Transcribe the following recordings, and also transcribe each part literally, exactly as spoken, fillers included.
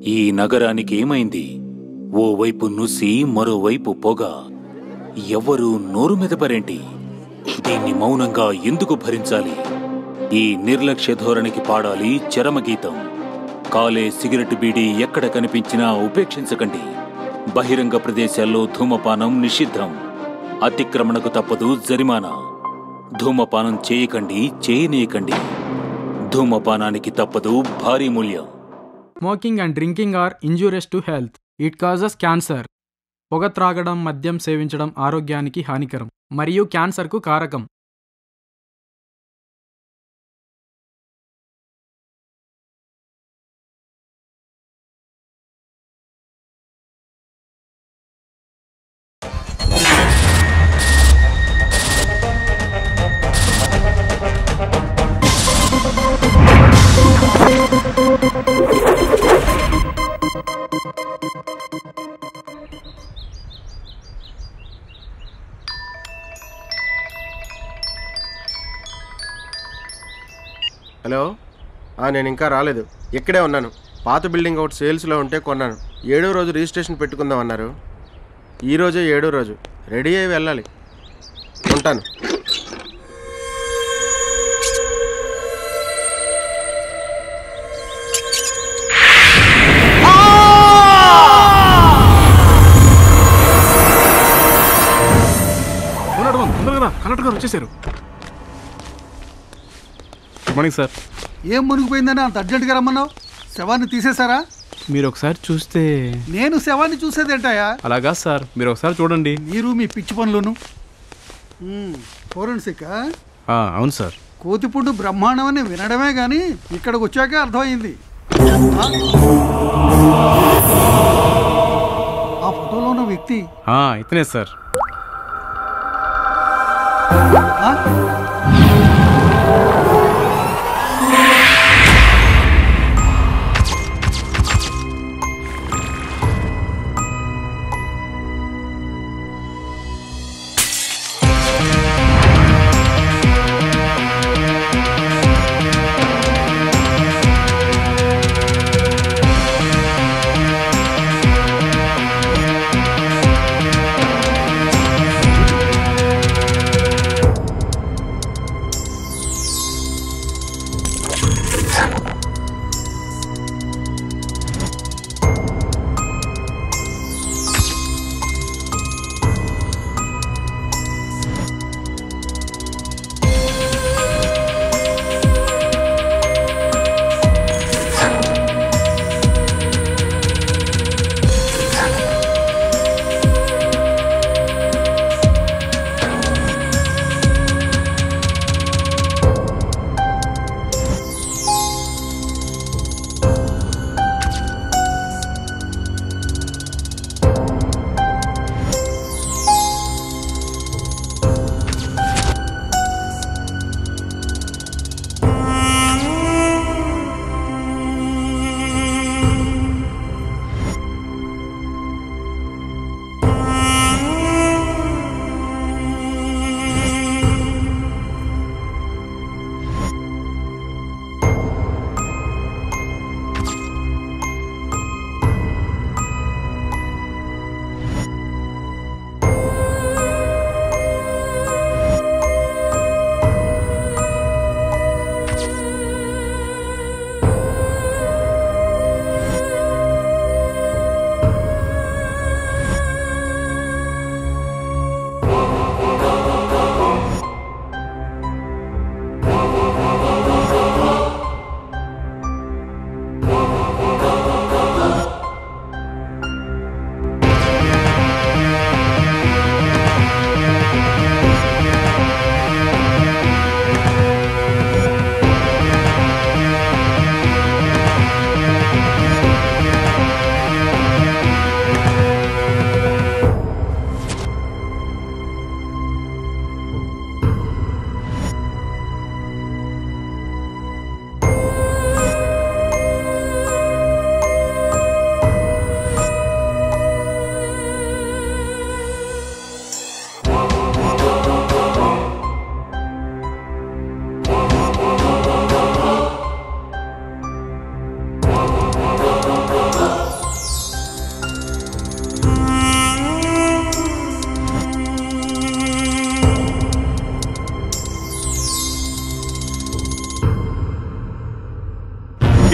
ఈ నగరానికి ఏమైంది? ఓవైపు నుసి మరోవైపు పొగ. ఎవ్వరూ నోరు మెదపరేంటి? దీన్ని మౌనంగా ఎందుకు భరించాలి? ఈ నిర్లక్ష్య ధోరణికి పాడాలి చరమగీతం. కాలే సిగరెట్ బీడీ ఎక్కడ కనిపించినా ఉపేక్షించకండి. బహిరంగ ప్రదేశాల్లో ధూమపానం నిషిద్ధం. అతిక్రమణకు తప్పదు జరిమానా. ధూమపానం చేయకండి, చేయనీయకండి. ధూమపానానికి తప్పదు భారీ మూల్యం. Smoking and drinking are injurious to health. It causes cancer. పొగ త్రాగడం, మద్యం సేవించడం ఆరోగ్యానికి హానికరం మరియు క్యాన్సర్కు కారకం. హలో, నేను ఇంకా రాలేదు. ఇక్కడే ఉన్నాను. పాత బిల్డింగ్ ఒకటి సేల్స్లో ఉంటే కొన్నాను. ఏడో రోజు రిజిస్ట్రేషన్ పెట్టుకుందాం అన్నారు. ఈరోజే ఏడో రోజు. రెడీ అయ్యి వెళ్ళాలి. ఉంటాను. కలెక్టర్ గారు వచ్చేసారు. Good morning sir. ఏం మునిగిపోయిందని అంత అర్జెంటుగా రమ్మన్నావు? శవాన్ని తీసేశారా? మీరు ఒకసారి చూస్తే. నేను శవాన్ని చూసేదేంటాయా? అలాగా సార్, మీరు ఒకసారి చూడండి. మీరు మీ పిచ్చి పనులను. ఫోరెన్సిక్? అవును సార్. కోతిపుండు బ్రహ్మాండం అని వినడమే కానీ ఇక్కడికి వచ్చాక అర్థమైంది. ఆ ఫోటోలో ఉన్న వ్యక్తి ఇతనే సార్.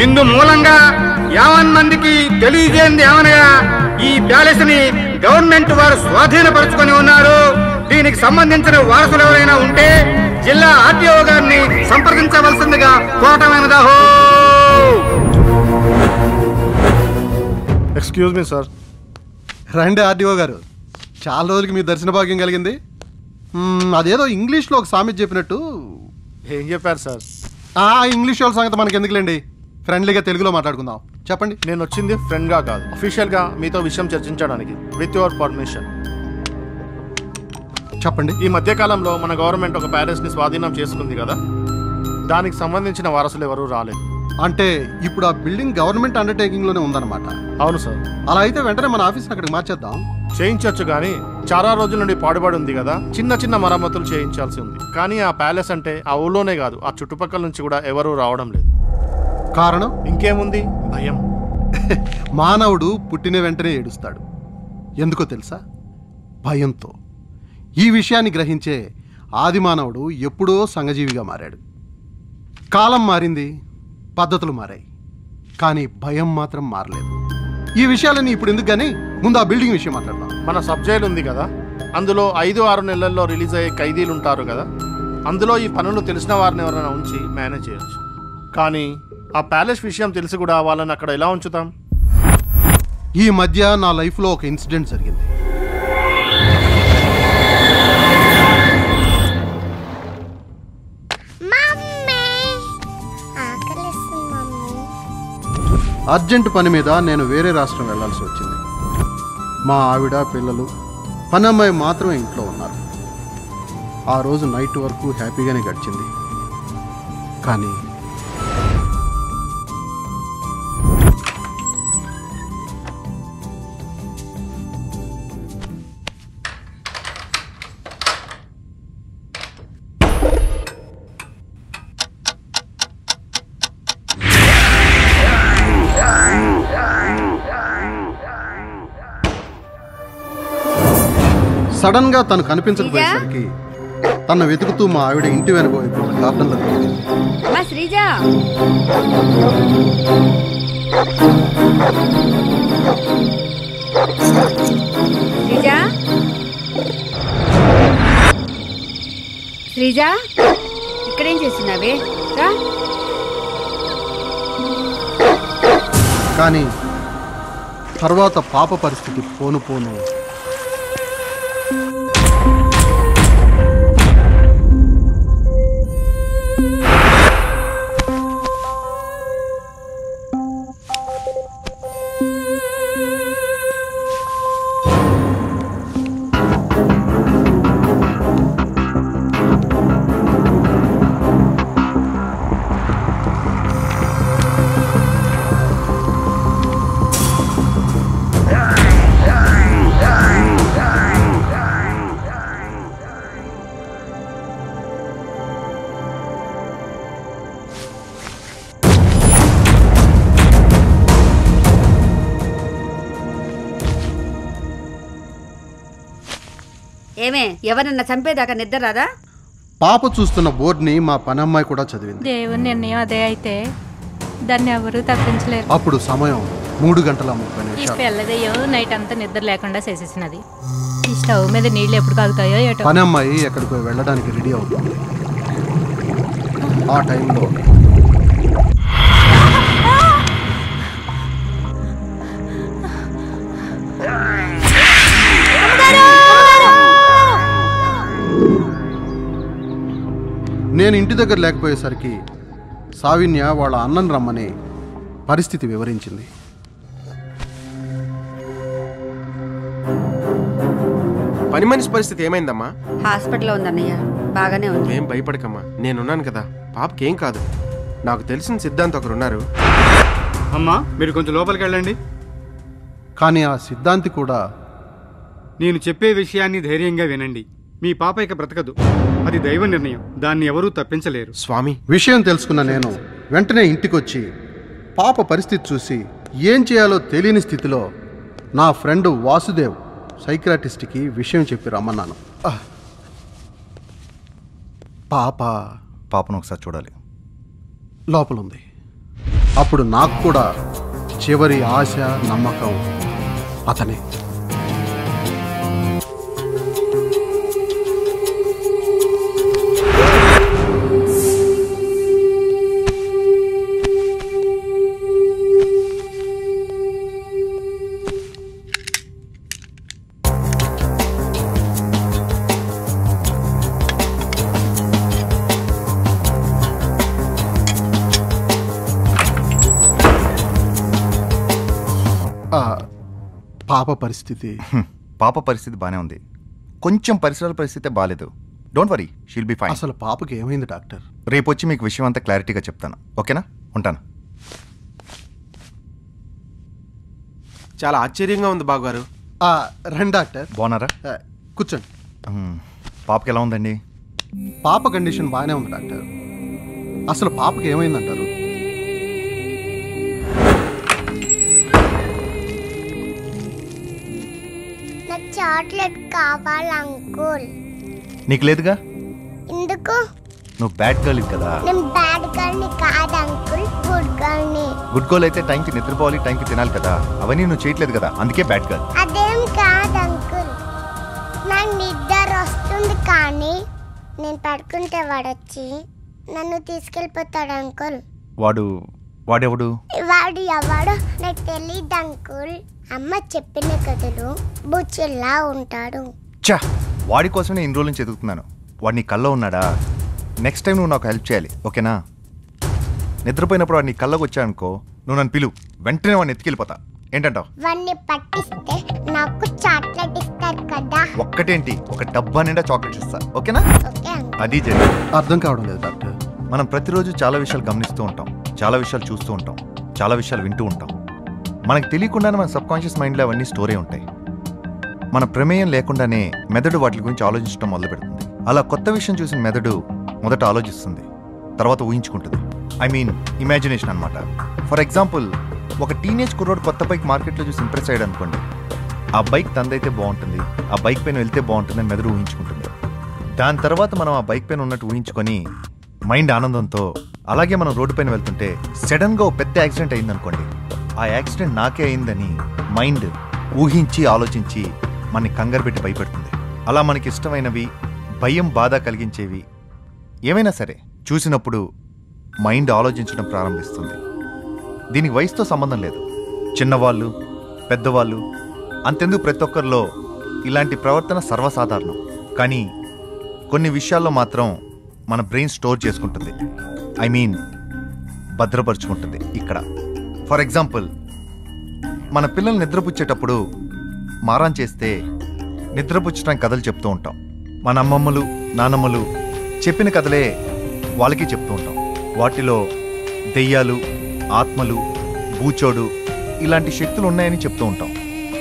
ఇందు మూలంగా యావన్ మందికి తెలియజేయండి ఏమనగా ఈ ప్యాలెస్ ని గవర్నమెంట్ వారు స్వాధీనపరుచుకొని ఉన్నారు. దీనికి సంబంధించిన వారసులు ఎవరైనా ఉంటే జిల్లా ఆర్టీఓ గారిని సంప్రదించవలసిందిగా కోరటమైనదాహో. Excuse me sir. రండి ఆర్టీఓ గారు, చాలా రోజులకి మీ దర్శన భాగ్యం కలిగింది. మ్మ్, అదేదో ఇంగ్లీష్లో ఒక సామెత చెప్పినట్టు. ఏం చెప్పారు సార్? ఆ ఇంగ్లీష్ వాళ్ళ సంగతి మనకి ఎందుకులేండి, ఫ్రెండ్లీగా తెలుగులో మాట్లాడుకుందాం. చెప్పండి. నేను వచ్చింది ఫ్రెండ్గా కాదు, అఫీషియల్గా మీతో విషయం చర్చించడానికి. విత్ యువర్ పర్మిషన్ చెప్పండి. ఈ మధ్యకాలంలో మన గవర్నమెంట్ ఒక ప్యాలెస్ని స్వాధీనం చేసుకుంది కదా, దానికి సంబంధించిన వారసులు ఎవరూ రాలేదు. అంటే ఇప్పుడు ఆ బిల్డింగ్ గవర్నమెంట్ అండర్టేకింగ్లోనే ఉందన్నమాట. అవును సార్. అలా అయితే వెంటనే మన ఆఫీస్ అక్కడికి మార్చేద్దాం. చేయించవచ్చు, కానీ చాలా రోజుల నుండి పాడుబడి ఉంది కదా, చిన్న చిన్న మరమ్మతులు చేయించాల్సి ఉంది. కానీ ఆ ప్యాలెస్ అంటే ఆ ఊళ్ళోనే కాదు, ఆ చుట్టుపక్కల నుంచి కూడా ఎవరూ రావడం లేదు. కారణం ఇంకేముంది, భయం. మానవుడు పుట్టిన వెంటనే ఏడుస్తాడు. ఎందుకో తెలుసా? భయంతో. ఈ విషయాన్ని గ్రహించే ఆది మానవుడు ఎప్పుడో సంఘజీవిగా మారాడు. కాలం మారింది, పద్ధతులు మారాయి, కానీ భయం మాత్రం మారలేదు. ఈ విషయాలన్నీ ఇప్పుడు ఎందుకు కానీ ముందు ఆ బిల్డింగ్ విషయం మాట్లాడదాం. మన సబ్ జైలు ఉంది కదా, అందులో ఐదు ఆరు నెలల్లో రిలీజ్ అయ్యే ఖైదీలు ఉంటారు కదా, అందులో ఈ పనులు తెలిసిన వారిని ఎవరైనా ఉంచి మేనేజ్ చేయొచ్చు. కానీ ఆ ప్యాలెస్ విషయం తెలిసి కూడా వాళ్ళని అక్కడ ఎలా ఉంచుతాం? ఈ మధ్య నా లైఫ్లో ఒక ఇన్సిడెంట్ జరిగింది. అర్జెంట్ పని మీద నేను వేరే రాష్ట్రం వెళ్లాల్సి వచ్చింది. మా ఆవిడ, పిల్లలు, పని అమ్మాయి మాత్రమే ఇంట్లో ఉన్నారు. ఆ రోజు నైట్ వరకు హ్యాపీగానే గడిచింది. కానీ సడన్ గా తను కనిపించకపోయేసరికి తన వెతుకుతూ మా ఆవిడ ఇంటి వెనుక వైపు గార్డెన్లో శ్రీజా శ్రీజా శ్రీజా ఇక్కడేం చేస్తున్నావే? కానీ తర్వాత పాప పరిస్థితి పోను పోను ఏమే ఎవరన్నా చంపేదాకా నిద్ర రాదా? పాప చూస్తున్న బోర్డుని మా పనమ్మాయి కూడా చదివింది. దేవుని నిర్ణయం అదే అయితే దాన్ని ఎవరు తప్పించలేరు. అప్పుడు సమయం మూడు గంటల ముప్పై నిమిషాలు. పిల్లదయ్యో నైట్ అంతా నిద్ర లేకుండా చేసేసినది. ఈ స్టవ్ మీద నీళ్లు ఎప్పుడు కాగుతాయో ఏటో. పనమ్మాయి ఎక్కడికో వెళ్ళడానికి రెడీ అవుతుంది. ఆ టైంలో నేను ఇంటి దగ్గర లేకపోయేసరికి సావిన్య వాళ్ళ అన్నను రమ్మని పరిస్థితి వివరించింది. పని మనిషి పరిస్థితి ఏమైందమ్మా? హాస్పిటల్లో ఉందన్నయ్య, బాగానే ఉంది. ఏం భయపడకమ్మా, నేనున్నాను కదా, పాపకి ఏం కాదు. నాకు తెలిసిన సిద్ధాంత్ ఒకరు ఉన్నారు. అమ్మా మీరు కొంచెం లోపలికి వెళ్ళండి. కానీ ఆ సిద్ధాంతి కూడా నేను చెప్పే విషయాన్ని ధైర్యంగా వినండి. మీ పాప ఇక బ్రతకదు, అది దైవ నిర్ణయం, దాన్ని ఎవరూ తప్పించలేరు. స్వామి, విషయం తెలుసుకున్న నేను వెంటనే ఇంటికొచ్చి పాప పరిస్థితి చూసి ఏం చేయాలో తెలియని స్థితిలో నా ఫ్రెండ్ వాసుదేవ్ సైకియాట్రిస్ట్కి విషయం చెప్పి రమ్మన్నాను. పాప పాపను ఒకసారి చూడాలి. లోపలుంది. అప్పుడు నాకు కూడా చివరి ఆశ నమ్మకం అతనే. పాప పరిస్థితి పాప పరిస్థితి బాగానే ఉంది, కొంచెం పరిసరాల పరిస్థితి బాగాలేదు. Don't worry, she'll be fine. అసలు పాపకి ఏమైంది డాక్టర్? రేపు వచ్చి మీకు విషయం అంతా క్లారిటీగా చెప్తాను, ఓకేనా? ఉంటాను. చాలా ఆశ్చర్యంగా ఉంది బావగారు. రండి డాక్టర్. బాగున్నారా? కూర్చోండి. పాపకి ఎలా ఉందండి? పాప కండిషన్ బాగానే ఉంది డాక్టర్. అసలు పాపకి ఏమైందంటారు? చాక్లెట్ కావాలి అంకుల్. నీకు లేదుగా? ఎందుకు? నువ్వు బ్యాడ్ గర్ల్ కదా. నేను బ్యాడ్ గర్ల్ ని కాదు అంకుల్, గుడ్ గర్ల్ ని. గుడ్ గర్ల్ అయితే టైంకి నిద్రపోవాలి, టైంకి తినాలి కదా. అవన్నీ నువ్వు చేయట్లేదు కదా, అందుకే బ్యాడ్ గర్ల్. అదేం కాదు అంకుల్, నాకు నిద్ర వస్తుంది కానీ నేను పడుకుంటే వాడొచ్చి నన్ను తీసుకెళ్ళిపోతాడు అంకుల్. వాడు వాడెవడు? వాడు ఎవడు నాకు తెలియదు అంకుల్. అమ్మ చెప్పిన కథలు బుచ్చిలా ఉంటాడు. చా, వాడి కోసం నేను ఇన్ని రోజుల నుంచి ఎదుగుతున్నాను. వాడు నీ కల్లో ఉన్నాడా? నెక్స్ట్ టైం నువ్వు నాకు హెల్ప్ చేయాలి, ఓకేనా? నిద్రపోయినప్పుడు వాడు నీ కల్లోకి వచ్చానుకో, నువ్వు నన్ను పిలువు, వెంటనే వాడిని ఎత్తుకెళ్ళిపోతా. ఏంటంటావు? వాడిని పట్టిస్తే నాకు చాక్లెట్ ఇస్తారు కదా. ఒక్కటేంటి, ఒక డబ్బా నిండా చాక్లెట్స్ ఇస్తా, ఓకేనా? ఓకే. అది జరిగింది. అర్థం కావడం లేదు డాక్టర్. మనం ప్రతిరోజు చాలా విషయాలు గమనిస్తూ ఉంటాం, చాలా విషయాలు చూస్తూ ఉంటాం, చాలా విషయాలు వింటూ ఉంటాం. మనకు తెలియకుండానే మన సబ్ కాన్షియస్ మైండ్లో అవన్నీ స్టోరే ఉంటాయి. మన ప్రమేయం లేకుండానే మెదడు వాటి గురించి ఆలోచించడం మొదలు పెడుతుంది. అలా కొత్త విషయం చూసిన మెదడు మొదట ఆలోచిస్తుంది, తర్వాత ఊహించుకుంటుంది. ఐ మీన్ ఇమాజినేషన్ అనమాట. ఫర్ ఎగ్జాంపుల్, ఒక టీనేజ్ కుర్రోడు కొత్త బైక్ మార్కెట్లో చూసి ఇంప్రెస్ అయ్యాడు అనుకోండి. ఆ బైక్ తందైతే బాగుంటుంది, ఆ బైక్ పైన వెళ్తే బాగుంటుందని మెదడు ఊహించుకుంటుంది. దాని తర్వాత మనం ఆ బైక్ పైన ఉన్నట్టు ఊహించుకొని మైండ్ ఆనందంతో, అలాగే మనం రోడ్డు పైన వెళ్తుంటే సడన్గా ఓ పెద్ద యాక్సిడెంట్ అయిందనుకోండి, ఆ యాక్సిడెంట్ నాకే అయిందని మైండ్ ఊహించి ఆలోచించి మనని కంగారు పెట్టి భయపెడుతుంది. అలా మనకి ఇష్టమైనవి, భయం, బాధ కలిగించేవి ఏమైనా సరే చూసినప్పుడు మైండ్ ఆలోచించడం ప్రారంభిస్తుంది. దీనికి వయసుతో సంబంధం లేదు. చిన్నవాళ్ళు, పెద్దవాళ్ళు, అంతెందుకు ప్రతి ఒక్కరిలో ఇలాంటి ప్రవర్తన సర్వసాధారణం. కానీ కొన్ని విషయాల్లో మాత్రం మన బ్రెయిన్ స్టోర్ చేసుకుంటుంది, ఐ మీన్ భద్రపరుచుకుంటుంది. ఇక్కడ ఫర్ ఎగ్జాంపుల్, మన పిల్లలు నిద్రపుచ్చేటప్పుడు మారాన్ చేస్తే నిద్రపుచ్చడానికి కథలు చెప్తూ ఉంటాం. మన అమ్మమ్మలు, నానమ్మలు చెప్పిన కథలే వాళ్ళకి చెప్తూ ఉంటాం. వాటిలో దెయ్యాలు, ఆత్మలు, బూచోడు ఇలాంటి శక్తులు ఉన్నాయని చెప్తూ ఉంటాం.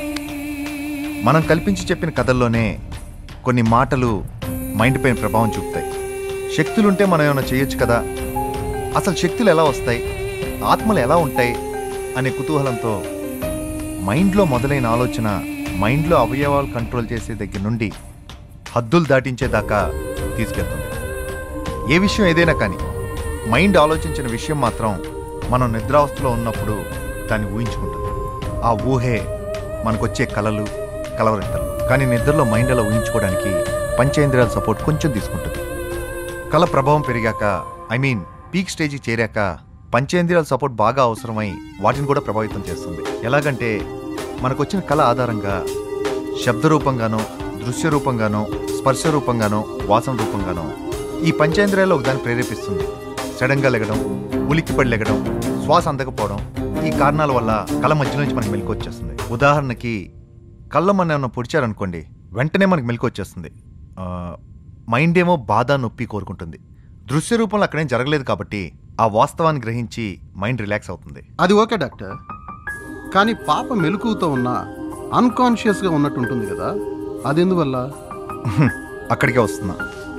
మనం కల్పించి చెప్పిన కథల్లోనే కొన్ని మాటలు మైండ్ పైన ప్రభావం చూపుతాయి. శక్తులుంటే మనం ఏమైనా చేయొచ్చు కదా, అసలు శక్తులు ఎలా వస్తాయి, ఆత్మలు ఎలా ఉంటాయి అనే కుతూహలంతో మైండ్లో మొదలైన ఆలోచన మైండ్లో అవయవాలు కంట్రోల్ చేసే దగ్గర నుండి హద్దులు దాటించేదాకా తీసుకెళ్తుంది. ఏ విషయం ఏదైనా కానీ మైండ్ ఆలోచించిన విషయం మాత్రం మనం నిద్రావస్థలో ఉన్నప్పుడు దాన్ని ఊహించుకుంటుంది. ఆ ఊహే మనకొచ్చే కలలు, కలవరింతలు. కానీ నిద్రలో మైండ్ అలా ఊహించుకోవడానికి పంచేంద్రియాల సపోర్ట్ కొంచెం తీసుకుంటుంది. కళ ప్రభావం పెరిగాక, ఐ మీన్ పీక్ స్టేజ్కి చేరాక పంచేంద్రియాల సపోర్ట్ బాగా అవసరమై వాటిని కూడా ప్రభావితం చేస్తుంది. ఎలాగంటే మనకొచ్చిన కళ ఆధారంగా శబ్ద రూపంగానో, దృశ్య రూపంగానో, స్పర్శ రూపంగానో, వాసన రూపంగానో ఈ పంచేంద్రియాలు ఒకదాన్ని ప్రేరేపిస్తుంది. సడన్గా లెగడం, ఉలిక్కిపడి లెగడం, శ్వాస అందకపోవడం, ఈ కారణాల వల్ల కళ మధ్య నుంచి మనకి మెలకు వచ్చేస్తుంది. ఉదాహరణకి కళ్ళ మన ఏమన్నా పొడిచారనుకోండి, వెంటనే మనకి మెలకు వచ్చేస్తుంది. మైండ్ ఏమో బాధ, నొప్పి కోరుకుంటుంది. దృశ్య రూపంలో అక్కడేం జరగలేదు కాబట్టి ఆ వాస్తవాన్ని గ్రహించి మైండ్ రిలాక్స్ అవుతుంది. అది ఓకే డాక్టర్, కానీ పాప మెలకువతో ఉన్న అన్కాన్షియస్గా ఉన్నట్టు ఉంటుంది కదా, అదెందువల్ల? అక్కడికే వస్తున్నా.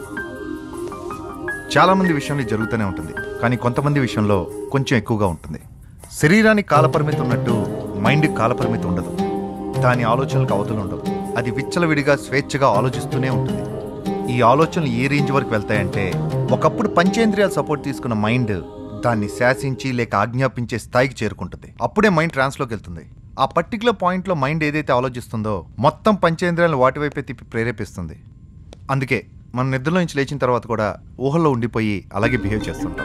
చాలామంది విషయంలో జరుగుతూనే ఉంటుంది, కానీ కొంతమంది విషయంలో కొంచెం ఎక్కువగా ఉంటుంది. శరీరానికి కాలపరిమితి ఉన్నట్టు మైండ్కి కాలపరిమితి ఉండదు. దాని ఆలోచనలకు అవధులు ఉండవు. అది విచ్చలవిడిగా స్వేచ్ఛగా ఆలోచిస్తూనే ఉంటుంది. ఈ ఆలోచనలు ఏ రేంజ్ వరకు వెళ్తాయంటే, ఒకప్పుడు పంచేంద్రియాల సపోర్ట్ తీసుకున్న మైండ్ దాన్ని శాసించి లేక ఆజ్ఞాపించే స్థాయికి చేరుకుంటుంది. అప్పుడే మైండ్ ట్రాన్స్లోకి వెళ్తుంది. ఆ పర్టికులర్ పాయింట్లో మైండ్ ఏదైతే ఆలోచిస్తుందో మొత్తం పంచేంద్రియాలను వాటి వైపే తిప్పి ప్రేరేపిస్తుంది. అందుకే మనం నిద్రలో నుంచి లేచిన తర్వాత కూడా ఊహల్లో ఉండిపోయి అలాగే బిహేవ్ చేస్తుంటాం.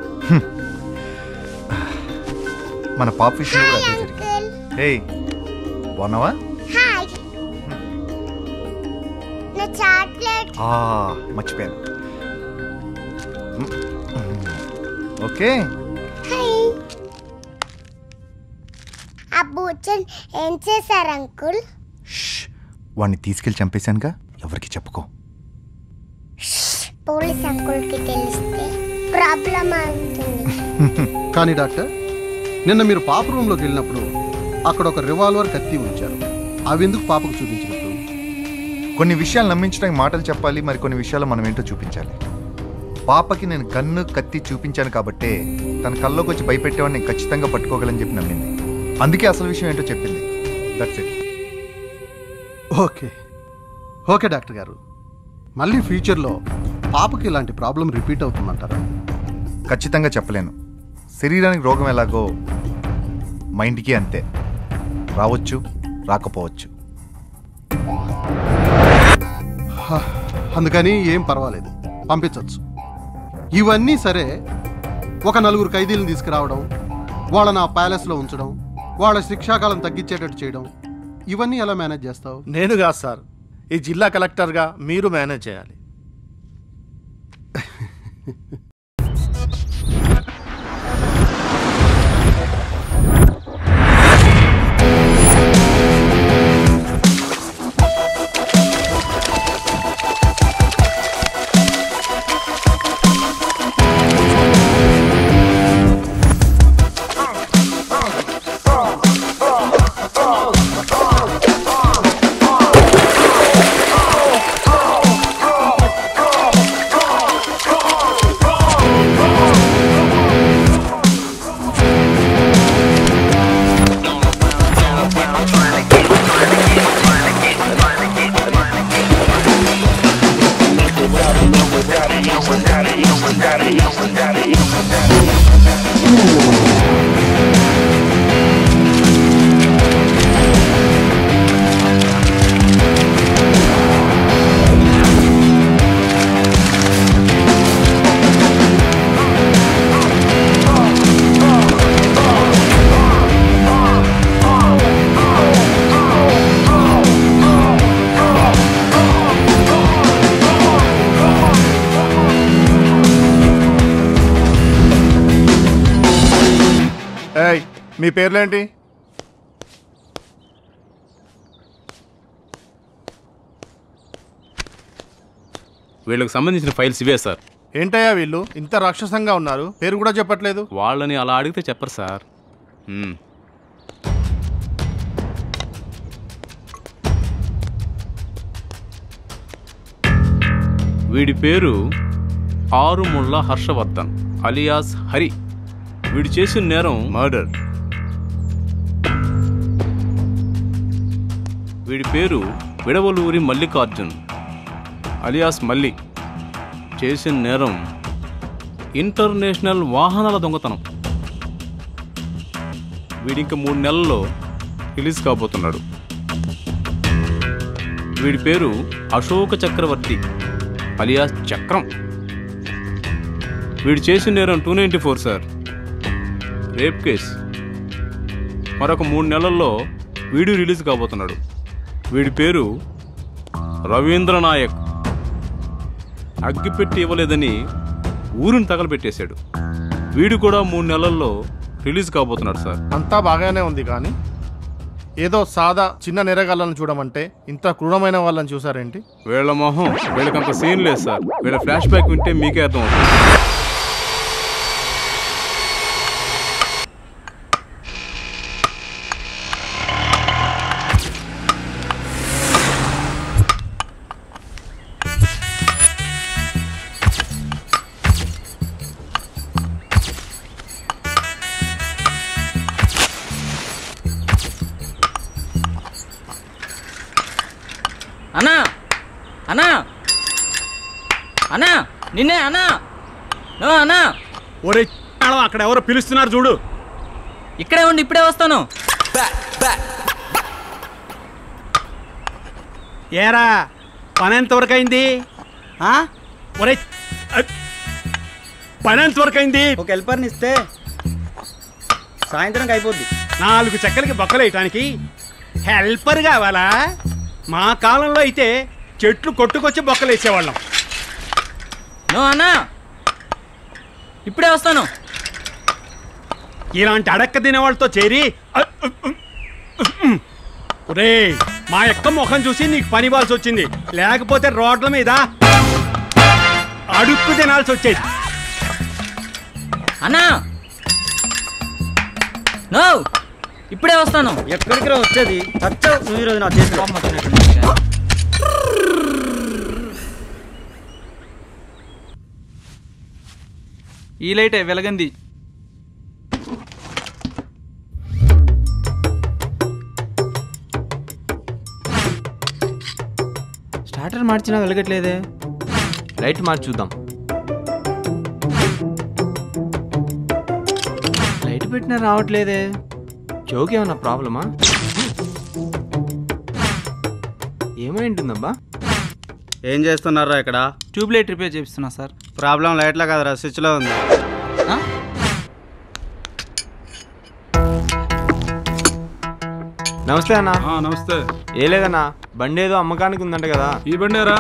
మన పాప విషయం కూడా అదే జరిగింది. ఏయ్ బాగున్నావా? మర్చిపోయాను. ఓకే ఏం చేశారు అంకుల్? వాడిని తీసుకెళ్ళి చంపేశానుగా, ఎవరికి చెప్పుకో. పోలీస్ అంకుల్ కి తెలిస్తే ప్రాబ్లం అవుతుంది. కానీ డాక్టర్, నిన్న మీరు పాప రూమ్లోకి వెళ్ళినప్పుడు అక్కడ ఒక రివాల్వర్ కత్తి ఉంచారు. అవి ఎందుకు పాపకు చూపించినట్టు? కొన్ని విషయాలు నమ్మించడానికి మాటలు చెప్పాలి, మరి కొన్ని విషయాలు మనం ఏంటో చూపించాలి. పాపకి నేను గన్ను కత్తి చూపించాను కాబట్టే తన కల్లోకి వచ్చి భయపెట్టేవాడిని నేను ఖచ్చితంగా పట్టుకోగలని చెప్పి నమ్మింది. అందుకే అసలు విషయం ఏంటో చెప్పింది. That's it. Okay okay doctor గారు, మళ్ళీ ఫ్యూచర్లో పాపకి ఇలాంటి ప్రాబ్లం రిపీట్ అవుతుందంటారా? ఖచ్చితంగా చెప్పలేను. శరీరానికి రోగం ఎలాగో మైండ్కి అంతే, రావచ్చు రాకపోవచ్చు. అందుకని ఏం పర్వాలేదు, పంపించవచ్చు. ఇవన్నీ సరే, ఒక నలుగురు ఖైదీలను తీసుకురావడం, వాళ్ళని ఆ ప్యాలెస్లో ఉంచడం, వాళ్ళ శిక్షాకాలం తగ్గించేటట్టు చేయడం, ఇవన్నీ ఎలా మేనేజ్ చేస్తావు? నేను కాదు సార్, ఈ జిల్లా కలెక్టర్గా మీరు మేనేజ్ చేయాలి. మీ పేర్లేంటి? వీళ్ళకి సంబంధించిన ఫైల్స్ ఇవే సార్. ఏంటయ్యా వీళ్ళు ఇంత రాక్షసంగా ఉన్నారు, పేరు కూడా చెప్పట్లేదు? వాళ్ళని అలా అడిగితే చెప్పరు సార్. వీడి పేరు ఆరుముళ్ళ హర్షవర్ధన్ అలియాస్ హరి. వీడు చేసిన నేరం మర్డర్. వీడి పేరు విడవలూరి మల్లికార్జున్ అలియాస్ మల్లి. చేసిన నేరం ఇంటర్నేషనల్ వాహనాల దొంగతనం. వీడింక మూడు నెలల్లో రిలీజ్ కాబోతున్నాడు. వీడి పేరు అశోక చక్రవర్తి అలియాస్ చక్రం. వీడు చేసిన నేరం two ninety four sir, rape case. మరొక మూడు నెలల్లో వీడియో రిలీజ్ కాబోతున్నాడు. వీడి పేరు రవీంద్ర నాయక్. అగ్గిపెట్టి ఇవ్వలేదని ఊరిని తగలబెట్టేశాడు. వీడు కూడా మూడు నెలల్లో రిలీజ్ కాబోతున్నాడు సార్. అంతా బాగానే ఉంది, కానీ ఏదో సాదా చిన్న నెరగాళ్ళని చూడమంటే ఇంత క్రూరమైన వాళ్ళని చూసారేంటి? వీళ్ళ మొహం వీళ్ళకంత సీన్ లేదు సార్. వీళ్ళ ఫ్లాష్ బ్యాక్ వింటే మీకే అర్థం అవుతుంది. అన్నా అన్నా అన్నా నిన్నే అన్నా నో అన్నా. ఒరే అక్కడ ఎవరో పిలుస్తున్నారు చూడు. ఇక్కడే ఉండి ఇప్పుడే వస్తాను. ఏరా పని ఎంతవరకు అయింది? ఒరే పని ఎంతవరకు అయింది? ఒక హెల్పర్ని ఇస్తే సాయంత్రం అయిపోద్ది. నాలుగు చెక్కలకి బొక్కలు వేయటానికి హెల్పర్ కావాలా? మా కాలంలో అయితే చెట్లు కొట్టుకొచ్చి బొక్కలు వేసేవాళ్ళం. నో అన్నా, ఇప్పుడే వస్తాను. ఇలాంటి అడక్క తినేవాళ్ళతో చేరి రే మా యొక్క ముఖం చూసి నీకు పని ఇవ్వాల్సి వచ్చింది. లేకపోతే రోడ్ల మీద అడుక్కు తినాల్సి వచ్చేది. అన్నా నో, ఇప్పుడే వస్తాను. ఎక్కడికి రా వచ్చేది? చచ్చావు నువ్వు ఈరోజు నా చేతిలో. ఈ లైటే వెలగంది. స్టార్టర్ మార్చినా వెలగట్లేదే. లైట్ మార్చి చూద్దాం. లైట్ పెట్టినా రావట్లేదే. జోకి ఏమన్నా ప్రాబ్లమా? ఏమైంటుందబ్బా? ఏం చేస్తున్నారా ఇక్కడ? ట్యూబ్ లైట్ రిపేర్ చేపిస్తున్నా సార్. ప్రాబ్లం లైట్లో కదరా, స్విచ్లో ఉంది. నమస్తే అన్న. నమస్తే. ఏ లేదన్నా, బండి ఏదో అమ్మకానికి ఉందంట కదా. ఈ బండేరా?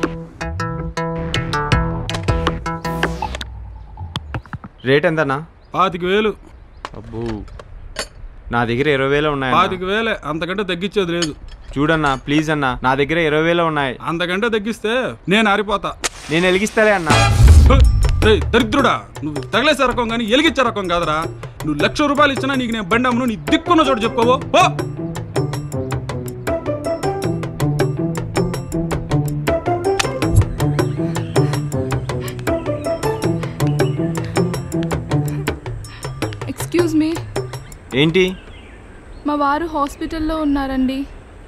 రేట్ ఎంతన్నా? పాతిక వేలు. అబ్బో, నా దగ్గర ఇరవై వేలు ఉన్నాయి. పాతిక వేలే, అంతకంటే తగ్గించేది లేదు. చూడన్నా ప్లీజ్ అన్నా, నా దగ్గర ఇరవై వేలు ఉన్నాయి. అంతకంటే తగ్గిస్తే నేను ఆరిపోతా. నేను వెలిగిస్తాలే అన్నా. దరిద్రుడా, నువ్వు తగలేసే రకం కానీ ఎలిగించే రకం కాదరా. నువ్వు లక్ష రూపాయలు ఇచ్చినా నీకు నేను బండి అమ్మును. నీ దిక్కున్న చోటు చెప్పుకోవో. Excuse me. ఏంటి? మా వారు హాస్పిటల్లో ఉన్నారండి.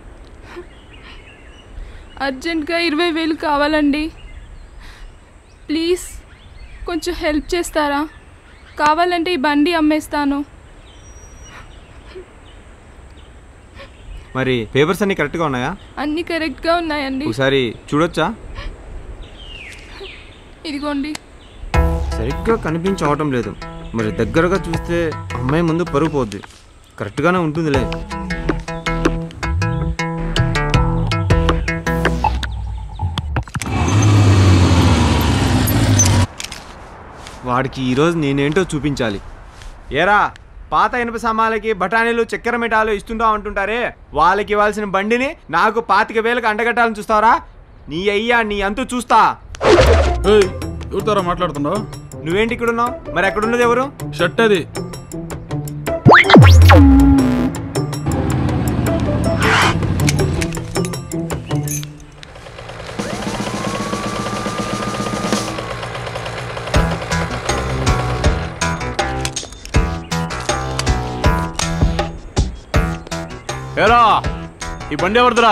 అర్జెంట్గా ఇరవై వేలు కావాలండి. ప్లీజ్ కొంచెం హెల్ప్ చేస్తారా? కావాలంటే ఈ బండి అమ్మేస్తాను. మరి పేపర్స్ అన్ని కరెక్ట్గా ఉన్నాయా? అన్నీ కరెక్ట్గా ఉన్నాయండి. ఒకసారి చూడొచ్చా? ఇదిగోండి. సరిగ్గా కనిపించవటం లేదు. మరి దగ్గరగా చూస్తే అమ్మాయి ముందు పరుగు పోద్ది. కరెక్ట్గానే ఉంటుందిలే. వాడికి ఈరోజు నేనేంటో చూపించాలి. ఏరా, పాత ఇనుప సామాన్లకి బఠానీలు చక్కెర మిఠాలు ఇస్తుంటావు అంటుంటారే, వాళ్ళకి ఇవ్వాల్సిన బండిని నాకు పాతిక వేలకు అండగట్టాలని చూస్తావరా? నీ అయ్యా నీ అంతు చూస్తా. ఎవరితోరా మాట్లాడుతున్నావు? నువ్వేంటి ఇక్కడ ఉన్నావు? మరి ఎక్కడున్నది ఎవరు? షర్ట్ అది. ఏరా, ఈ బండి ఎవరిదిరా?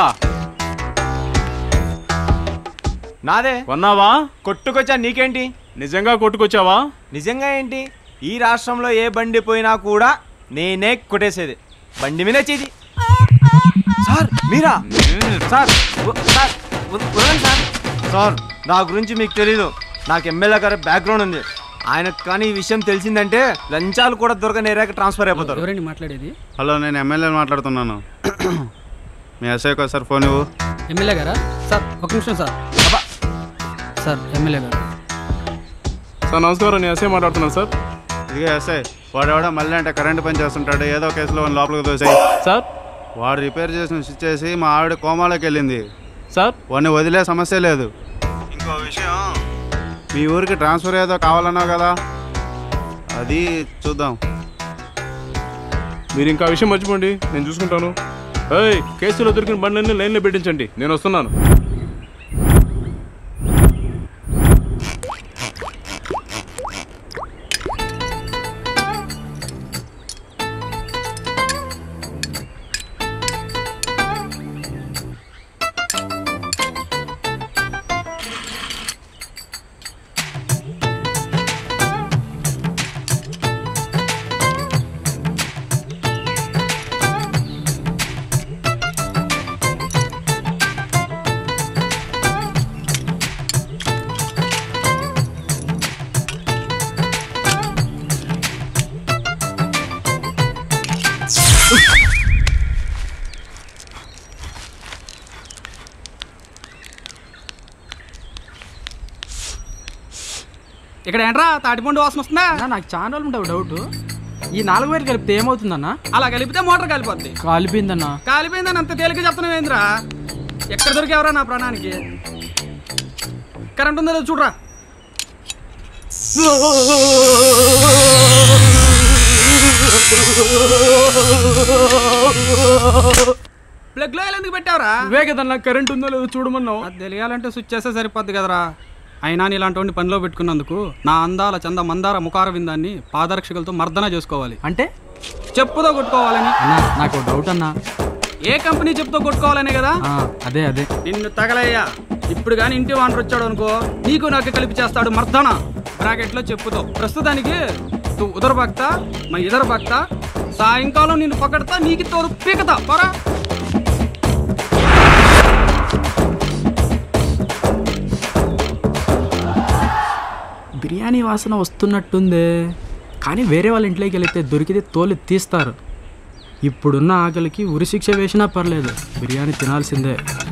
నాదే. కొన్నావా? కొట్టుకొచ్చా. నీకేంటి? నిజంగా కొట్టుకొచ్చావా? నిజంగా ఏంటి? ఈ రాష్ట్రంలో ఏ బండి పోయినా కూడా నేనే కొట్టేసేది. బండి మీద చేది. సార్ మీరా? సార్ సార్ సార్ సార్ నా గురించి మీకు తెలీదు. నాకు ఎమ్మెల్యే గారి బ్యాక్గ్రౌండ్ ఉంది. ఆయనకు కానీ ఈ విషయం తెలిసిందంటే లంచాలు కూడా దొరకని ఏరియాకి ట్రాన్స్ఫర్ అయిపోతారు. ఎవరండి మాట్లాడేది? హలో, నేను ఎమ్మెల్యే మాట్లాడుతున్నాను. మీ ఎస్ఐకి ఒకసారి ఫోన్ ఇవ్వు. ఎమ్మెల్యే గారా? సార్ ఒక నిమిషం సార్. సార్ ఎమ్మెల్యే గారు. సార్ నమస్కారం, నేను ఎస్ఐ మాట్లాడుతున్నాను సార్. ఇదిగే ఎస్ఐ, వాడెవడో మళ్ళీ అంటే కరెంట్ పని చేస్తుంటాడు. ఏదో కేసులో లోపలికి దోసాయి సార్. వాడు రిపేర్ చేసిన స్విచ్ చేసి మా ఆవిడ కోమాలోకి వెళ్ళింది సార్. వాడిని వదిలే సమస్య లేదు. ఇంకో విషయం, మీ ఊరికి ట్రాన్స్ఫర్ ఏదో కావాలన్నావు కదా, అది చూద్దాం. మీరు ఇంకా విషయం మర్చిపోండి, నేను చూసుకుంటాను. ఏయ్, కేసులో దొరికిన బండ్లన్నీ లైన్లో పెట్టించండి, నేను వస్తున్నాను. ఇక్కడ ఏంట్రా తాటిపండు వాసన వస్తుందా? నాకు చాలా రోజులు ఉంటావు డౌట్. ఈ నాలుగు వేలు కలిపితే ఏమవుతుందన్నా? అలా కలిపితే మోటార్ కాలిపోద్ది. కాలిపోయిందన్నా? కాలిపోయిందని అంత తేలిక చెప్తున్నావు ఏంద్రా? ఎక్కడ దొరికేవరా నా ప్రాణానికి? కరెంట్ ఉందో లేదో చూడరా. ప్లగ్ లో ఎందుకు పెట్టావరా? ఇవే కదన్నా కరెంట్ ఉందో లేదో చూడమన్నావు. అది తెలియాలంటే స్విచ్ చేస్తే సరిపోద్ది కదరా. అయినా ఇలాంటి పనిలో పెట్టుకున్నందుకు నా అందాల చంద మందార ముఖార విందాన్ని పాదరక్షకులతో మర్దన చేసుకోవాలి. అంటే చెప్పుతో కొట్టుకోవాలని. నాకు డౌట్ అన్నా, ఏ కంపెనీ చెప్పుతో కొట్టుకోవాలనే కదా? అదే అదే నిన్ను తగలయ్యా. ఇప్పుడు కానీ ఇంటి వాంటర్ వచ్చాడు అనుకో, నీకు నాకు కలిపి చేస్తాడు మర్దన. బ్రాకెట్ లో చెప్పుతో. ప్రస్తుతానికి తు ఉదర భక్త మా ఇదర భక్త. సాయంకాలం నిన్ను పకడతా, నీకు తోడు పీకతా. పరా బిర్యానీ వాసన వస్తున్నట్టుందే, కానీ వేరే వాళ్ళ ఇంట్లోకి వెళితే దొరికితే తోలు తీస్తారు. ఇప్పుడున్న ఆకలికి ఉరిశిక్ష వేసినా పర్లేదు, బిర్యానీ తినాల్సిందే.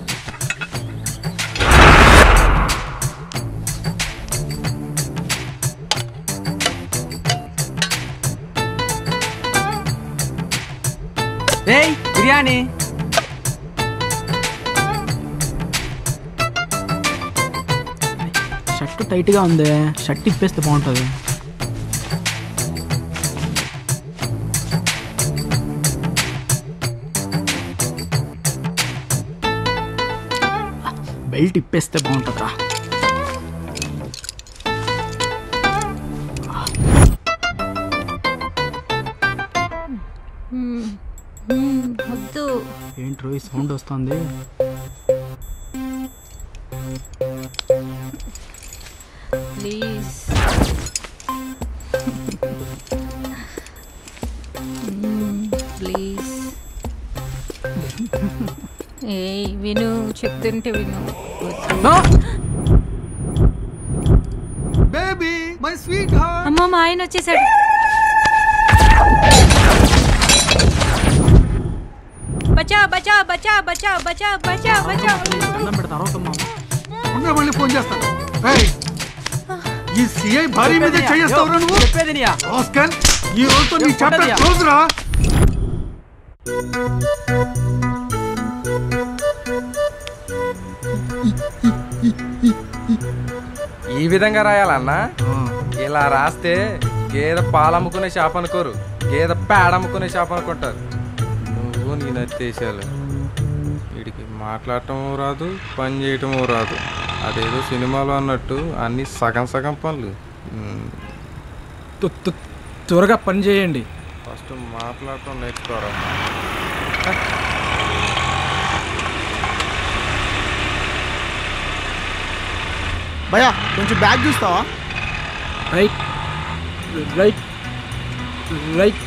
ఏయ్ బిర్యానీ. షర్ట్ టైట్గా ఉంది, షర్ట్ ఇప్పేస్తే బాగుంటుంది. బెల్ట్ ఇప్పేస్తే బాగుంటుందా? ఏంట్రో ఈ సౌండ్ వస్తుంది. Please please. ఏయ్ విను, చెప్తుంటే విను. Baby my sweetheart. అమ్మ మా ఆయన వచ్చేసాడు. బచా బచా బచా బచా బచా బచా బచా. మళ్ళీ ఫోన్ చేస్తాను. ఈ సిఐ భారీ మీద చేస్తావురా నువ్వు? ఆస్కర్ ఈ రోజుతో నీ చాప్టర్ క్లోజ్ రా. ఈ విధంగా రాయాలన్నా? ఇలా రాస్తే గేదె పాలు అమ్ముకునే షాప్ అనుకోరు, గేదె పేడ అమ్ముకునే షాప్ అనుకుంటారు. నువ్వు నీ నత్తేసాలు. వీడికి మాట్లాడటం రాదు, పని చేయటము రాదు. అదేదో సినిమాలో అన్నట్టు అన్ని సగం సగం పనులు. త్వరగా పని చేయండి. ఫస్ట్ మాట్లాడటం నేర్చుకోరా. భయ్యా కొంచెం బ్యాగ్ చూస్తావా? Right right right.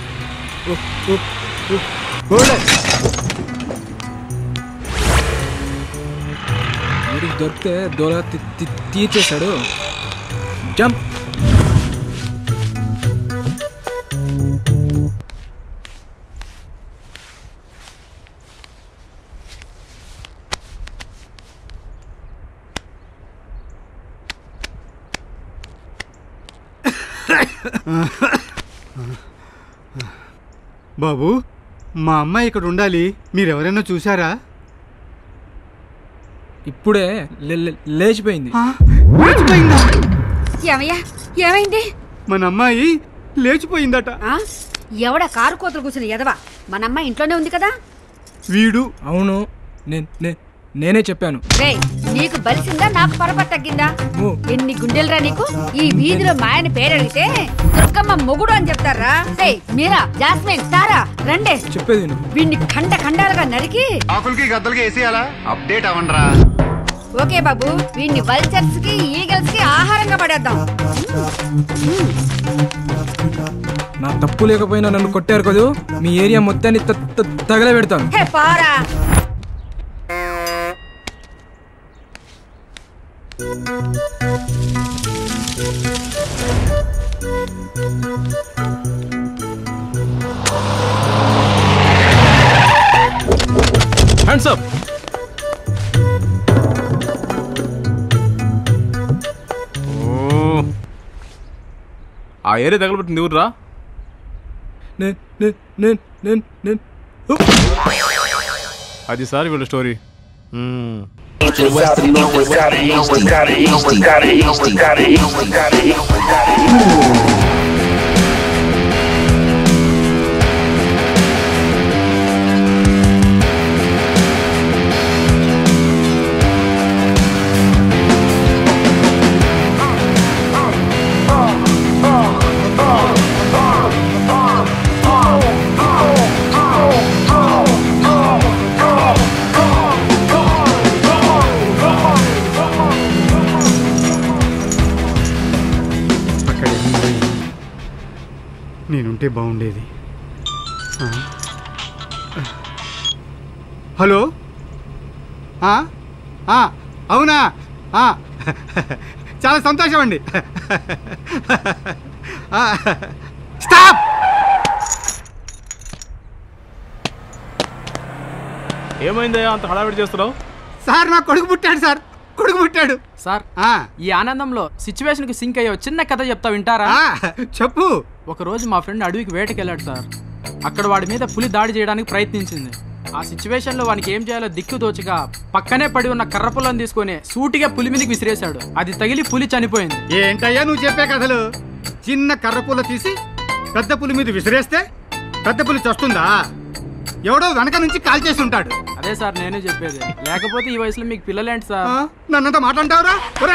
వీడికి దొరికితే దోల తీర్చేశాడు. జంప్. బాబు మా అమ్మాయి ఇక్కడ ఉండాలి, మీరెవరైనా చూసారా? ఇప్పుడే లేచిపోయింది. లేచిపోయిందా? ఏమయ్యా ఏమైంది? మన అమ్మాయి లేచిపోయిందట. ఎవడ కారు కోతలు కూర్చుని ఎదవా? మన అమ్మాయి ఇంట్లోనే ఉంది కదా. వీడు. అవును నేనే చెప్పాను. రే నీకు బలిసిందా నాకు పొరపాటు తగ్గిందా? ఎన్ని గుండెలరా నీకు? ఈ వీధిలో మాయని పేరు అడిగితే దుర్గమ్మ మొగుడు అని చెప్తారా? మీరా, జాస్మిన్, తారా రండే చెప్పేది. వీడిని ఖండ ఖండాలుగా నరికి ఆకులకి గద్దలకి వేసేయాలా? అప్డేట్ అవ్వండిరా. ఓకే బాబు, వీడిని వల్చర్స్ కి ఈగల్స్ కి ఆహారంగా పడేద్దాం. నా తప్పు లేకపోయినా నన్ను కొట్టారు కదూ, మీ ఏరియా మొత్తాన్ని తగల పెడతాను. హే పారా. Hands up. ఆ ఏరియా తగలబెట్టింది ఊర్రా. అది సార్ వీళ్ళ స్టోరీ. నేనుంటే బాగుండేది. హలో, అవునా? చాలా సంతోషం అండి. స్టాప్. ఏమైందయ్యా అంత హడావిడి చేస్తున్నావు? సార్ నా కొడుకు పుట్టాడు సార్, కొడుకు పుట్టాడు సార్. ఈ ఆనందంలో సిచ్యువేషన్ కి సింక్ అయ్యో చిన్న కథ చెప్తా వింటారా? చెప్పు. ఒక రోజు మా ఫ్రెండ్ అడవికి వేటకి వెళ్ళాడు సార్. అక్కడ వాడి మీద పులి దాడి చేయడానికి ప్రయత్నించింది. ఆ సిచ్యువేషన్ లో వానికి ఏం చేయాలో దిక్కు దోచగా పక్కనే పడి ఉన్న కర్ర పుల్లని తీసుకొని సూటిగా పులి మీదకి విసిరేశాడు. అది తగిలి పులి చనిపోయింది. ఏంటయ్యా నువ్వు చెప్పే కథలు? చిన్న కర్ర పుల్ల తీసి పెద్ద పులి మీద విసిరేస్తే పెద్ద పులి చస్తుందా? ఎవడో వెనక నుంచి కాల్ చేసి ఉంటాడు. అదే సార్ నేనే చెప్పేది. లేకపోతే ఈ వయసులో మీకు పిల్లలేంటి సార్? నన్నంతా మాట్లాంటావురా?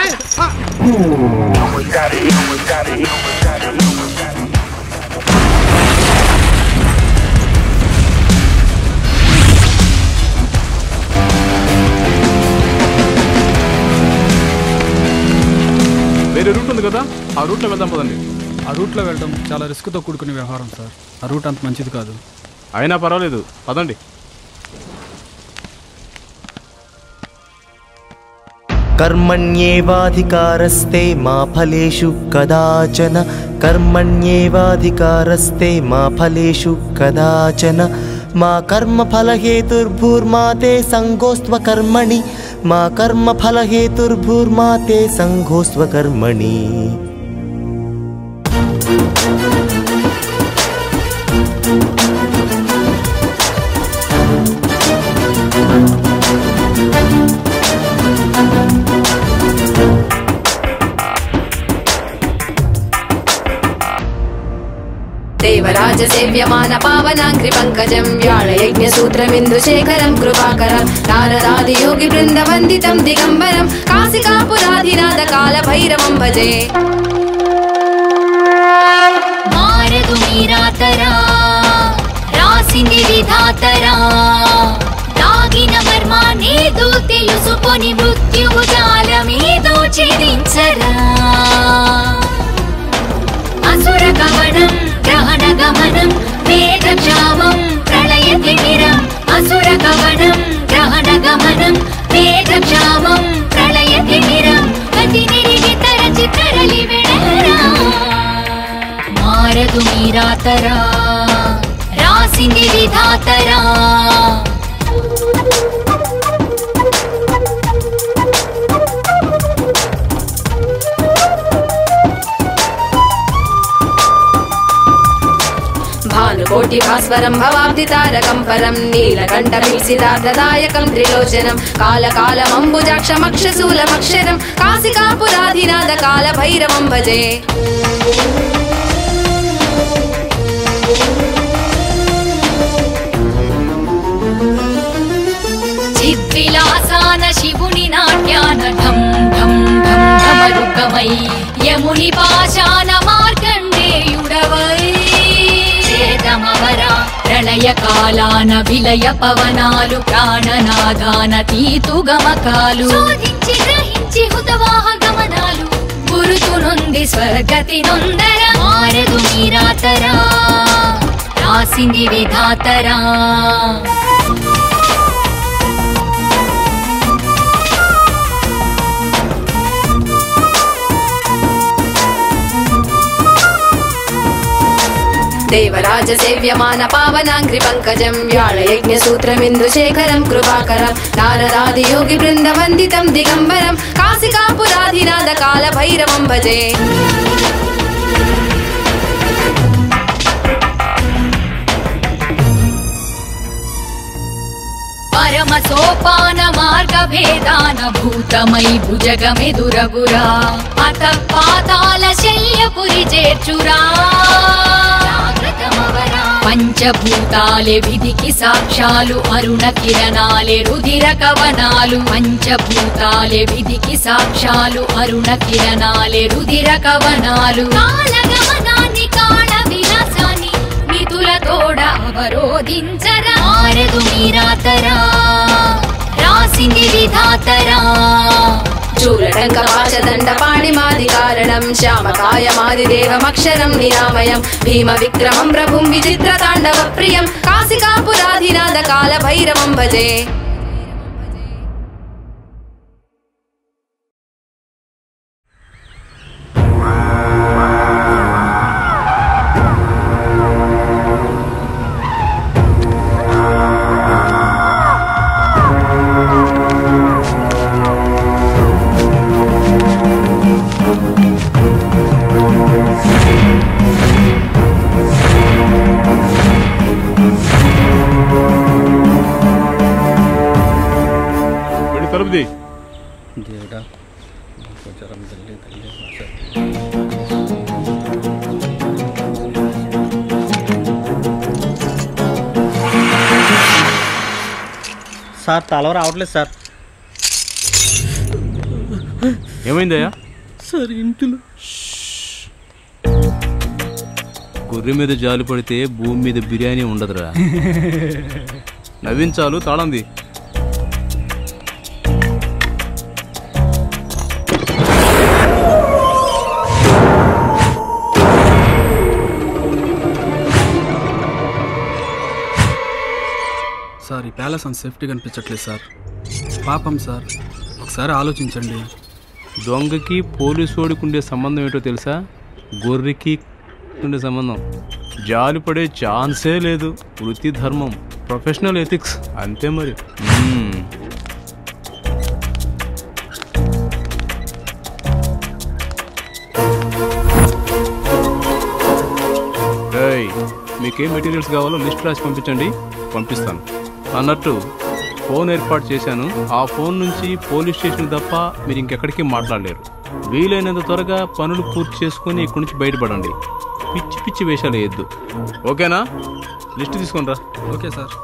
వేరే రూట్ ఉంది కదా, ఆ రూట్లో వెళ్దాం పదండి. ఆ రూట్లో వెళ్ళడం చాలా రిస్క్తో కూడుకునే వ్యవహారం సార్. ఆ రూట్ అంత మంచిది కాదు. అయినా పర్వాలేదు, పదండి. కర్మణ్యేవాధికారస్తే మా ఫలేషు కదాచన కర్మణ్యేవాధికారస్తే మా ఫలేషు కదాచన మా కర్మఫలహేతుర్భూర్మా తే సంగోస్త్వ కర్మణి మా కర్మఫలహేతుర్భూర్మా తే సంగోస్త్వ కర్మణి. దేవరాజ సేవ్యమాన పావనాంగ్రి పంకజం వ్యాళయజ్ఞ సూత్రమిందుశేఖరం కృపాకరం నారదాది యోగి బృంద వందితం దిగంబరం కాశికాపురాధినాథ కాల భైరవం భజే. మారదు మీరాతరా రాసింది విధాతరా దాగిన మర్మానేదో తెలుసుకొని మృత్యువు జాలమేదో ఛేదించరా. అసుర కవనం గ్రహణ గమనం వేదక్షామం ప్రళయతిమిరం అసుర కవనం గ్రహణ గమనం వేదక్షామం ప్రళయతిమిరం గతి నిరిగి తరచి తరలి వెడరా. మారదు మీరాతరా రాసింది విధాతరా. భానుకోటి భాస్వరం భవాబ్ది తారకం పరం నీలకంఠమిసిదార్థదాయకం త్రిలోచనం కాలకాలమంబుజాక్షమక్షశూలమక్షరం కాశికాపురాధినాథ కాల భైరవం భజే. చిద్విలాసాన శివుని నాట్యాన ఢం ఢం ఢం ఢమరుగమై యముని పాశాన మార్కండేయుడవై చేతమవరా ప్రళయ కాలాన విలయ పవనాలు ప్రాణనాదాన తీతు గమకాలు శోధించి గ్రహించి హుతవాహ గమనాలు గురుతు నొంది స్వర్గతి నొందర. మారదు మీరాతరా రాసింది విధాతరా. దేవరాజ సేవ్యమాన పావనాంగ్రి పంకజం వ్యాళయజ్ఞ సూత్రమిందుశేఖరం కృపాకరం నారదాది యోగి బృంద వందితం దిగంబరం కాశికాపురాధినాథ కాల భైరవం భజే. సోపాన మార్గ భేదాన భూతమై భుజగమెదురగురా అత పాతాల శల్యపురి చేర్చురా పంచభూతాలే విధికి సాక్ష్యాలు అరుణ కిరణాలే రుధిర కవనాలు పంచభూతాలే విధికి సాక్ష్యాలు అరుణ కిరణాలే రుధిర కవనాలు కాలగమనాన్ని కాళ విలాసాన్ని మితుల తోడ అవరోధించరా మారదు మీరాతరా రాసింది విధాతరా చూలడంక పాశదండ పాణిమాది కారణం శ్యామకాయమాది దేవమక్షరం నిరామయం భీమ విక్రమం ప్రభుం విచిత్ర తాండవ ప్రియం కాశికాపురాధినాథ కాల భైరవం భజే. సార్ తల రావట్లేదు సార్. ఏమైందయ్యా? సార్ ఇంటిలో గొర్రె మీద జాలి పడితే భూమి మీద బిర్యానీ ఉండదురా. నవ్వించాలు తాళంది. సార్ ఈ ప్యాలెస్ అంత సేఫ్టీ కనిపించట్లేదు సార్. పాపం సార్, ఒకసారి ఆలోచించండి. దొంగకి పోలీసు వాడికి ఉండే సంబంధం ఏంటో తెలుసా? గొర్రెకి ఉండే సంబంధం. జాలి పడే ఛాన్సే లేదు. వృత్తి ధర్మం, ప్రొఫెషనల్ ఎథిక్స్ అంతే మరి. మీకేం మెటీరియల్స్ కావాలో లిస్ట్ రాసి పంపించండి, పంపిస్తాను. అన్నట్టు ఫోన్ ఏర్పాటు చేశాను. ఆ ఫోన్ నుంచి పోలీస్ స్టేషన్ తప్ప మీరు ఇంకెక్కడికి మాట్లాడలేరు. వీలైనంత త్వరగా పనులు పూర్తి చేసుకొని ఇక్కడి నుంచి బయటపడండి. పిచ్చి పిచ్చి వేషాలు వేయద్దు, ఓకేనా? లిస్ట్ తీసుకొని రా. Okay sir.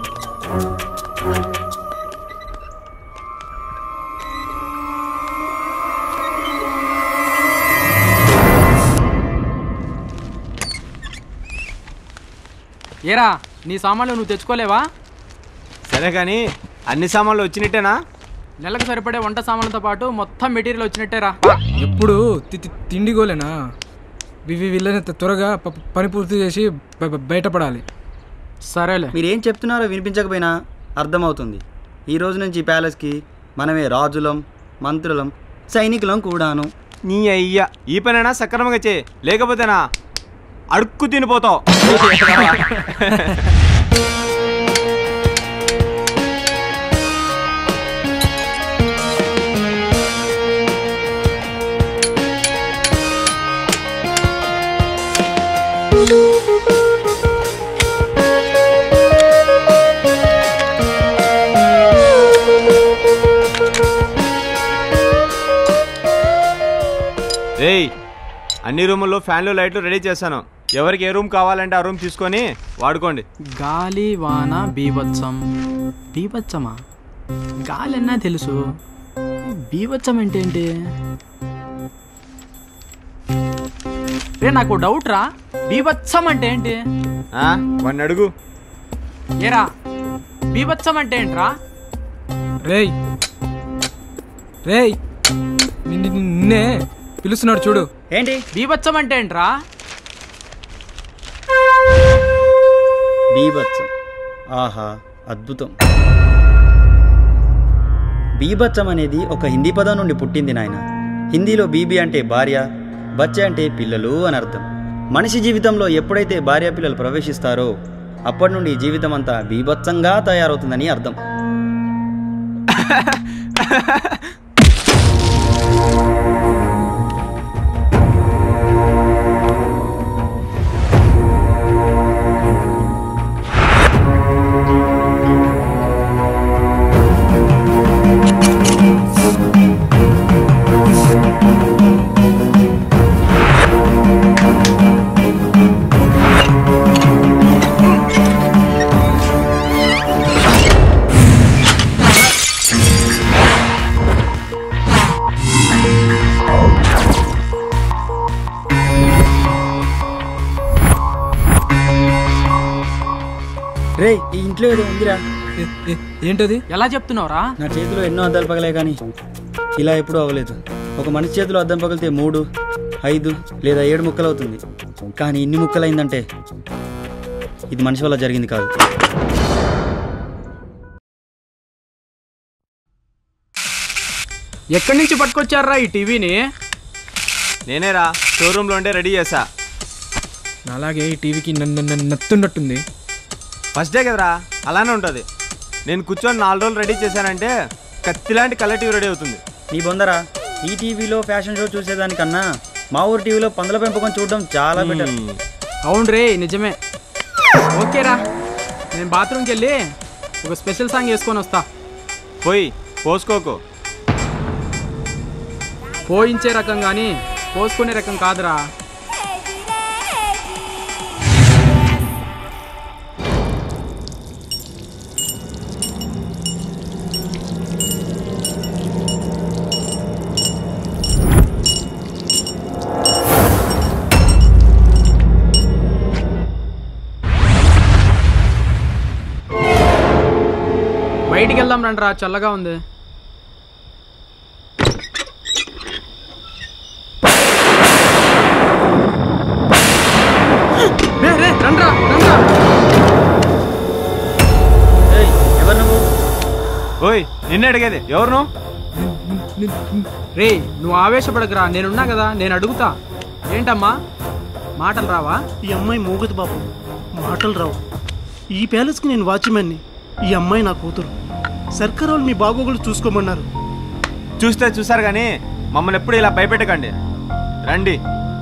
ఏరా, నీ సామాన్లు నువ్వు తెచ్చుకోలేవా? సరే కానీ అన్ని సామాన్లు వచ్చినట్టేనా? నెలకు సరిపడే వంట సామాన్లతో పాటు మొత్తం మెటీరియల్ వచ్చినట్టేరా. ఎప్పుడు తిండిగోలేనా? వీళ్ళని త్వరగా పని పూర్తి చేసి బయటపడాలి. సరేలే. మీరేం చెప్తున్నారో వినిపించకపోయినా అర్థమవుతుంది. ఈ రోజు నుంచి ప్యాలెస్కి మనమే రాజులం, మంత్రులం, సైనికులం కూడాను. నీ అయ్యా, ఈ పనైనా సక్రమంగా చే, లేకపోతేనా అడుక్కు తినిపోతావు. రేయ్, అన్ని రూముల్లో ఫ్యాన్లు లైట్లు రెడీ చేశాను. ఎవరికి ఏ రూమ్ కావాలంటే ఆ రూమ్ తీసుకొని వాడుకోండి. గాలి వాన బీభత్సం. బీభత్సమా? గాలి అన్నా తెలుసు, బీభత్సం అంటే ఏంటి? రే, నాకు డౌట్ రా, బీభత్సం అంటే ఏంటి? వాడిని అడుగు. ఏరా, బీభత్సం అంటే ఏంట్రా? రేయ్ రేయ్ నిన్నే పిలుస్తున్నాడు చూడు. ఏంటి బీభత్సం అంటే ఏంట్రా? బీభత్సం. ఆహా, అద్భుతం. బీభత్సం అనేది ఒక హిందీ పదం నుండి పుట్టింది నాయన. హిందీలో బీబీ అంటే భార్య, బచ్చ అంటే పిల్లలు అని అర్థం. మనిషి జీవితంలో ఎప్పుడైతే భార్య పిల్లలు ప్రవేశిస్తారో అప్పటి నుండి జీవితం అంతా బీభత్సంగా తయారవుతుందని అర్థం. రే ఈ ఇంట్లో ఏదో ఉందిరా. ఏంటది? ఎలా చెప్తున్నావురా? నా చేతిలో ఎన్నో అద్దాలు పగలే కానీ ఇలా ఎప్పుడూ అవ్వలేదు. ఒక మనిషి చేతిలో అద్దం పగిలితే మూడు ఐదు లేదా ఏడు ముక్కలు అవుతుంది, కానీ ఇన్ని ముక్కలు అయిందంటే ఇది మనిషి వల్ల జరిగింది కాదు. ఎక్కడి నుంచి పట్టుకొచ్చారా ఈ టీవీని? నేనేరా షోరూంలో ఉండే రెడీ చేసా. అలాగే ఈ టీవీకి నన్ను నత్తున్నట్టుంది. ఫస్ట్ డే కదరా, అలానే ఉంటుంది. నేను కూర్చొని నాలుగు రోజులు రెడీ చేశానంటే కత్తిలాంటి కలర్ టీవీ రెడీ అవుతుంది. నీ బొందరా, ఈ టీవీలో ఫ్యాషన్ షో చూసేదానికన్నా మా ఊరు టీవీలో పందుల పెంపకం చూడడం చాలా బెటర్. అవును రే, నిజమే. ఓకేరా, నేను బాత్రూమ్కి వెళ్ళి ఒక స్పెషల్ సాంగ్ వేసుకొని వస్తా. పోయి పోసుకోకు. పోయించే రకం కానీ పోసుకునే రకం కాదురా. బయటికి వెళ్దాం రండి రా, చల్లగా ఉంది. ఓయ్ నిన్నే అడిగేది, ఎవరు నువ్వు? రే నువ్వు ఆవేశపడకరా, నేనున్నా కదా, నేను అడుగుతా. ఏంటమ్మా మాటలు రావా? ఈ అమ్మాయి మూగదు బాబు, మాటలు రావు. ఈ ప్యాలెస్కి నేను వాచ్మెన్ని, ఈ అమ్మాయి నా కూతురు. సర్కార్ వాళ్ళు మీ బాగోగులు చూసుకోమన్నారు. చూస్తే చూసారు కానీ మమ్మల్ని ఎప్పుడు ఇలా భయపెట్టకండి. రండి.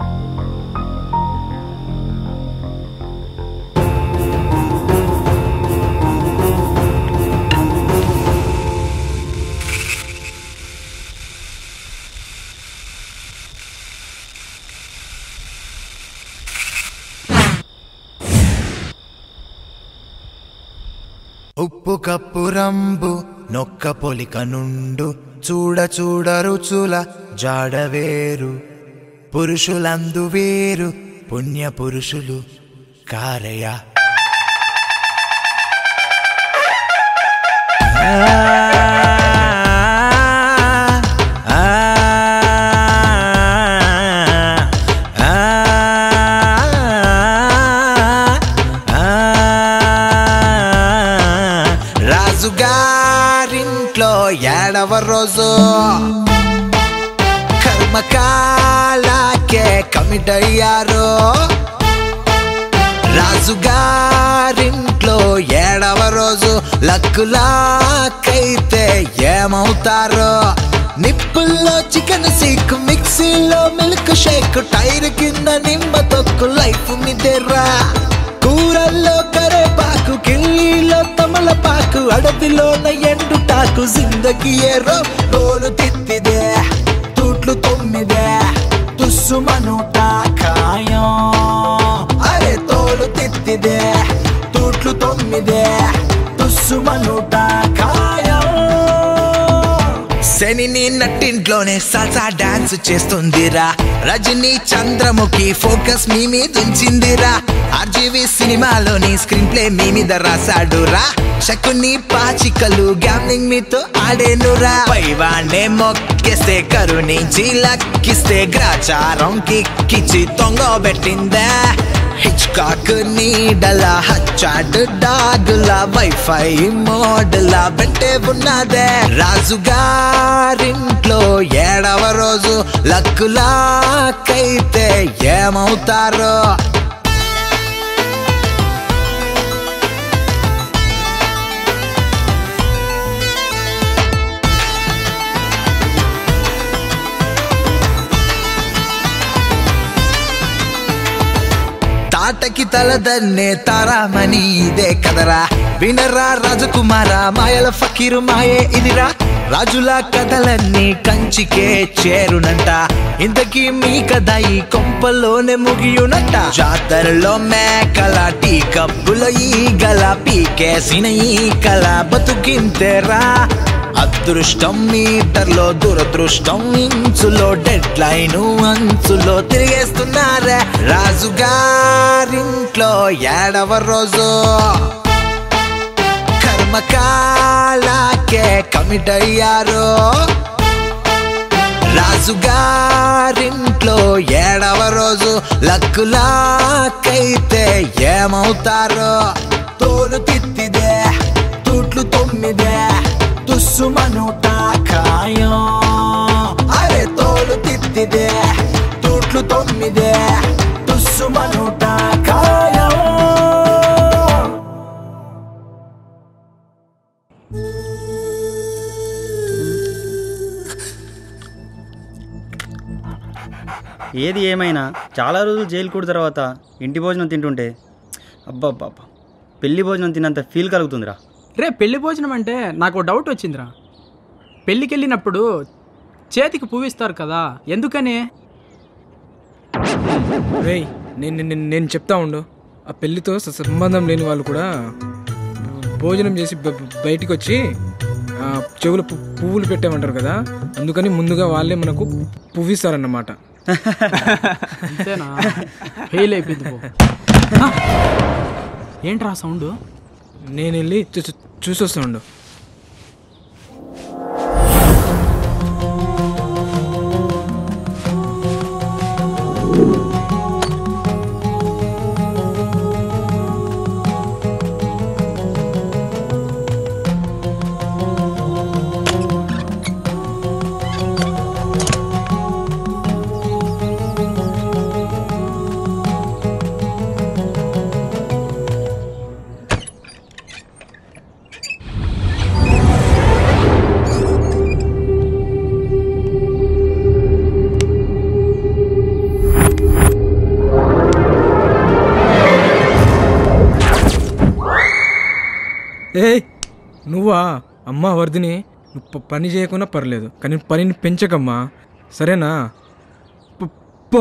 ఉప్పు కప్పు రంబు నొక్క పొలిక నుండు చూడ చూడ రుచుల జాడవేరు పురుషులందు వేరు పుణ్య పురుషులు కారయ. రాజుగారింట్లో ఏడవ రోజు కర్మకాలకే కమిట్ అయ్యారు. రాజుగారింట్లో ఏడవ రోజు లక్కులాకైతే ఏమవుతారు? నిప్పుల్లో చికెన్ సీక్, మిక్సీలో మిల్క్ షేక్, టైర్ కింద నిమ్మ తొక్కు, లైఫ్ మిదేరా. కూరల్లో కరేపాకు, కిల్లీలో తమలపాకు, అడవిలోన ఎండుటాకు, జిందగీ ఏరో తోలు తిత్తిదే, తూట్లు తొమ్మిదే, తుస్సు మనుట ఖాయం. అరే తోలు తిత్తిదే, తూట్లు తొమ్మిదే, తుస్సు మనుట ఖాయం. శని నట్టింట్లోనే సల్సా డాన్స్ చేస్తుందిరా. రజనీ చంద్రముఖి ఫోకస్ మీ మీద ఉంచిందిరా. ఆర్జీవి సినిమాలోని స్క్రీన్ ప్లే మీ మీద రాసాడురా. శకుని పాచికలు గ్యామ్లింగ్ మీతో ఆడేనురా. పైవాణ్ణే మొక్కేస్తే కరుణించి లక్కిస్తే గ్రాచారం కిక్కిచ్చి తొంగబెట్టిందా. హిచ్కాక్ నీడల హచ్చాడ్ డాగుల వైఫై మోడల వెంటే ఉన్నదే. రాజుగారింట్లో ఏడవ రోజు లక్కులాకైతే ఏమవుతారో? తాటకి తలదన్నే తారామణి ఇదే కదరా. వినరా రాజకుమార, మాయల ఫకీరు మాయే ఇదిరా. రాజుల కథలన్నీ కంచికే చేరునంట, ఇంతకీ మీ కథ ఈ కొంపల్లోనే ముగియునంట. జాతరలో మేకల, టీ కప్పుల ఈగల, పీకేసిన ఈ కల బతుకింతేరా. అదృష్టం మీటర్లో, దురదృష్టం ఇంచులో, డెడ్ లైన్ అంచులో తిరిగేస్తున్నారే. రాజుగారింట్లో ఏడవ రోజు అమ్మకాలకే కమిట్ అయ్యారు. రాజుగారింట్లో ఏడవ రోజు లక్కులాకైతే ఏమవుతారో. తోలు తిత్తిదే తూట్లు తొమ్మిదే తుస్సుమనుట ఖాయం. అరే తోలు తిత్తిదే తూట్లు తొమ్మిదే తుస్సుమనుట ఖాయం. ఏది ఏమైనా చాలా రోజులు జైలు కూడి తర్వాత ఇంటి భోజనం తింటుంటే అబ్బా అబ్బా పెళ్లి భోజనం తిన్నంత ఫీల్ కలుగుతుందిరా. రే పెళ్లి భోజనం అంటే నాకు డౌట్ వచ్చిందిరా. పెళ్ళికి వెళ్ళినప్పుడు చేతికి పువ్విస్తారు కదా, ఎందుకని? రేయ్ నేను నేను నేను చెప్తా ఉండు. ఆ పెళ్ళితో సంబంధం లేని వాళ్ళు కూడా భోజనం చేసి బయటికి వచ్చి చెవులు పువ్వులు పెట్టామంటారు కదా, అందుకని ముందుగా వాళ్ళే మనకు పువ్విస్తారన్నమాట. అంతేనా? ఫెయిల్ అయిపోయింది. ఏంట్రా సౌండ్? నేను వెళ్ళి చూసొస్తా ఉండు. ఏ నువ్వా? అమ్మా వర్ధిని, నువ్వు పని చేయకుండా పర్లేదు, కానీ పనిని పెంచకమ్మా, సరేనా? పో.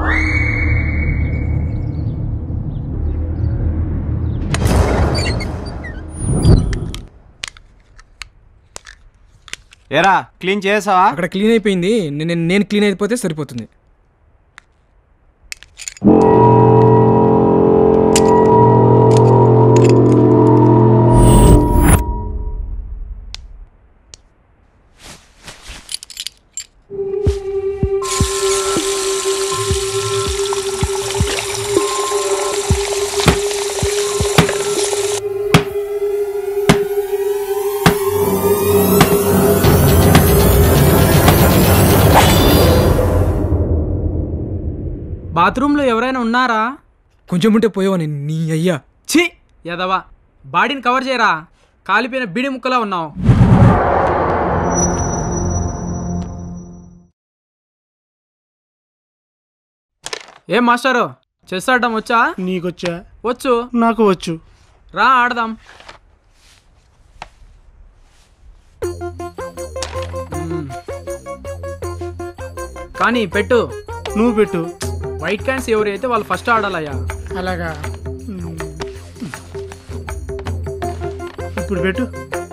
ఏరా క్లీన్ చేసావా? అక్కడ క్లీన్ అయిపోయింది, నేను నేను క్లీన్ అయిపోతే సరిపోతుంది. బాత్రూంలో ఎవరైనా ఉన్నారా? కొంచెం ఉంటే పోయేవని నీ అయ్యా. ఛీ యదవా, బాడీని కవర్ చేయరా, కాలిపోయిన బిడి ముక్కలా ఉన్నావు. ఏం మాస్టారు, చెస్ ఆడడం వచ్చా? నీకొచ్చా? వచ్చు. నాకు వచ్చు. రా ఆడదాం. కానీ పెట్టు. నువ్వు పెట్టు. వైట్ క్యాన్స్ ఎవరైతే వాళ్ళు ఫస్ట్ ఆడాలయ్యా. అలాగా, ఇప్పుడు పెట్టు.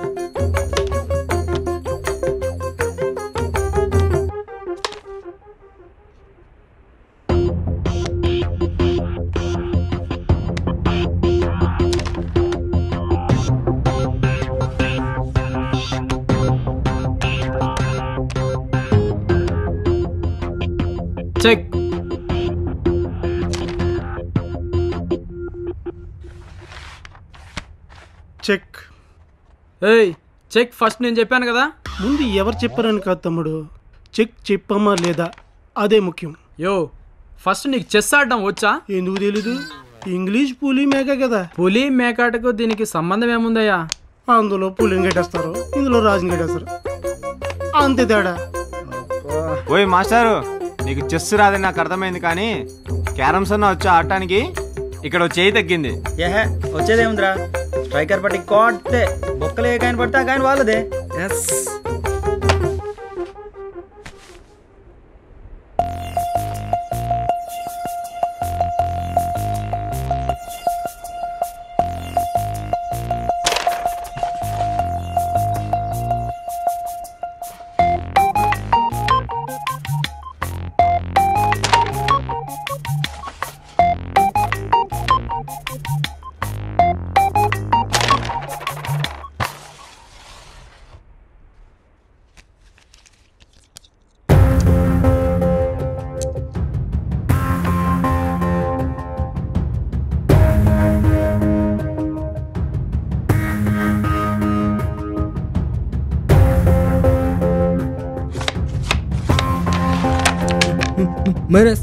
చెక్. చెక్. ఏయ్ చెక్ ఫస్ట్ నేను చెప్పాను కదా. ముందు ఎవరు చెప్పారని కాదు తమ్ముడు, చెక్ చెప్పామా లేదా అదే ముఖ్యం. యో ఫస్ట్ నీకు చెస్ ఆడడం వచ్చా? ఎందుకు తెలీదు, ఇంగ్లీష్ పులి మేక కదా. పులి మేకాటకు దీనికి సంబంధం ఏముందయ్యా? అందులో పులిని గట్టేస్తారు, ఇందులో రాజుని గట్టేస్తారు, అంతే తేడా. ఓయ్ మాస్టారు, నీకు చెస్ రాదని నాకు అర్థమైంది, కానీ క్యారమ్స్ అన్న వచ్చా ఆడటానికి? ఇక్కడ చేయి తగ్గింది. ఏహే వచ్చేదేముందిరా, స్ట్రైకర్ పట్టి కొట్టే బొక్కలు ఏ కాయన పడితే ఆ కాయన వాళ్ళదే. Yes minus.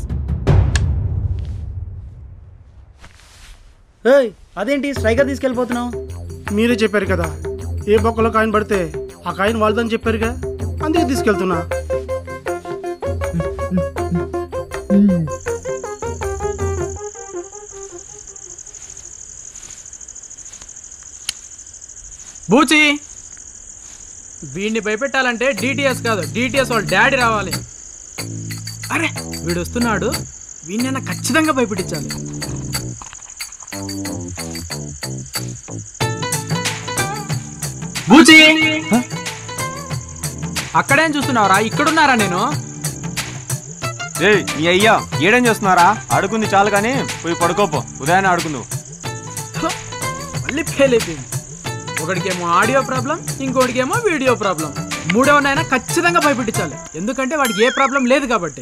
ఏయ్ అదేంటి స్ట్రైకర్ తీసుకెళ్ళిపోతున్నావు? మీరే చెప్పారు కదా ఏ బొక్కలో కాయిన్ పడితే ఆ కాయిన్ వాళ్ళదని చెప్పారుగా, అందుకే తీసుకెళ్తున్నా. బూచి వీడిని భయపెట్టాలంటే డిటిఎస్ కాదు డిటిఎస్ వాళ్ళ డాడీ రావాలి. అరే వీడు వస్తున్నాడు, వీడినైనా ఖచ్చితంగా భయపెట్టించాలి. బూచి అక్కడేం చూస్తున్నావురా? ఇక్కడున్నారా నేను? ఏయ్ నీ అయ్యా ఏడేం చేస్తున్నారా? ఆడుకుంది చాలు కానీ పోయి పడుకోపో, ఉదయాన్నే ఆడుకుందావు. మళ్ళీ ఫెయిల్ అయిపోయింది. ఒకడికేమో ఆడియో ప్రాబ్లం, ఇంకోటికేమో వీడియో ప్రాబ్లం. మూడవనైనా ఖచ్చితంగా భయపెట్టించాలి, ఎందుకంటే వాడికి ఏ ప్రాబ్లం లేదు కాబట్టి.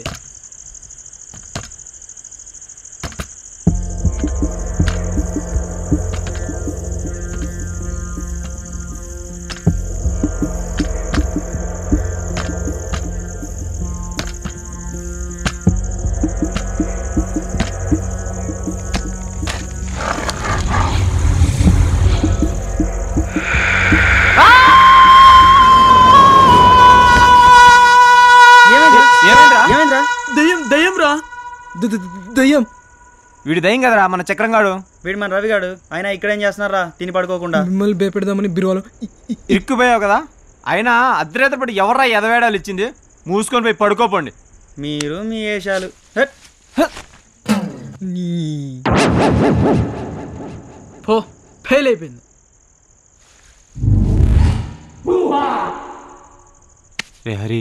దయ్యం. వీడి దయ్యం కదరా మన చక్రంగాడు. వీడు మన రవిగాడు. ఆయన ఇక్కడేం చేస్తున్నారా తిని పడుకోకుండా? మిమ్మల్ని భయపెడదామని బిరువాలో ఇరుక్కుపోయావు కదా. అయినా అర్ధరేతపడి ఎవర్రా ఎదవేడాలు ఇచ్చింది? మూసుకొని పోయి పడుకోపోండి. మీరు మీ వేషాలు. పో ఫెయిల్ అయిపోయింది. రే హరి,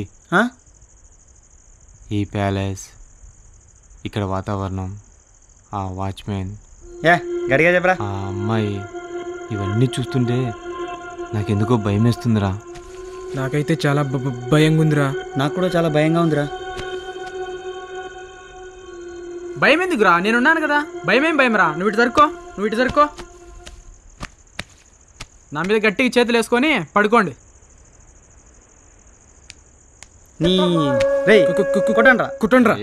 ఈ ప్యాలెస్, ఇక్కడ వాతావరణం, ఆ వాచ్మెన్, గడిగా చెప్పరా ఆ అమ్మాయి, ఇవన్నీ చూస్తుంటే నాకెందుకో భయం వేస్తుందిరా. నాకైతే చాలా భయంగా ఉందిరా. నాకు కూడా చాలా భయంగా ఉందిరా. భయం ఎందుకురా? నేనున్నాను కదా. భయం ఏం భయం రా. నువ్వు ఇటు జరుకో, నువ్వు ఇటు జరుకో. నా మీద గట్టిగా చేతులు వేసుకొని పడుకోండి. నీ రే కొట్టండ్రా కుట్టండ్రా.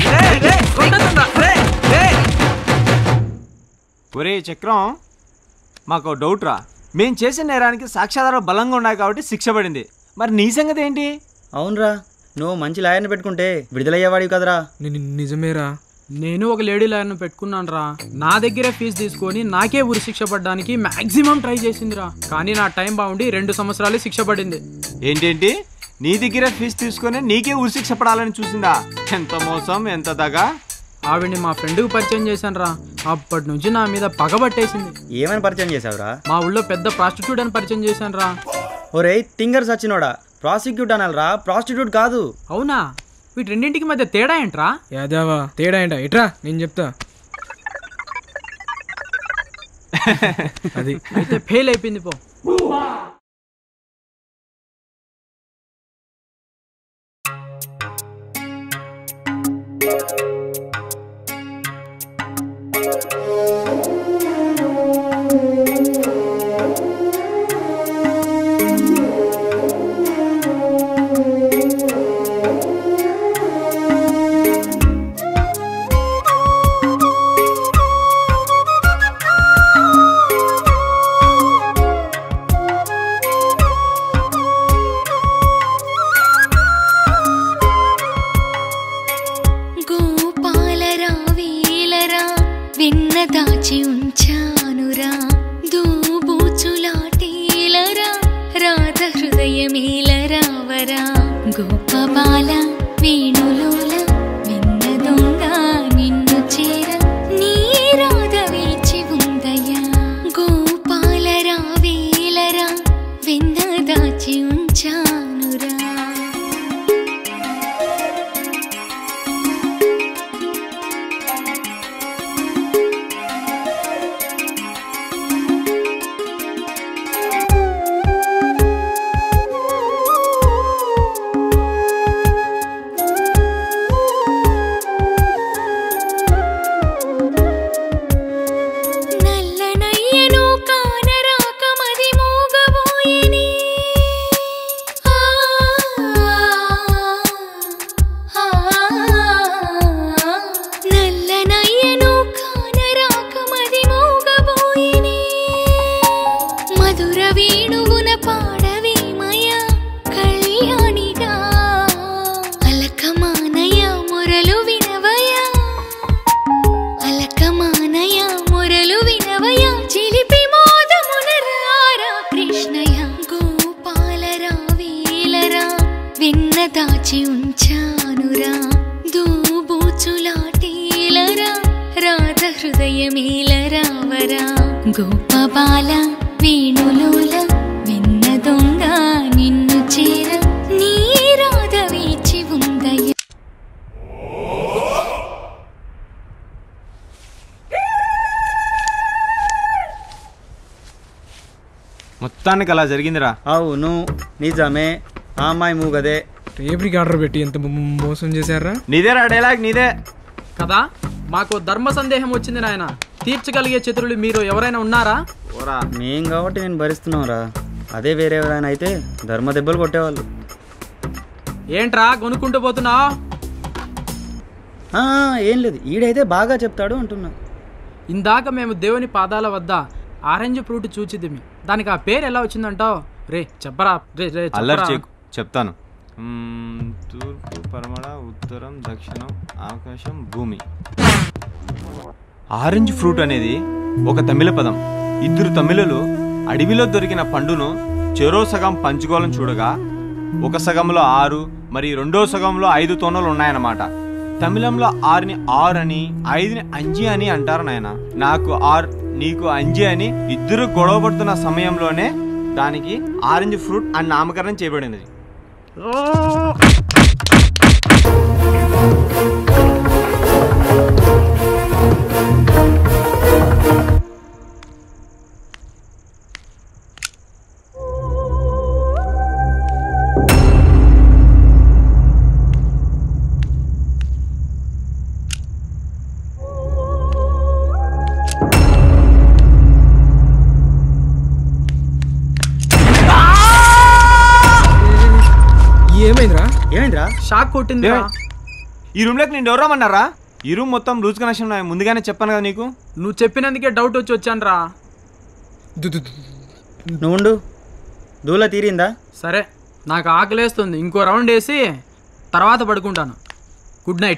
ఒరే చక్రం, మాకు డౌట్ రా. మేం చేసిన నేరానికి సాక్ష్యాధారాలు బలంగా ఉన్నాయి కాబట్టి శిక్ష పడింది. మరి నీ సంగతి ఏంటి? అవునరా, నువ్వు మంచి లాయర్ని పెట్టుకుంటే విడుదలయ్యేవాడివి కదరా. నిజమేరా, నేను ఒక లేడీ లాయర్ను పెట్టుకున్నాను రా. నా దగ్గరే ఫీజు తీసుకొని నాకే ఉరి శిక్ష పడడానికి మాక్సిమం ట్రై చేసిందిరా. కానీ నా టైం బాగుండి రెండు సంవత్సరాలు శిక్ష పడింది. ఏంటేంటి? నీ దగ్గర ఫీజు తీసుకొని నీకే ఉరి శిక్ష పడాలని చూసిందా? ఎంత మోసం, ఎంత దగా. ఆవిడ్ని మా ఫ్రెండ్కి పరిచయం చేశాను రా. అప్పటి నుంచి నా మీద పగబట్టేసింది. ఏమని పరిచయం చేసావురా? మా ఊళ్ళో పెద్ద ప్రాస్టిట్యూట్ అని పరిచయం చేశాను రా. ఒరే థింగర్స్ వచ్చినోడా, ప్రాసిక్యూట్ అనాలరా, ప్రాస్టిట్యూట్ కాదు. అవునా? వీటి రెండింటికి మధ్య తేడా ఏంట్రా? యాదవా తేడా ఏంటా? ఇట్రా నేను చెప్తా. అది అయితే ఫెయిల్ అయిపోయింది పో. దాచి ఉంచానురా దూబూచులాటేలరా రాధ హృదయమేలరావరా గోపబాల వేణులోల విన్న దొంగ నిన్ను చేర నీ రాధ వేచి ఉందయ్యా గోపాల రావేలరా విన్న దాచి ఉంచానురా. హృదయమేల రావరా గోపబాల వేణులోల వెన్న దొంగ నిన్ను చేర నీ రాధ వేచి ఉందయ్య. మొత్తానికి అలా జరిగిందిరా. అవును నిజమే. ఆ అమ్మాయి మూగదే. రేపటికి ఆర్డర్ పెట్టి ఎంత మోసం చేశారా? నీదేరా డైలాగ్ నీదే కదా. మాకు ధర్మ సందేహం వచ్చింది నాయన. తీర్చగలిగే చతురులు మీరు ఎవరైనా ఉన్నారా? మేం కాబట్టి నేను భరిస్తున్నావురా. అదే వేరే ఎవరైనా అయితే ధర్మ దెబ్బలు కొట్టేవాళ్ళు. ఏంట్రా కొనుక్కుంటూ పోతున్నావు? ఏం లేదు, ఈడైతే బాగా చెప్తాడు అంటున్నా. ఇందాక మేము దేవుని పాదాల వద్ద ఆరెంజ్ ఫ్రూట్ చూచిదిమి. దానికి ఆ పేరు ఎలా వచ్చిందంటావు? రే చెప్పరా. రే రే అల్లరి చేయకు, చెప్తాను. తూర్పు పరమడ, ఉత్తరం, దక్షిణం, ఆకాశం, భూమి. ఆరెంజ్ ఫ్రూట్ అనేది ఒక తమిళ పదం. ఇద్దరు తమిళులు అడవిలో దొరికిన పండును చెరో సగం పంచుకోవాలని చూడగా ఒక సగంలో ఆరు మరి రెండో సగంలో ఐదు తోనలు ఉన్నాయన్నమాట. తమిళంలో ఆరుని ఆరు అని ఐదుని అంజి అని అంటారు నాయన. నాకు ఆర్ నీకు అంజి అని ఇద్దరు గొడవ పడుతున్న సమయంలోనే దానికి ఆరెంజ్ ఫ్రూట్ అని నామకరణం చేయబడినది. ఏమైందిరా? షాక్ కొట్టింది. ఈ రూమ్ లోకి నేను ఎవరమన్నారా? ఈ రూమ్ మొత్తం లూజ్ కనెక్షన్ ముందుగానే చెప్పాను కదా నీకు. నువ్వు చెప్పినందుకే డౌట్ వచ్చి వచ్చాను రా. నువ్వు దూల తీరిందా? సరే, నాకు ఆకలేస్తుంది. ఇంకో రౌండ్ వేసి తర్వాత పడుకుంటాను. Good night.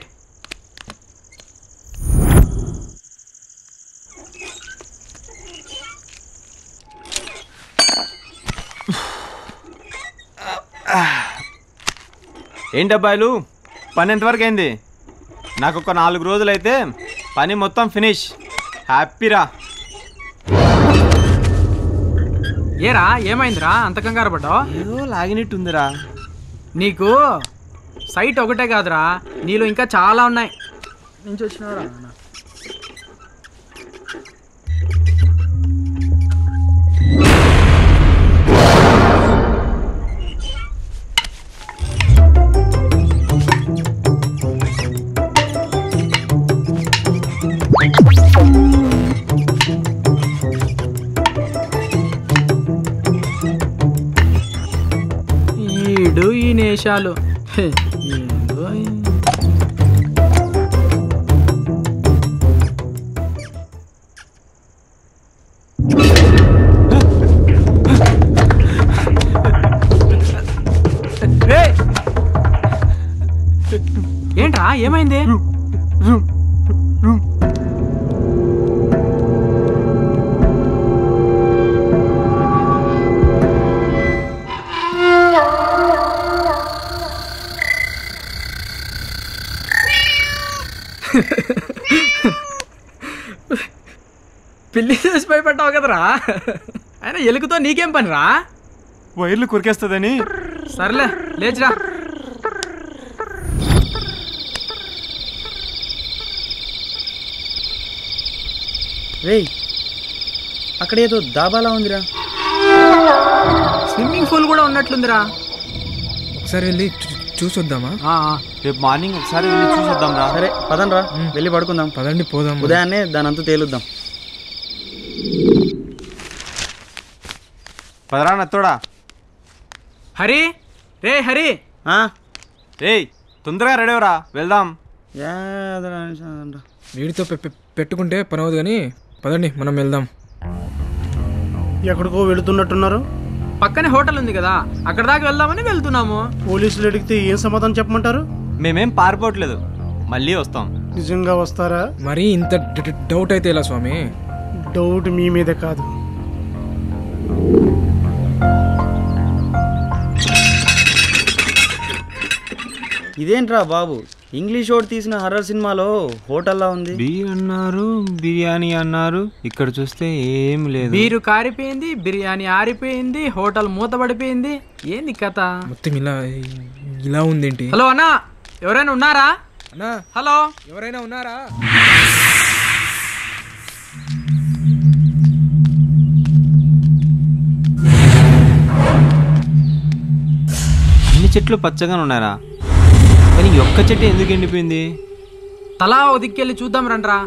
ఏంటి అబ్బాయిలు, పని ఎంతవరకు అయింది? నాకు ఒక నాలుగు రోజులైతే పని మొత్తం ఫినిష్. హ్యాపీరా. ఏరా ఏమైందిరా అంత కంగారు పడ్డావు? ఏదో లాగినట్టుందిరా. నీకు సైట్ ఒకటే కాదురా, నీలో ఇంకా చాలా ఉన్నాయి. నుంచి వచ్చినారా? ఈడు ఈ నేషాలు ఏందో. ఏంట్రా ఏమైంది? పిల్లి చూసి భయపడ్డావు కదరా. అయినా ఎలుగుతో నీకేం పని రా? వైర్లు కొరికేస్తుందని. సర్లే లేచిరా. రే అక్కడ ఏదో దాబాలా ఉందిరా. స్విమ్మింగ్ పూల్ కూడా ఉన్నట్లుందిరా. ఒకసారి వెళ్ళి చూసొద్దామా? రేపు మార్నింగ్ ఒకసారి వెళ్ళి చూసొద్దాం రా. సరే పదండి రా, వెళ్ళి పడుకుందాం. పదండి పోదాం. ఉదయాన్నే దాని అంతా తేలుద్దాం. పదరా నత్తోడా. హరి రే హరి రే తొందరగా రెడీ అవరా, వెళ్దాం. వీడితో పెట్టుకుంటే పని అవదు కానీ పదండి మనం వెళ్దాం. ఎక్కడికో వెళుతున్నట్టున్నారు. పక్కనే హోటల్ ఉంది కదా, అక్కడ దాకా వెళ్దామని వెళ్తున్నాము. పోలీసులు అడిగితే ఏం సమాధానం చెప్పమంటారు? మేమేం పారిపోవట్లేదు, మళ్ళీ వస్తాం. నిజంగా వస్తారా? మరి ఇంత డౌట్ అయితే ఎలా స్వామి? డౌట్ మీ మీద కాదు, ఇదేంట్రా బాబు, ఇంగ్లీష్ ఓడి తీసిన హర్రర్ సినిమాలో హోటల్లా ఉంది. బీ అన్నారు, బిర్యానీ అన్నారు, ఇక్కడ చూస్తే ఏం లేదు. బీరు కారిపోయింది, బిర్యానీ ఆరిపోయింది, హోటల్ మూతపడిపోయింది. ఏంది కథ? మొత్తం ఇలా ఇలా ఉందేంటి? హలో అన్నా, ఎవరైనా ఉన్నారా? అన్నా, హలో, ఎవరైనా ఉన్నారా? అన్ని చెట్లు పచ్చగానే ఉన్నారా, కానీ ఒక్క చెట్టు ఎందుకు ఎండిపోయింది? తలా ఓ దిక్కెళ్ళి చూద్దాం రండ్రా.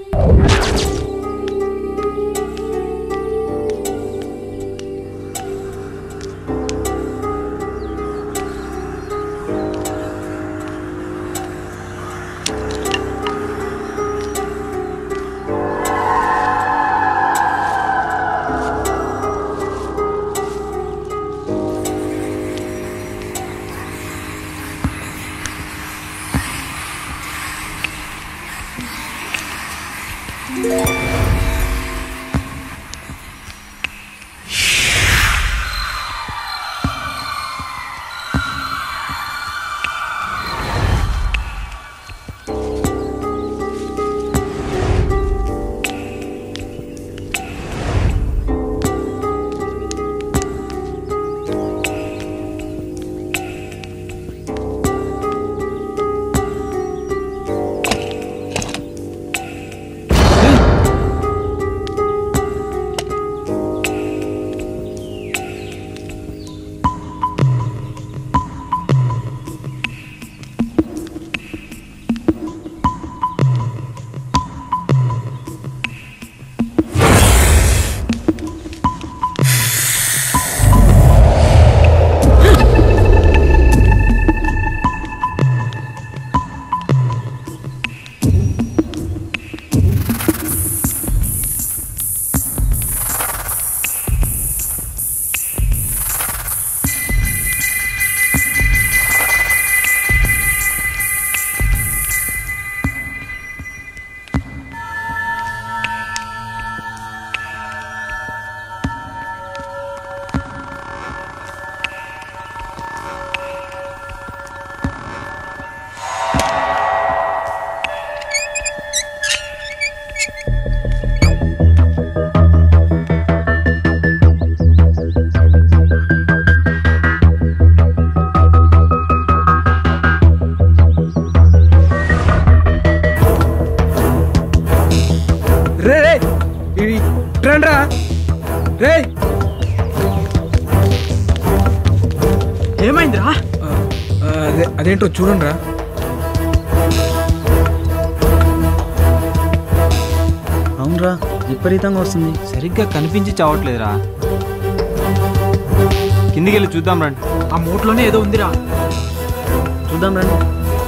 ఏమైందిరా? అదే అదేంటో చూడండి రా. అవునరా, విపరీతంగా వస్తుంది. సరిగ్గా కనిపించి చావట్లేదురా. కిందికి వెళ్ళి చూద్దాం రండి. ఆ మూట్లోనే ఏదో ఉందిరా, చూద్దాం రండి.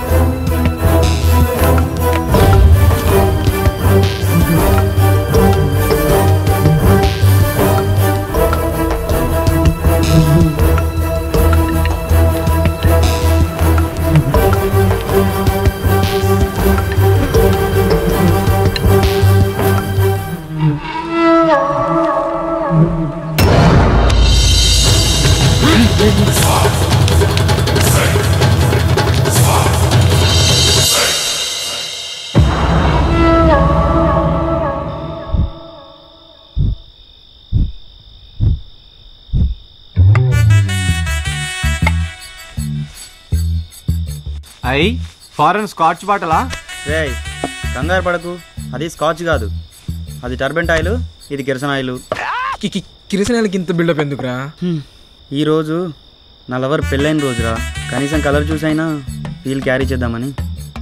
అయ్యి ఫారెన్ స్కాచ్ బాటలా? రే కంగారు పడకు, అది స్కాచ్ కాదు, అది టర్బెంట్ ఆయిల్, ఇది కిరసన్ ఆయిల్. కిరసన్ ఆయిల్కి ఇంత బిల్డప్ ఎందుకురా? ఈరోజు నా లవర్ పెళ్ళైన రోజురా, కనీసం కలర్ చూసైనా ఫీల్ క్యారీ చేద్దామని.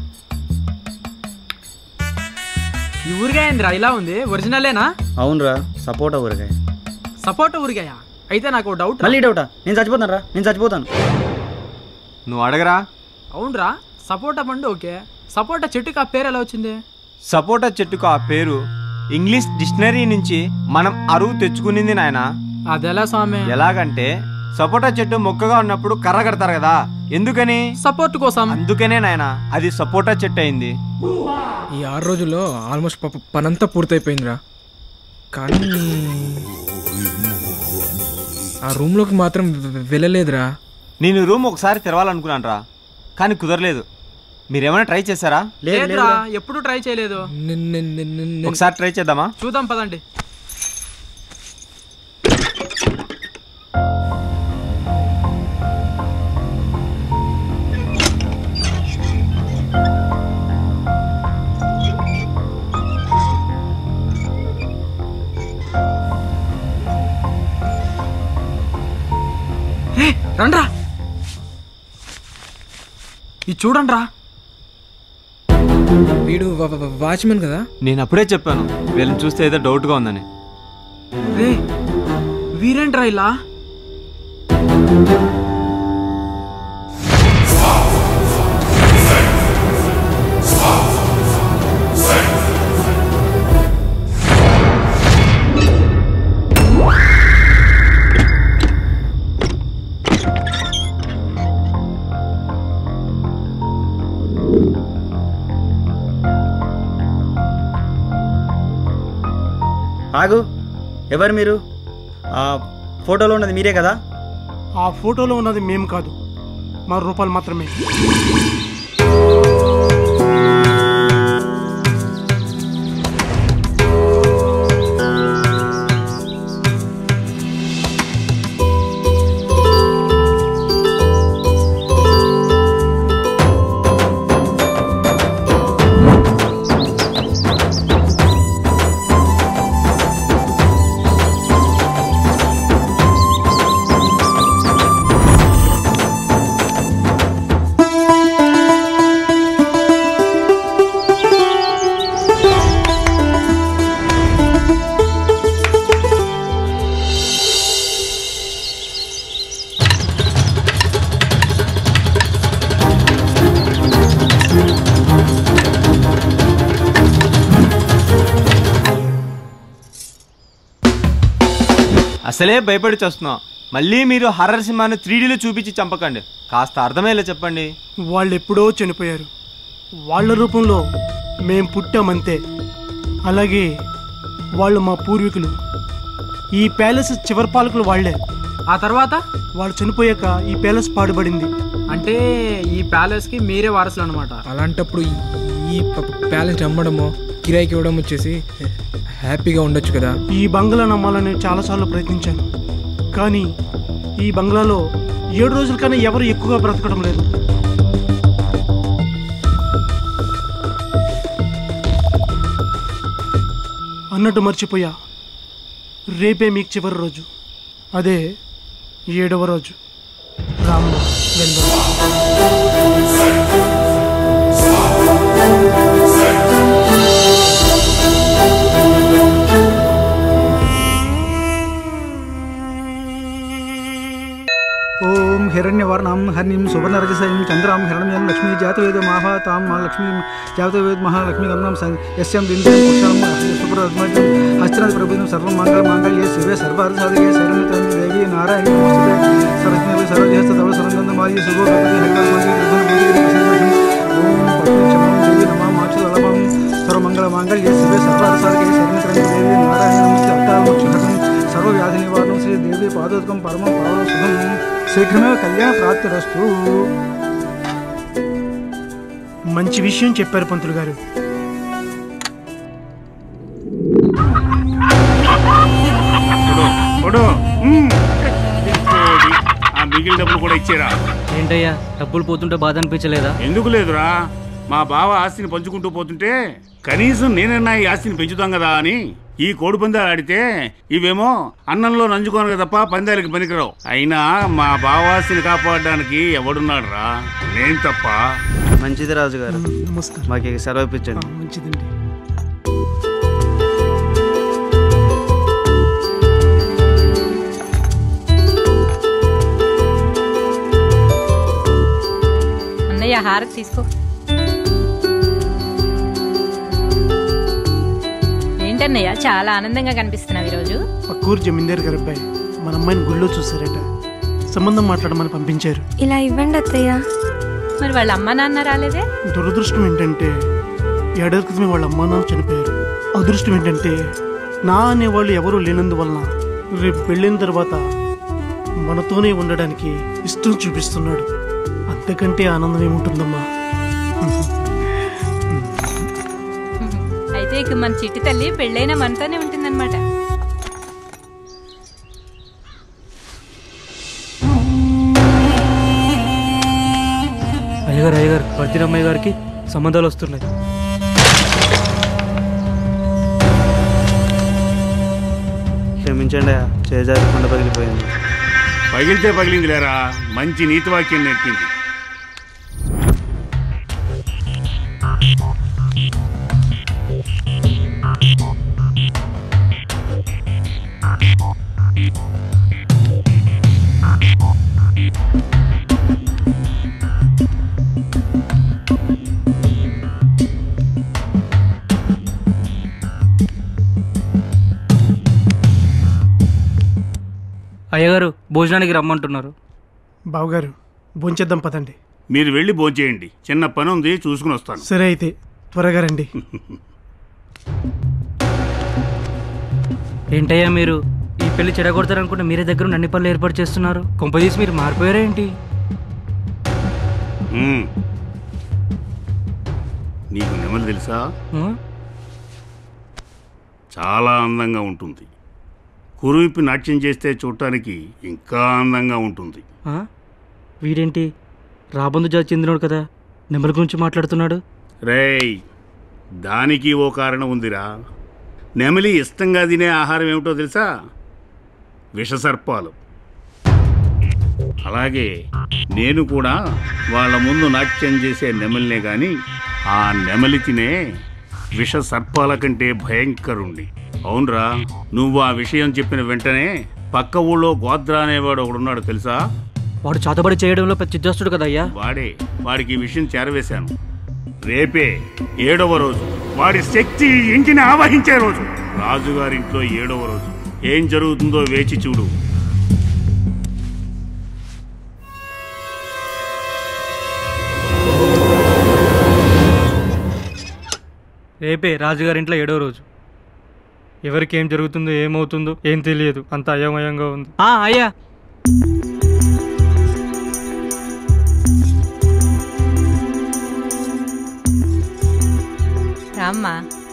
ఈ ఊరిగాయ ఏందిరా ఇలా ఉంది? ఒరిజినలేనా? అవునరా, సపోటా ఊరిగాయ. సపోటా ఊరిగాయ? అయితే నాకు డౌట్. మళ్ళీ డౌటా? నేను చచ్చిపోతాను రా, నేను చచ్చిపోతాను. నువ్వు అడగరా. అవునరా, సపోటా పండు ఓకే, సపోటా చెట్టుకి ఆ పేరు ఎలా వచ్చింది? సపోటా చెట్టుకు ఆ పేరు ఇంగ్లీష్ డిక్షనరీ నుంచి మనం అరువు తెచ్చుకునింది నాయన. అదెలా స్వామి? ఎలాగంటే సపోటా చెట్టు మొక్కగా ఉన్నప్పుడు కర్ర కడతారు కదా, ఎందుకని? సపోర్ట్ కోసం. అందుకనే నాయన అది సపోటా చెట్టు అయింది. ఈ ఆరు రోజుల్లో ఆల్మోస్ట్ పనంతా పూర్తయిపోయిందిరా, కానీ ఆ రూమ్లోకి మాత్రం వెళ్ళలేదురా. నేను రూమ్ ఒకసారి తెరవాలనుకున్నాను రా, కానీ కుదరలేదు. మీరేమైనా ట్రై చేశారా? లేదురా, ఎప్పుడు ట్రై చేయలేదు. ఒకసారి ట్రై చేద్దామా? చూద్దాం పదండి. రండ్రా, ఇది చూడండిరా. వీడు వాచ్మెన్ కదా? నేను అప్పుడే చెప్పాను వీళ్ళని చూస్తే ఏదో డౌట్గా ఉందని. రే వీరేంట్రా ఇలా? ఆగు, ఎవరు మీరు? ఆ ఫోటోలో ఉన్నది మీరే కదా? ఆ ఫోటోలో ఉన్నది మేము కాదు, మా రూపాలు మాత్రమే. అసలే భయపడి చేస్తున్నాం, మళ్ళీ మీరు హర్రర్ సినిమాని త్రీడీలో చూపించి చంపకండి. కాస్త అర్థమయ్యేలా చెప్పండి. వాళ్ళు ఎప్పుడో చనిపోయారు, వాళ్ళ రూపంలో మేం పుట్టామంతే. అలాగే వాళ్ళు మా పూర్వీకులు. ఈ ప్యాలెస్ చివరి పాలకులు వాళ్లే. ఆ తర్వాత వాళ్ళు చనిపోయాక ఈ ప్యాలెస్ పాడుబడింది. అంటే ఈ ప్యాలెస్ కి మీరే వారసులు అనమాట. అలాంటప్పుడు ఈ ప్యాలెస్ అమ్మడమో కిరాయికి ఇవ్వడం వచ్చేసి హ్యాపీగా ఉండొచ్చు కదా. ఈ బంగ్లా నమ్మాలని చాలాసార్లు ప్రయత్నించాను, కానీ ఈ బంగ్లాలో ఏడు రోజుల కన్నా ఎవరు ఎక్కువగా బ్రతకడం లేదు. అన్నట్టు మర్చిపోయా, రేపే మీకు చివరి రోజు, అదే ఏడవ రోజు. రామ్మ ఓం హిరణ్యవర్ణం హరిణీం సువర్ణరజసీం చంద్రాం హిరణ్యం లక్ష్మీ జాతవేద మహాతాం మహాలక్ష్మీ జాతవేద మహాలక్ష్మీ గమనం యస్యం బిందు పురుషాం సుప్రద్మజం హస్తినాథ ప్రభుత్వం సర్వం మంగళ మాంగళ్యే శివే సర్వార్థ సాధకే శరణ్యతం దేవి నారాయణ నమస్తే సరస్వతి సర్వజహస్త తవ సరంగంధ మాయి శుభోపతి హరివర్మంగి ఓం పట్టిచమం దేవి నమః మాచు అలభం సర్వమంగళ మాంగళ్యే శివే సర్వార్థ సాధకే శరణ్యతం దేవి నారాయణ నమస్తే అవతార మోక్షహరం సర్వవ్యాధి నివారణం శ్రీ దేవి పాదోదకం పరమం పావనం శుభం శీఘ్రమే కళ్యాణ ప్రాప్తిరస్తు. మంచి విషయం చెప్పారు పంతులు గారు. ఆ మిగిలిన డబ్బులు కూడా ఇచ్చారా? ఏంటయ్యా డబ్బులు పోతుంటే బాధ అనిపించలేదా? ఎందుకు లేదురా, మా బావ ఆస్తిని పంచుకుంటూ పోతుంటే కనీసం నేనన్నా ఈ ఆస్తిని పెంచుతాం కదా అని ఈ కోడి పందాలు ఆడితే ఇవేమో అన్నంలో నంజుకోను తప్ప పందాలకి పనికిరావు. అయినా మా బావ ఆస్తిని కాపాడడానికి ఎవడున్నాడు రా, నేను తప్ప. మంచిది రాజు గారు, మాకు సెలవు ఇప్పించండి. మంచిదండి. అన్నయ్య హారతి తీసుకో. ఏంటన్నయ్య చాలా ఆనందంగా కనిపిస్తున్నావు ఈరోజు. పక్కూరు జమీందార్ గారి అబ్బాయి మన అమ్మాయిని గుళ్ళో చూసారట, సంబంధం మాట్లాడమని పంపించారు. ఇలా ఇవ్వండి అత్తయ్య. మరి వాళ్ళ అమ్మ నాన్న రాలేదే? దురదృష్టం ఏంటంటే ఏడాది క్రితమే వాళ్ళ అమ్మా నాన్న చనిపోయారు. అదృష్టం ఏంటంటే నా అనేవాళ్ళు ఎవరూ లేనందువలన రేపు పెళ్ళిన తర్వాత మనతోనే ఉండడానికి ఇష్టం చూపిస్తున్నాడు. అంతే. ఇంతకంటే ఆనందం ఏముంటుందమ్మా. అయితే ఇక మన చిట్టి తల్లి పెళ్ళైనా మనతోనే ఉంటుందన్నమాట. అయ్యగారు అయ్యగారు వర్ధినమ్మయ్య గారికి సంబంధాలు వస్తున్నాయి. క్షమించండి, చేజారకుండా పగిలిపోయింది. పగిలితే పగిలింది లేరా, మంచి నీతి వాక్యం నేర్పింది. అయ్యగారు భోజనానికి రమ్మంటున్నారు. బావగారు భోంచేద్దాం పదండి. మీరు వెళ్ళి భోంచేయండి, చిన్న పని ఉంది చూసుకుని వస్తాను. సరే అయితే త్వరగా రండి. ఏంటయ్యా మీరు ఈ పెళ్లి చెడగొడతారనుకుంటే మీరే దగ్గర అన్ని పనులు ఏర్పాటు చేస్తున్నారు. కొంపదీసి మీరు మారిపోయారా ఏంటి? నీకు నెమలి తెలుసా? చాలా అందంగా ఉంటుంది. కురువిప్పి నాట్యం చేస్తే చూడటానికి ఇంకా అందంగా ఉంటుంది. వీడేంటి రాబందు జాతి చెందినోడు కదా, నెమలి గురించి మాట్లాడుతున్నాడు. రేయ్, దానికి ఓ కారణం ఉందిరా. నెమలి ఇష్టంగా తినే ఆహారం ఏమిటో తెలుసా? విషసర్పాలు. అలాగే నేను కూడా వాళ్ళ ముందు నాట్యం చేసే నెమలినే కానీ ఆ నెమలి తినే విష సర్పాల కంటే భయంకరుణ్ణి. అవునరా, నువ్వు ఆ విషయం చెప్పిన వెంటనే పక్క ఊళ్ళో గోద్రా అనేవాడు ఒకడున్నాడు తెలుసా? వాడు చాతబడి చేయడంలో పెద్ద చిద్దస్తుడు కదయ్యా. వాడే, వాడికి ఈ విషయం చేరవేశాను. రేపే ఏడవ రోజు, వాడి శక్తి ఇంటిని ఆవహించే రోజు, రాజుగారింట్లో ఏడవ రోజు. ఏం జరుగుతుందో వేచి చూడు. రేపే రాజుగారింట్లో ఏడో రోజు. ఎవరికి ఏం జరుగుతుందో ఏమవుతుందో ఏం తెలియదు, అంత అయోమయంగా ఉంది. అయ్యా రామ్మా.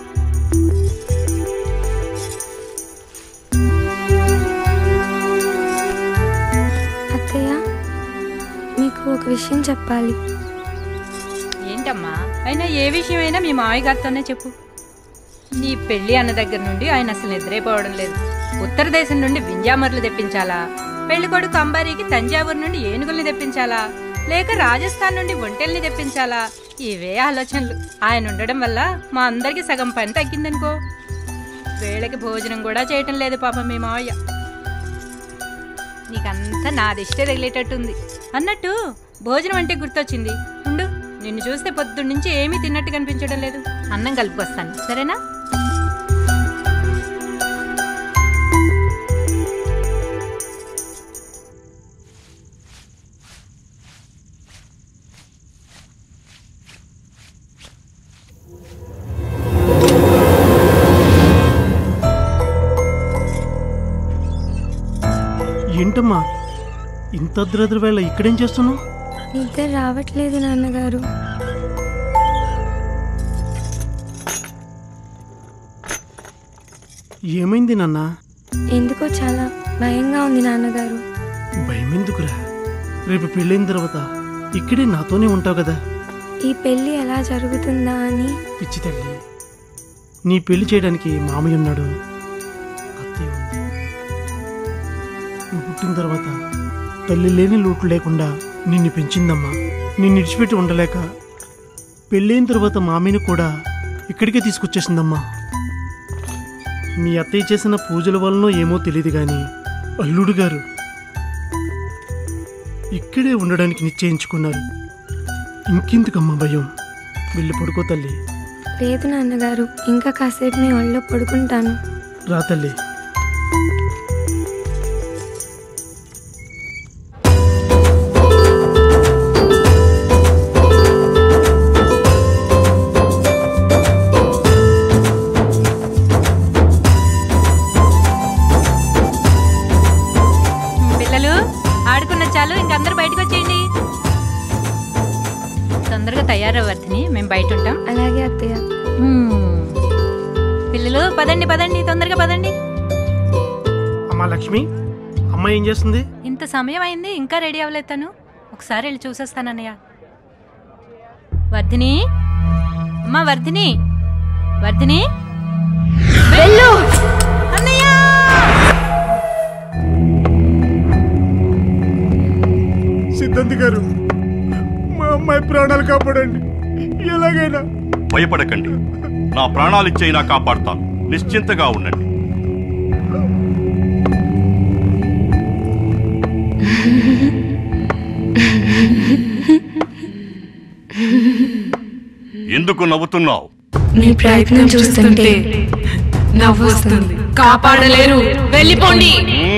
అత్తయ్య, మీకు ఒక విషయం చెప్పాలి. ఏంటమ్మా? అయినా ఏ విషయమైనా మీ మావయ్య గారితోనే చెప్పు. నీ పెళ్లి అన్న దగ్గర నుండి ఆయన అసలు నిద్రైపోవడం లేదు. ఉత్తర దేశం నుండి వింజామర్లు తెప్పించాలా, పెళ్లి కొడుకు అంబారీకి తంజావూరు నుండి ఏనుగుల్ని తెప్పించాలా, లేక రాజస్థాన్ నుండి ఒంటెల్ని తెప్పించాలా, ఇవే ఆలోచనలు. ఆయన ఉండడం వల్ల మా అందరికి సగం పని తగ్గిందనుకో. వేళకి భోజనం కూడా చేయటం లేదు పాపం మీ మావయ్య. నీకంతా నా దిష్టే తగిలేటట్టుంది. అన్నట్టు భోజనం అంటే గుర్తొచ్చింది, ఉండు. నిన్ను చూస్తే పొద్దున్న నుంచి ఏమీ తిన్నట్టు కనిపించడం లేదు. అన్నం కలుపుకొస్తాను, సరేనా? ఏంటమ్మా ఇంత అర్ధరాత్రి వేళ ఇక్కడేం చేస్తున్నావు? నిద్ర రావట్లేదు నాన్నగారు. ఏమైంది నాన్న? ఎందుకో చాలా భయంగా ఉంది నాన్నగారు. భయం ఎందుకురా? రేపు పెళ్ళైన తర్వాత ఇక్కడే నాతోనే ఉంటావు కదా. ఈ పెళ్లి ఎలా జరుగుతుందా అని. పిచ్చి తల్లి, నీ పెళ్లి చేయడానికి మామయ్య ఉన్నాడు, అత్తయ్య ఉంది. నువ్వు పుట్టిన తర్వాత తల్లి లేని లోటు లేకుండా నిన్ను పెంచిందమ్మా. నిన్ను విడిచిపెట్టి ఉండలేక పెళ్ళైన తర్వాత మామయ్యను కూడా ఇక్కడికే తీసుకొచ్చేసిందమ్మా. మీ అత్తయ్య చేసిన పూజల వలనో ఏమో తెలియదు కానీ అల్లుడు గారు ఇక్కడే ఉండడానికి నిశ్చయించుకున్నారు. ఇంకెందుకమ్మా భయం? వెళ్ళి పడుకో తల్లి. లేదు నాన్నగారు, ఇంకా కాసేపు మీ ఒళ్ళో పడుకుంటాను. రా తల్లి. బయట ఉంటాం. అలాగే అత్తయ్య. పిల్లలు పదండి పదండి తొందరగా పదండి. అమ్మా లక్ష్మి, అమ్మ ఏం చేస్తుంది? ఇంత సమయం అయింది ఇంకా రెడీ అవ్వలేదు తను. ఒకసారి వెళ్ళి చూసేస్తానన్నయ్య. వర్ధిని, అమ్మా వర్ధిని, వర్ధిని వెళ్ళు. అన్నయ్య సిద్ధాంతి గారు, మా అమ్మాయి ప్రాణాలు కాపాడండి ఎలాగైనా. భయపడకండి, నా ప్రాణాలిచ్చైనా కాపాడుతాను. నిశ్చింతగా ఉండండి. ఎందుకు నవ్వుతున్నావు? నీ ప్రయత్నం చూస్తుంటే నవ్వు వస్తుంది. కాపాడలేరు, వెళ్ళిపోండి.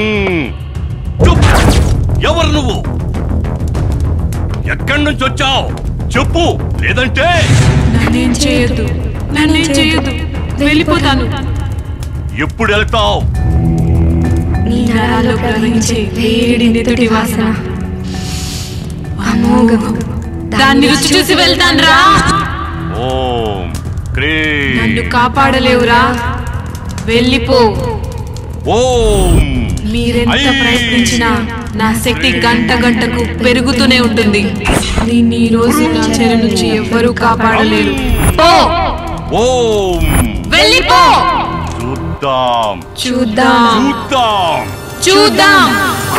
ఎవరు నువ్వు? ఎక్కడి నుంచి వచ్చావు చెప్పు, లేదంటే నన్నేం చేయొద్దు, నన్నేం చేయొద్దు, వెళ్ళిపోతాను. ఎప్పుడు వెళ్తావు? నీ నరాల్లో ప్రవహించే వేడి నెత్తుటి వాసన అమోఘము. దాన్ని రుచి చూసి వెళ్తాను రా. ఓం క్రీం. నన్ను కాపాడలేవురా, వెళ్ళిపో. ఓం. మీరెంత ప్రయత్నించినా నా శక్తి గంట గంటకు పెరుగుతూనే ఉంటుంది. నిన్ను ఈ రోజు నా చెర నుంచి ఎవ్వరూ కాపాడలేరు. పో. ఓం. వెళ్ళిపో. చూద్దాం చూద్దాం చూద్దాం చూద్దాం.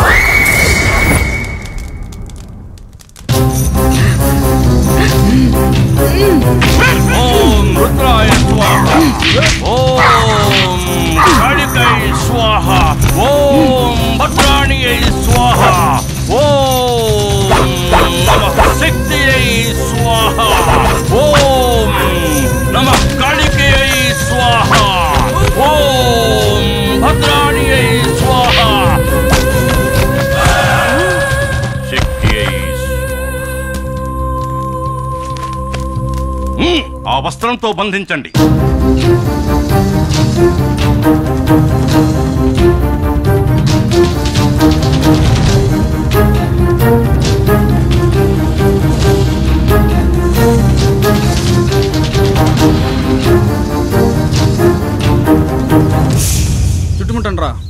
ఓం రుద్రాయ స్వాహ. ఓం కాళికై స్వాహ. ఓం భద్రాణియై స్వాహ. ఓం నమః శక్తియై స్వాహ. ఓం నమః కాళికై స్వాహ. ఓం భద్రాణియై స్వాహ. శక్తియై. ఆ వస్త్రంతో బంధించండి. చుట్టుముట్టండి రా.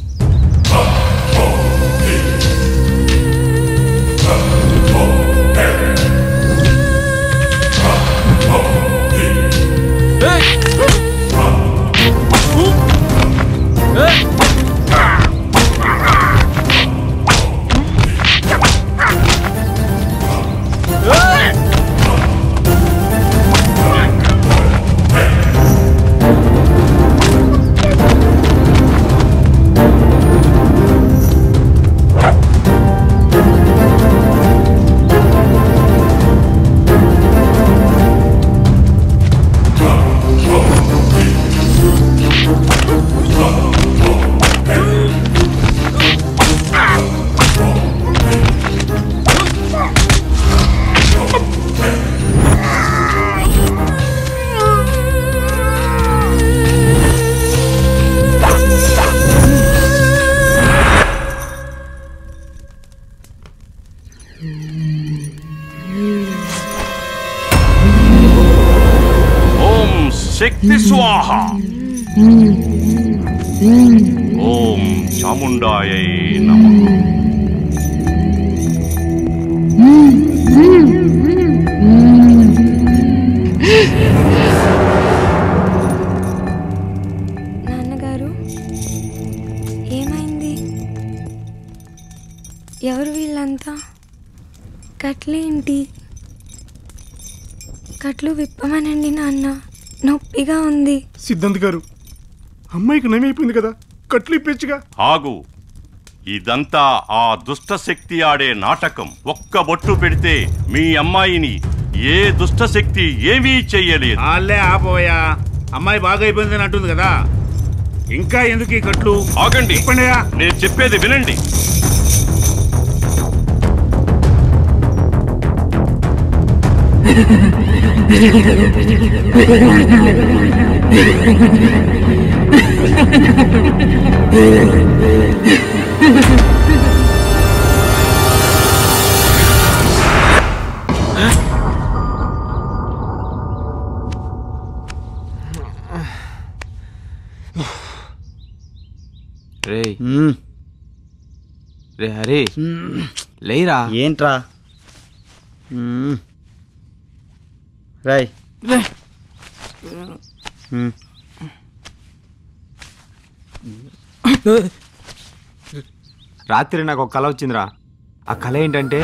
శక్తి స్వాహ. ఓం చాముండాయై నమః. నాన్నగారు, ఏమైంది? ఎవరు వీళ్ళంతా? కట్లేంటి? కట్లు విప్పమనండి నాన్న, నొప్పిగా ఉంది. సిద్ధాంత్ గారు, అమ్మాయికి నయమైపోయింది కదా, కట్లు ఇప్పించుగా. ఆగు, ఇదంతా ఆ దుష్ట శక్తి ఆడే నాటకం. ఒక్క బొట్టు పెడితే మీ అమ్మాయిని ఏ దుష్ట శక్తి ఏమీ చెయ్యలేదు. అల్లే ఆపోయా, అమ్మాయి బాగా అయిపోయిందని అంటుంది కదా, ఇంకా ఎందుకు ఈ కట్లు? ఆగండి, నేను చెప్పేది వినండి. రే రే హరి లేరా ఏంట్రా రై రాత్రి నాకు ఒక కళ వచ్చిందిరా. ఆ కళ ఏంటంటే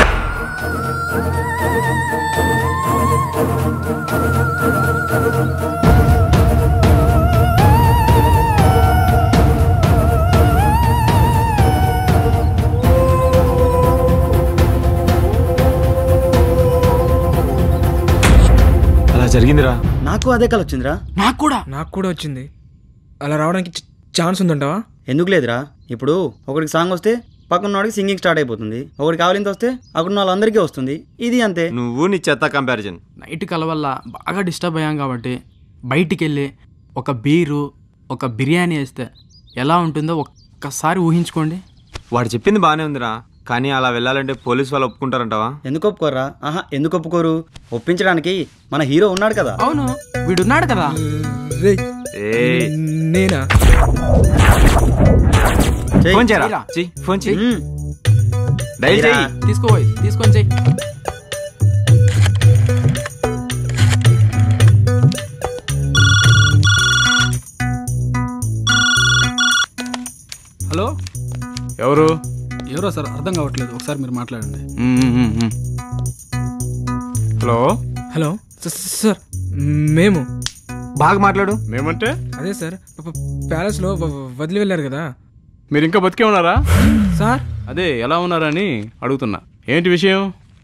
అలా జరిగిందిరా. నాకు అదే కళ వచ్చిందిరా. నాకు కూడా నాకు కూడా వచ్చింది. అలా రావడానికి ఛాన్స్ ఉందంటావా? ఎందుకు లేదురా. ఇప్పుడు ఒకరికి సాంగ్ వస్తే పక్కన వాడికి సింగింగ్ స్టార్ట్ అయిపోతుంది. ఒకటి కావాలింత వస్తే అక్కడ వాళ్ళందరికీ వస్తుంది. ఇది అంతే. నువ్వు నీ చెత్త కంపారిజన్. నైట్ కల వల్ల బాగా డిస్టర్బ్ అయ్యాం కాబట్టి బయటికి వెళ్ళి ఒక బీరు ఒక బిర్యానీ వేస్తే ఎలా ఉంటుందో ఒక్కసారి ఊహించుకోండి. వాడు చెప్పింది బాగానే ఉందిరా, కానీ అలా వెళ్ళాలంటే పోలీసు వాళ్ళు ఒప్పుకుంటారంటావా? ఎందుకు ఒప్పుకోరా? ఆహా ఎందుకు ఒప్పుకోరు? ఒప్పించడానికి మన హీరో ఉన్నాడు కదా. అవును వీడున్నాడు కదా. నేనా? ఫోన్ చేయరా. ఫోన్ చెయ్యి. డైల్ చెయ్యి. తీసుకోపోయి తీసుకొని చెయ్యి. హలో ఎవరు? ఎవరో సార్ అర్థం కావట్లేదు. ఒకసారి మీరు మాట్లాడండి. హలో హలో సార్ మేము బాగా మాట్లాడు. మేమంటే అదే సార్ ప్యాలెస్ లో వదిలి వెళ్ళారు కదా. మీరు ఇంకా బతికే ఉన్నారా సార్? అదే ఎలా ఉన్నారని అడుగుతున్నా. ఏంటి విషయం?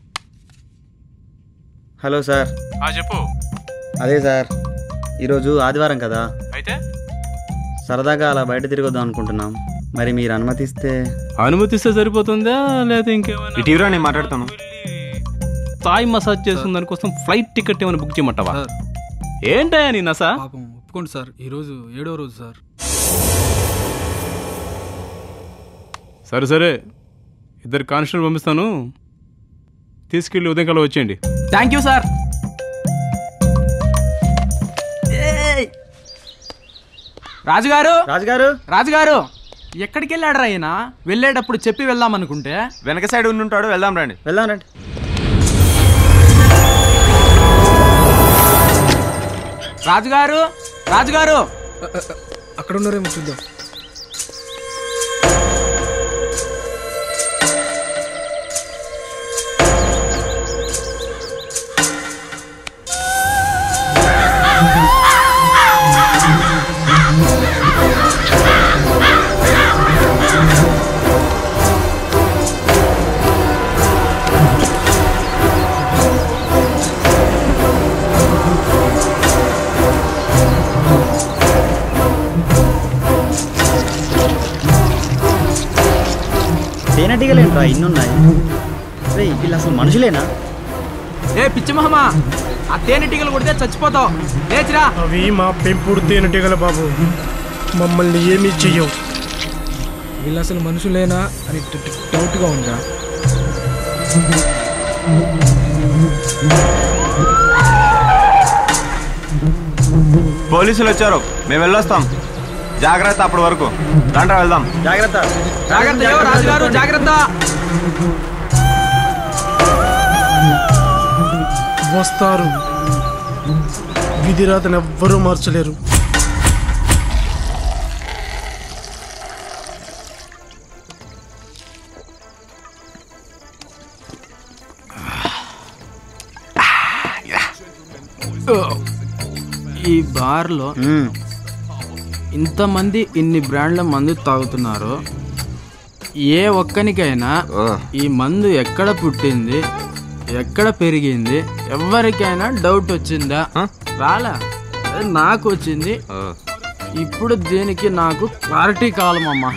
Hello sir. చెప్పు. అదే సార్ ఈరోజు ఆదివారం కదా, అయితే సరదాగా అలా బయట తిరగొద్దాం అనుకుంటున్నాం. మరి మీరు అనుమతిస్తే? అనుమతిస్తే సరిపోతుందా లేదా ఇంకేమైనా? ఇటీవల నేను మాట్లాడతాను. తాయి మసాజ్ చేసుకున్న దానికోసం ఫ్లైట్ టికెట్ ఏమైనా బుక్ చేయమంటావా? ఏంటయ్యా నీ నసా? పాపం ఒప్పుకోండి సార్, ఈరోజు ఏడో రోజు సార్. సరే సరే ఇద్దరు కానిస్టేబుల్ పంపిస్తాను, తీసుకెళ్ళి ఉదయం కల్లా వచ్చేయండి. Thank you sir. రాజుగారు రాజుగారు రాజుగారు ఎక్కడికి వెళ్ళాడు ఆయన? వెళ్ళేటప్పుడు చెప్పి వెళ్దాం అనుకుంటే వెనక సైడ్ ఉండి ఉంటాడు. వెళ్దాం రండి. వెళ్దాం రండి. రాజుగారు రాజుగారు అక్కడ ఉన్నారేమో చూద్దాం. తేనెటీగలేంట్రా ఇన్నున్నాయి? రే వీళ్ళు అసలు మనుషులేనా? ఏ పిచ్చి మహమా, ఆ తేనెటీగలు కొడితే చచ్చిపోతావు. లేచిరా. అవి మా పెంపుడు తేనెటీగల బాబు, మమ్మల్ని ఏమీ చెయ్యవు. వీళ్ళు అసలు మనుషులేనా అని డౌట్గా ఉందా? పోలీసులు వచ్చారు, మేము వెళ్ళొస్తాం. జాగ్రత్త అప్పటి వరకు. రండి వెళ్దాం. జాగ్రత్త జాగ్రత్త రాజుగారు జాగ్రత్త. వస్తారు. విధిరాతను ఎవ్వరూ మార్చలేరు. ఈ బార్లో ఇంతమంది ఇన్ని బ్రాండ్ల మందు తాగుతున్నారు. ఏ ఒక్కనికైనా ఈ మందు ఎక్కడ పుట్టింది, ఎక్కడ పెరిగింది, ఎవరికైనా డౌట్ వచ్చిందా? రాలా? నాకు వచ్చింది. ఇప్పుడు దీనికి నాకు క్లారిటీ కావాలమ్మా.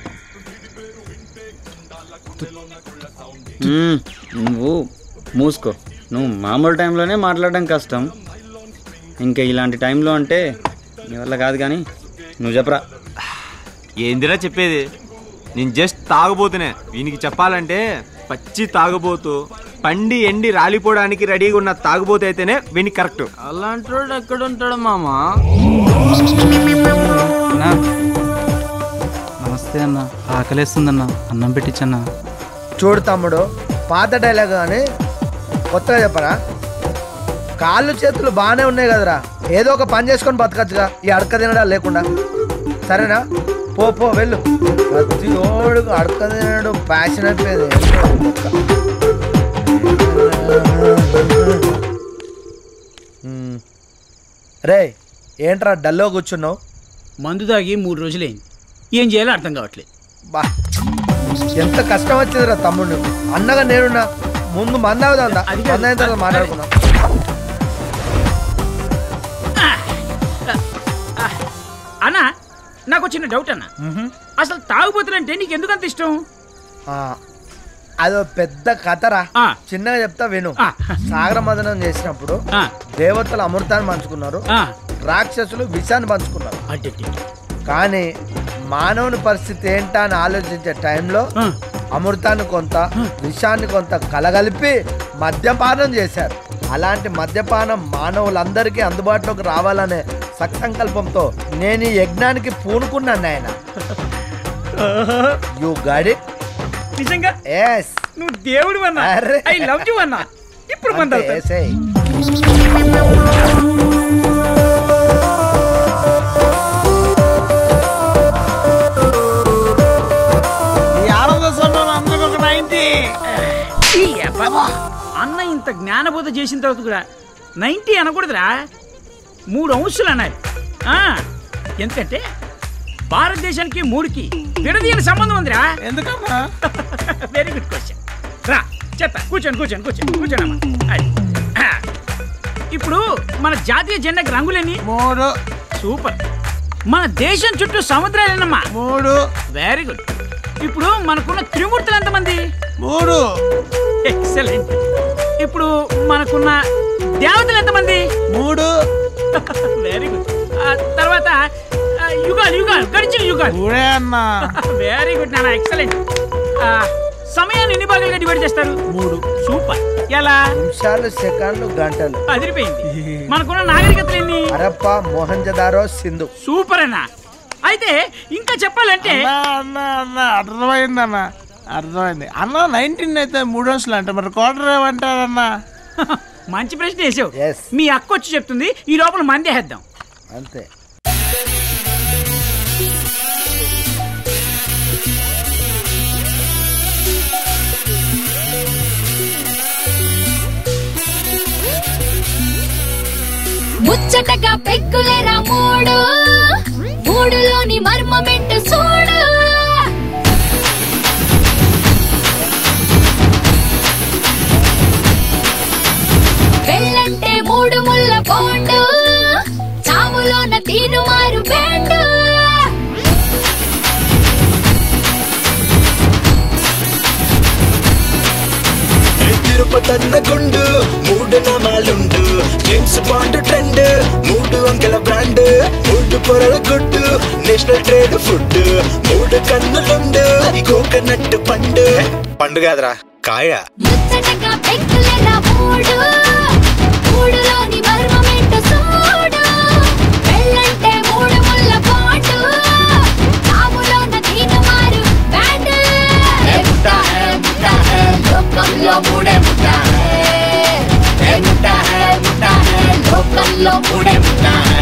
నువ్వు మూసుకో. నువ్వు మామూలు టైంలోనే మాట్లాడడం కష్టం, ఇంకా ఇలాంటి టైంలో అంటే నీ వల్ల కాదు. కానీ నువ్వు చెప్పరా. ఏందిరా చెప్పేది? నేను జస్ట్ తాగబోతున్నా. వీనికి చెప్పాలంటే పచ్చి తాగబోతూ పండి ఎండి రాలిపోవడానికి రెడీగా ఉన్న తాగబోతు అయితేనే వీనికి కరెక్ట్. అలాంటి వాడు ఎక్కడ ఉంటాడు మామా? నమస్తే అన్న, ఆకలేస్తుందన్న, అన్నం పెట్టించన్నా. చూడు తమ్ముడు, పాత డైలాగ్ కానీ కొత్తగా చెప్పరా? కాళ్ళు చేతులు బాగానే ఉన్నాయి కదరా, ఏదో ఒక పని చేసుకొని బతకచ్చుగా ఈ అడక తినడా లేకుండా. సరేనా? పో పో వెళ్ళు. ప్రతి ఓడు అడక తినడం ప్యాషన్ అయిపోయింది. రే ఏంట్రా డల్లో కూర్చున్నావు? మందు తాగి మూడు రోజులైంది, ఏం చేయాలో అర్థం కావట్లేదు. బా ఎంత కష్టం వచ్చిందిరా తమ్ముడు. అన్నగా నేనున్నా, ముందు మందావుదా మందైన తర్వాత మాట్లాడుకున్నాం. అన్నా నాకు చిన్న డౌట్ అన్న, అసలు తాగుబోతులంటే నీకు ఎందుకు అంత ఇష్టం? అదో పెద్ద కథరా, చిన్నగా చెప్తా విను. సాగర మదనం చేసినప్పుడు దేవతలు అమృతాన్ని పంచుకున్నారు, రాక్షసులు విషాన్ని పంచుకున్నారు. కానీ మానవుని పరిస్థితి ఏంటా అని ఆలోచించే టైంలో అమృతాన్ని కొంత విషాన్ని కొంత కలగలిపి మద్యపానం చేశారు. అలాంటి మద్యపానం మానవులందరికీ అందుబాటులోకి రావాలనే సత్సంకల్పంతో నేను ఈ యజ్ఞానికి పూనుకున్నాను ఆయన. You got it? నిజంగా? ఎస్. నువ్వు దేవుడు అన్నా, ఐ లవ్ యు అన్నా. ఇప్పుడు మంద అన్న ఇంత జ్ఞానబోధ చేసిన తర్వాత కూడా నైన్టీ అనకూడదురా, మూడు అంశాలు అన్నారు. ఎందుకంటే భారతదేశానికి మూడుకి విడదీయని సంబంధం ఉందిరా. ఎందుకమ్మా? Very good question. రా చెప్తా, కూర్చోండి కూర్చోండి కూర్చోండి కూర్చోండమ్మా. ఇప్పుడు మన జాతీయ జెండాకి రంగులేని? మూడు. సూపర్. మన దేశం చుట్టూ సముద్రాలేనమ్మా? మూడు. Very good. ఇప్పుడు మనకున్న త్రిమూర్తులు ఎంతమంది? మూడు. ఎక్సలెంట్. ఇప్పుడు మనకున్న దేవతలు ఎంతమంది? మూడు. Very good. తర్వాత యుగాలు యుగాలు గడిచిన యుగాలు. వెరీ గుడ్ నాన్న, ఎక్సలెంట్. సమయాన్ని ఎన్ని భాగాలుగా డివైడ్ చేస్తారు? మూడు. సూపర్. ఎలా? నిమిషాలు, సెకండ్లు, గంటలు. అదిరిపోయింది. మనకున్న నాగరికతలు ఎన్ని? హరప్పా, మొహంజదారో, సింధు. సూపర్ అన్న. అయితే ఇంకా చెప్పాలంటే అన్న అన్న అర్థమైంది అన్న, అర్థమైంది అన్న. నైన్టీన్ అయితే మూడు అంశాలు అంటే మరి క్వార్టర్ ఏమంటారన్నా? మంచి ప్రశ్న వేసావు. మీ అక్క వచ్చి చెప్తుంది, ఈ లోపల మంది వేద్దాం. అంతే. ముచ్చటగా పెక్కులేరా మూడు, మూడులోని మర్మమెంటు చూడు. పెళ్ళంటే మూడు ముళ్ళ పోండు, చావులోన తీను మారు బెండు. తిరుపతన్న గుండు, మూడు నామాలుండు, జేమ్స్ బాండ్ ట్రెండ్, మూడు అంకెల బ్రాండ్, మూడు పొరల గుడ్డు, నేషనల్ ట్రేడ్ ఫుడ్, మూడు కన్నులుండు, కోకోనట్ పండు. పండు కాదురా, కాయ. ముచ్చటగా పెక్కులేరా మూడు, మూడులోని మర్మమెంటు చూడు. పెళ్ళంటే మూడు ముళ్ళ పోండు, చావులోన తీను మారు బ్యాండ్. లోకంలో మూడే ముఠా హై, ముఠా హై ముఠా హై, లోకంలో మూడే ముఠా హై.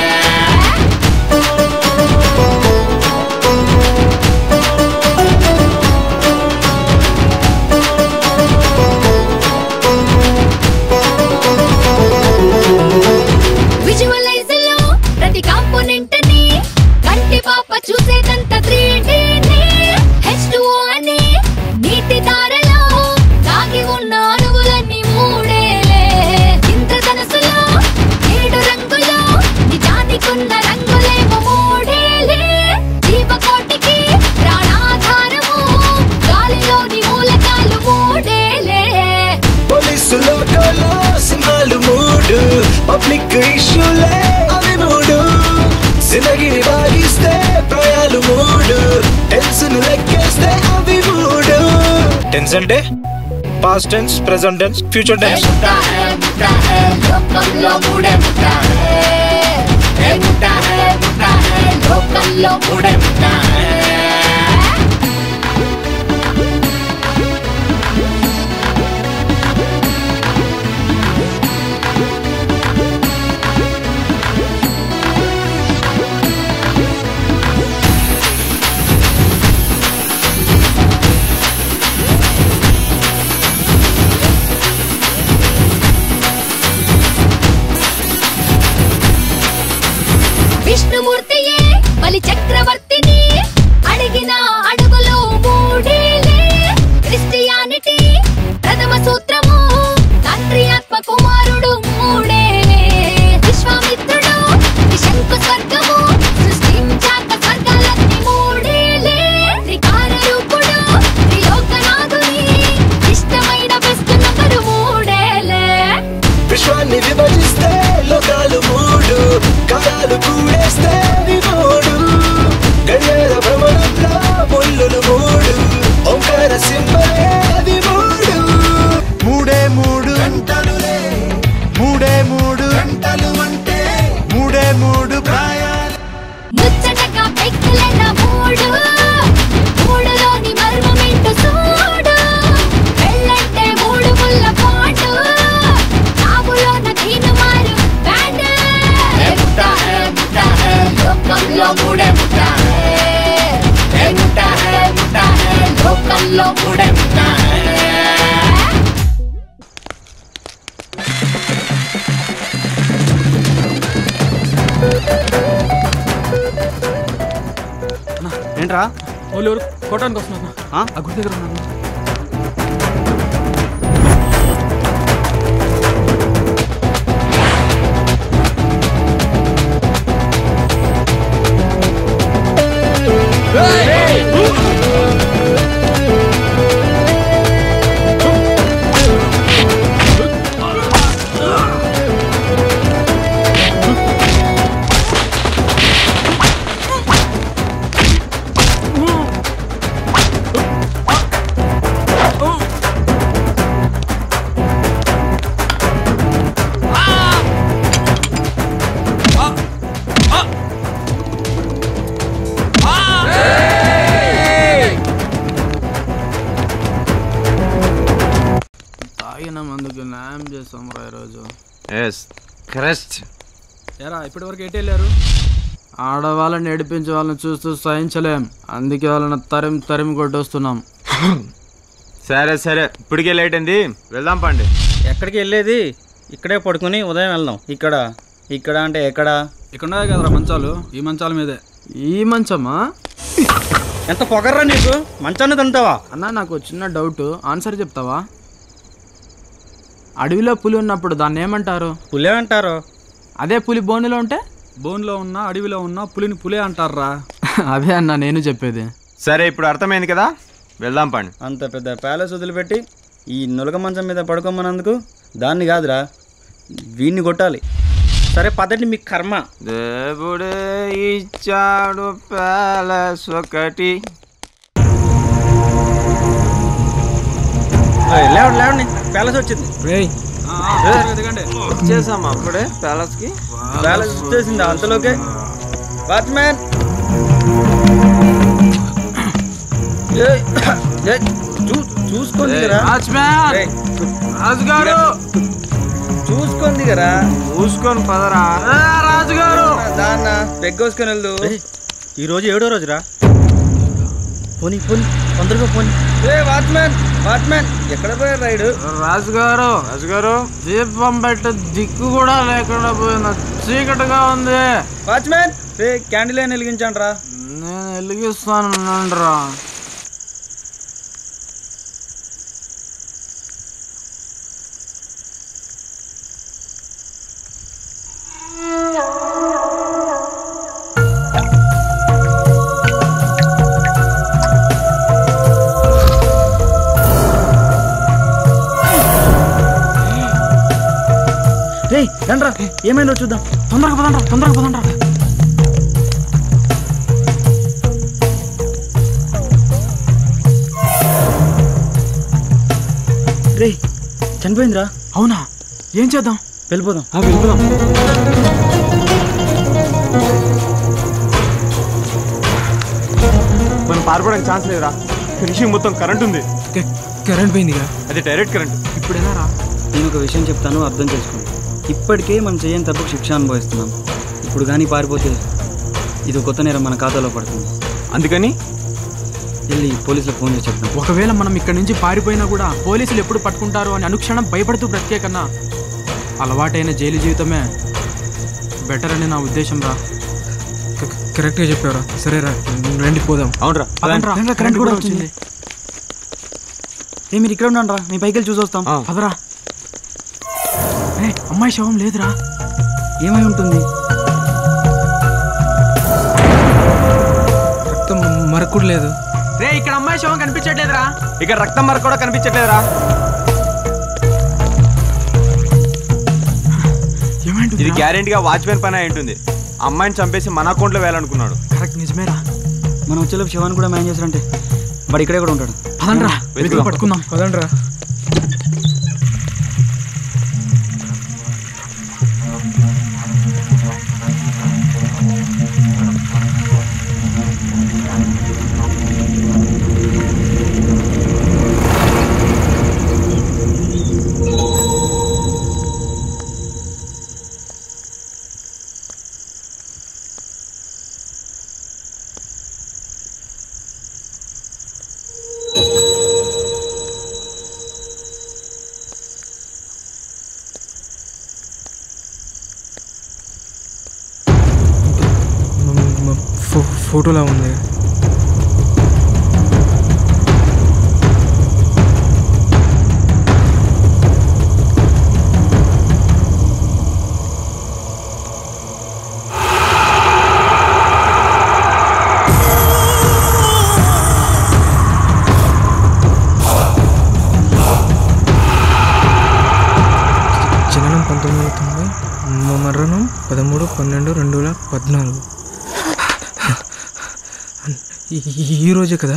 విజువలైజ్ లో ప్రతి కాంపోనెంట్ ని కంటి పాప చూసేదంత త్రీ డి ని. హెచ్ టూ ఓ అని నీటి దారలో దాగి ఉన్న అణువులన్నీ మూడేలే. ఇంద్రధనస్సులో ఏడు రంగులో నిజానికున్న రంగులేమో మూడేలే. జీవకోటికి ప్రాణాధారము గాలిలోని మూలకాలు మూడేలే. పోలీసు లోటోలో సింహాలు మూడు, పబ్లిక్ ఇష్యూలే అవి మూడు, సినగిరి వాగిస్తే ప్రయాలు మూడు, టెన్స్ ను లెక్కేస్తే అవి మూడు. టెన్స్ అంటే past tense, present tense, future tense. లోకంలో మూడే ముఠా హై, ముఠా హై ముఠా హై, లోకంలో మూడే ముఠా హై. లోకల్లో మూడే ముఠ హే ముఠ హే ముఠ హే లోకల్లో మూడే ముఠ ఏంట్రా వాళ్ళు ఎవరు కొట్టడానికి వస్తున్నారు ఆ గుడి దగ్గర ఉన్నారు. ఎరా ఇప్పటి వరకు ఎటు వెళ్ళారు? ఆడవాళ్ళని ఏడిపించే వాళ్ళని చూస్తూ సహించలేం, అందుకే వాళ్ళని తరిమి తరిమి కొట్టొస్తున్నాం. సరే సరే ఇప్పటికే లేట్ అయింది, వెళ్దాం పండి. ఎక్కడికి వెళ్ళేది? ఇక్కడే పడుకుని ఉదయం వెళ్దాం. ఇక్కడ ఇక్కడ అంటే ఎక్కడ? ఇక్కడ ఉన్నాయి కదరా మంచాలు, ఈ మంచాల మీదే. ఈ మంచమా? ఎంత పొగర్రా నీకు, మంచాన్ని తంటావా? అన్నా నాకు చిన్న డౌట్, ఆన్సర్ చెప్తావా? అడవిలో పులి ఉన్నప్పుడు దాన్ని ఏమంటారు? పులే అంటారు. అదే పులి బోన్లో ఉంటే? బోన్లో ఉన్నా అడవిలో ఉన్నా పులిని పులే అంటారా? అదే అన్న నేను చెప్పేది. సరే ఇప్పుడు అర్థమైంది కదా, వెళ్దాం పండి. అంత పెద్ద ప్యాలెస్ వదిలిపెట్టి ఈ నులక మంచం మీద పడుకోమన్నందుకు దాన్ని కాదురా, వీడిని కొట్టాలి. సరే పదండి, మీ కర్మ. దేవుడే ఇచ్చాడు ప్యాలెస్ ఒకటి. లేవండి లేవండి, ప్యాలెస్ వచ్చింది. వచ్చేసామా అప్పుడే ప్యాలెస్ కి? ప్యాలెస్ వచ్చేసింది అంతలోకే. వాచ్మ్యాన్ చూసుకోండి చూసుకోండి కదా, చూసుకొని పదరా రాజుగారు. దాన్న పెగ్గోసుకొని వెళ్దు. ఈరోజు ఏడో రోజురా. పోనీ పోనీ తొందరగా పోనీ. ఏ వాచ్మ్యాన్ వాచ్మ్యాన్ ఎక్కడ పోయారు రైడు? రాజుగారు రాజుగారు దీపం పెట్ట దిక్కు కూడా లేకుండా పోయిన చీకటిగా ఉంది. వాచ్మ్యాన్ ఏ క్యాండిల్ అయినా వెలిగించండి రా. నేను వెలిగిస్తాను రా. రండ్రా, ఏమైందో చూద్దాం. తొందరగా పదండ్రా తొందరగా పదండ్రా. రే చనిపోయిందిరా. అవునా? ఏం చేద్దాం? వెళ్ళిపోదాం. వెళ్ళిపోదాం. మనం పారిపోవడానికి ఛాన్స్ లేదురా, ఫినిషింగ్ మొత్తం కరెంట్ ఉంది. కరెంట్ పోయిందిగా, అది డైరెక్ట్ కరెంట్. ఇప్పుడు ఎలా రా? నేను ఒక విషయం చెప్తాను, అర్థం చేసుకోండి. ఇప్పటికే మనం చేయని తప్పుకు శిక్ష అనుభవిస్తున్నాం. ఇప్పుడు కానీ పారిపోతే ఇది కొత్త నేరం మన ఖాతాలో పడుతుంది. అందుకని వెళ్ళి పోలీసులకు ఫోన్ చేసి చెప్తాం. ఒకవేళ మనం ఇక్కడ నుంచి పారిపోయినా కూడా పోలీసులు ఎప్పుడు పట్టుకుంటారు అని అనుక్షణం భయపడుతూ ప్రత్యేకన్నా అలవాటైన జైలు జీవితమే బెటర్ అని నా ఉద్దేశం రా. కరెక్ట్గా చెప్పారా? సరేరా రండి పోదాం. అవునరా, కరెంట్ కూడా వచ్చింది. ఏ మీరు ఇక్కడ ఉన్నాను రా, మీ పైకి వెళ్ళి చూసి వస్తాం. అదరా. అమ్మాయి శవం లేదురా. ఏమై ఉంటుంది? రక్తం మరక కూడా లేదు. రే ఇక్కడ అమ్మాయి శవం కనిపించట్లేదురా. ఇక్కడ రక్తం మరక కూడా కనిపించట్లేదురా. ఇది గ్యారెంటీగా వాచ్మెన్ పని అయి ఉంటుంది. అమ్మాయిని చంపేసి మన అకౌంట్లో వేయాలనుకున్నాడు. కరెక్ట్, నిజమేరా. మనం వచ్చేలోపు శవాన్ని కూడా మ్యాన్ చేశారంటే వాడు ఇక్కడే కూడా ఉంటాడు. పదండ్రా వెతుకు పట్టుకుందాం. పదండ్రా. ఫోటోలా ఉంది. జననం పంతొమ్మిది వందల తొంభై, మరణం పదమూడు పన్నెండు రెండు వేల పద్నాలుగు. ఈ రోజే కదా.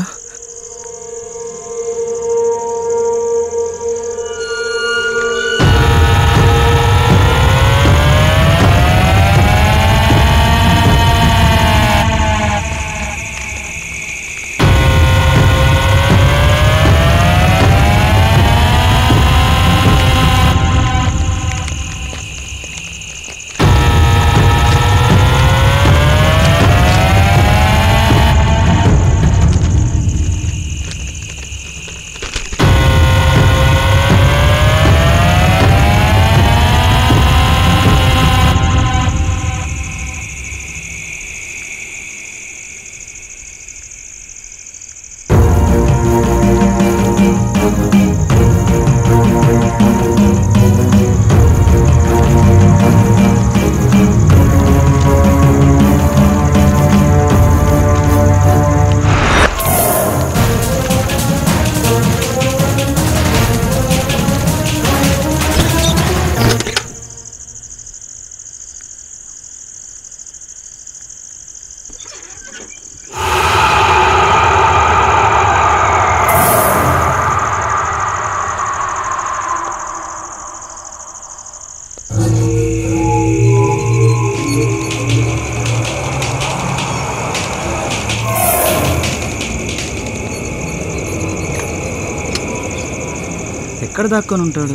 ఎక్కడ దాక్కొని ఉంటాడు?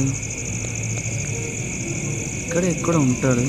ఇక్కడ ఎక్కడ ఉంటాడు?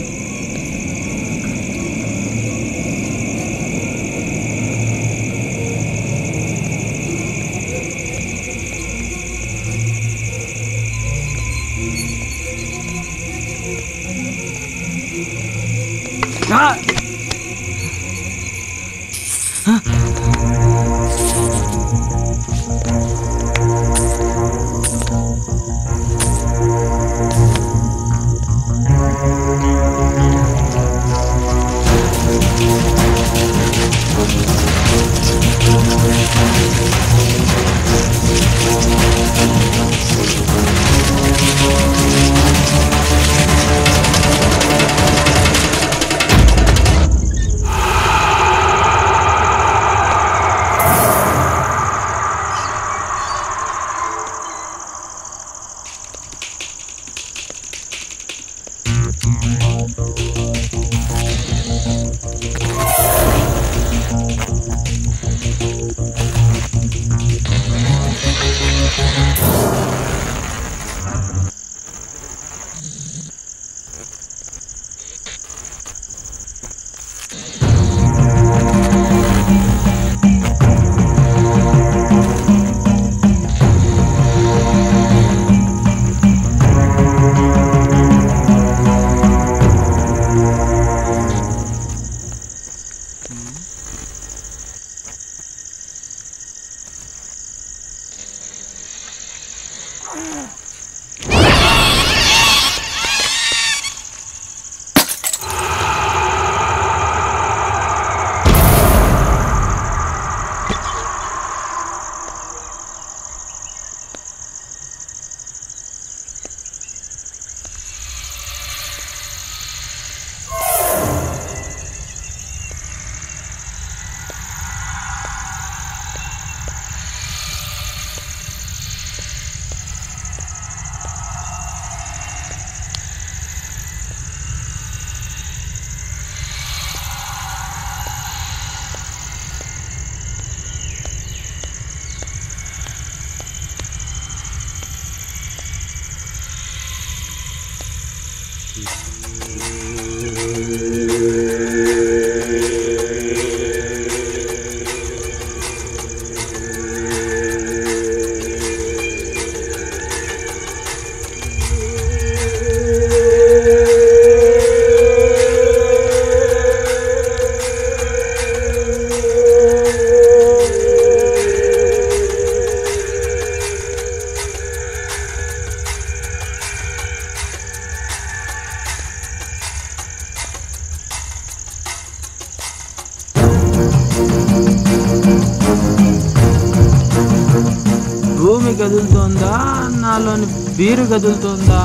భూమి కదులుతోందా, నాలోని బీరు కదులుతోందా?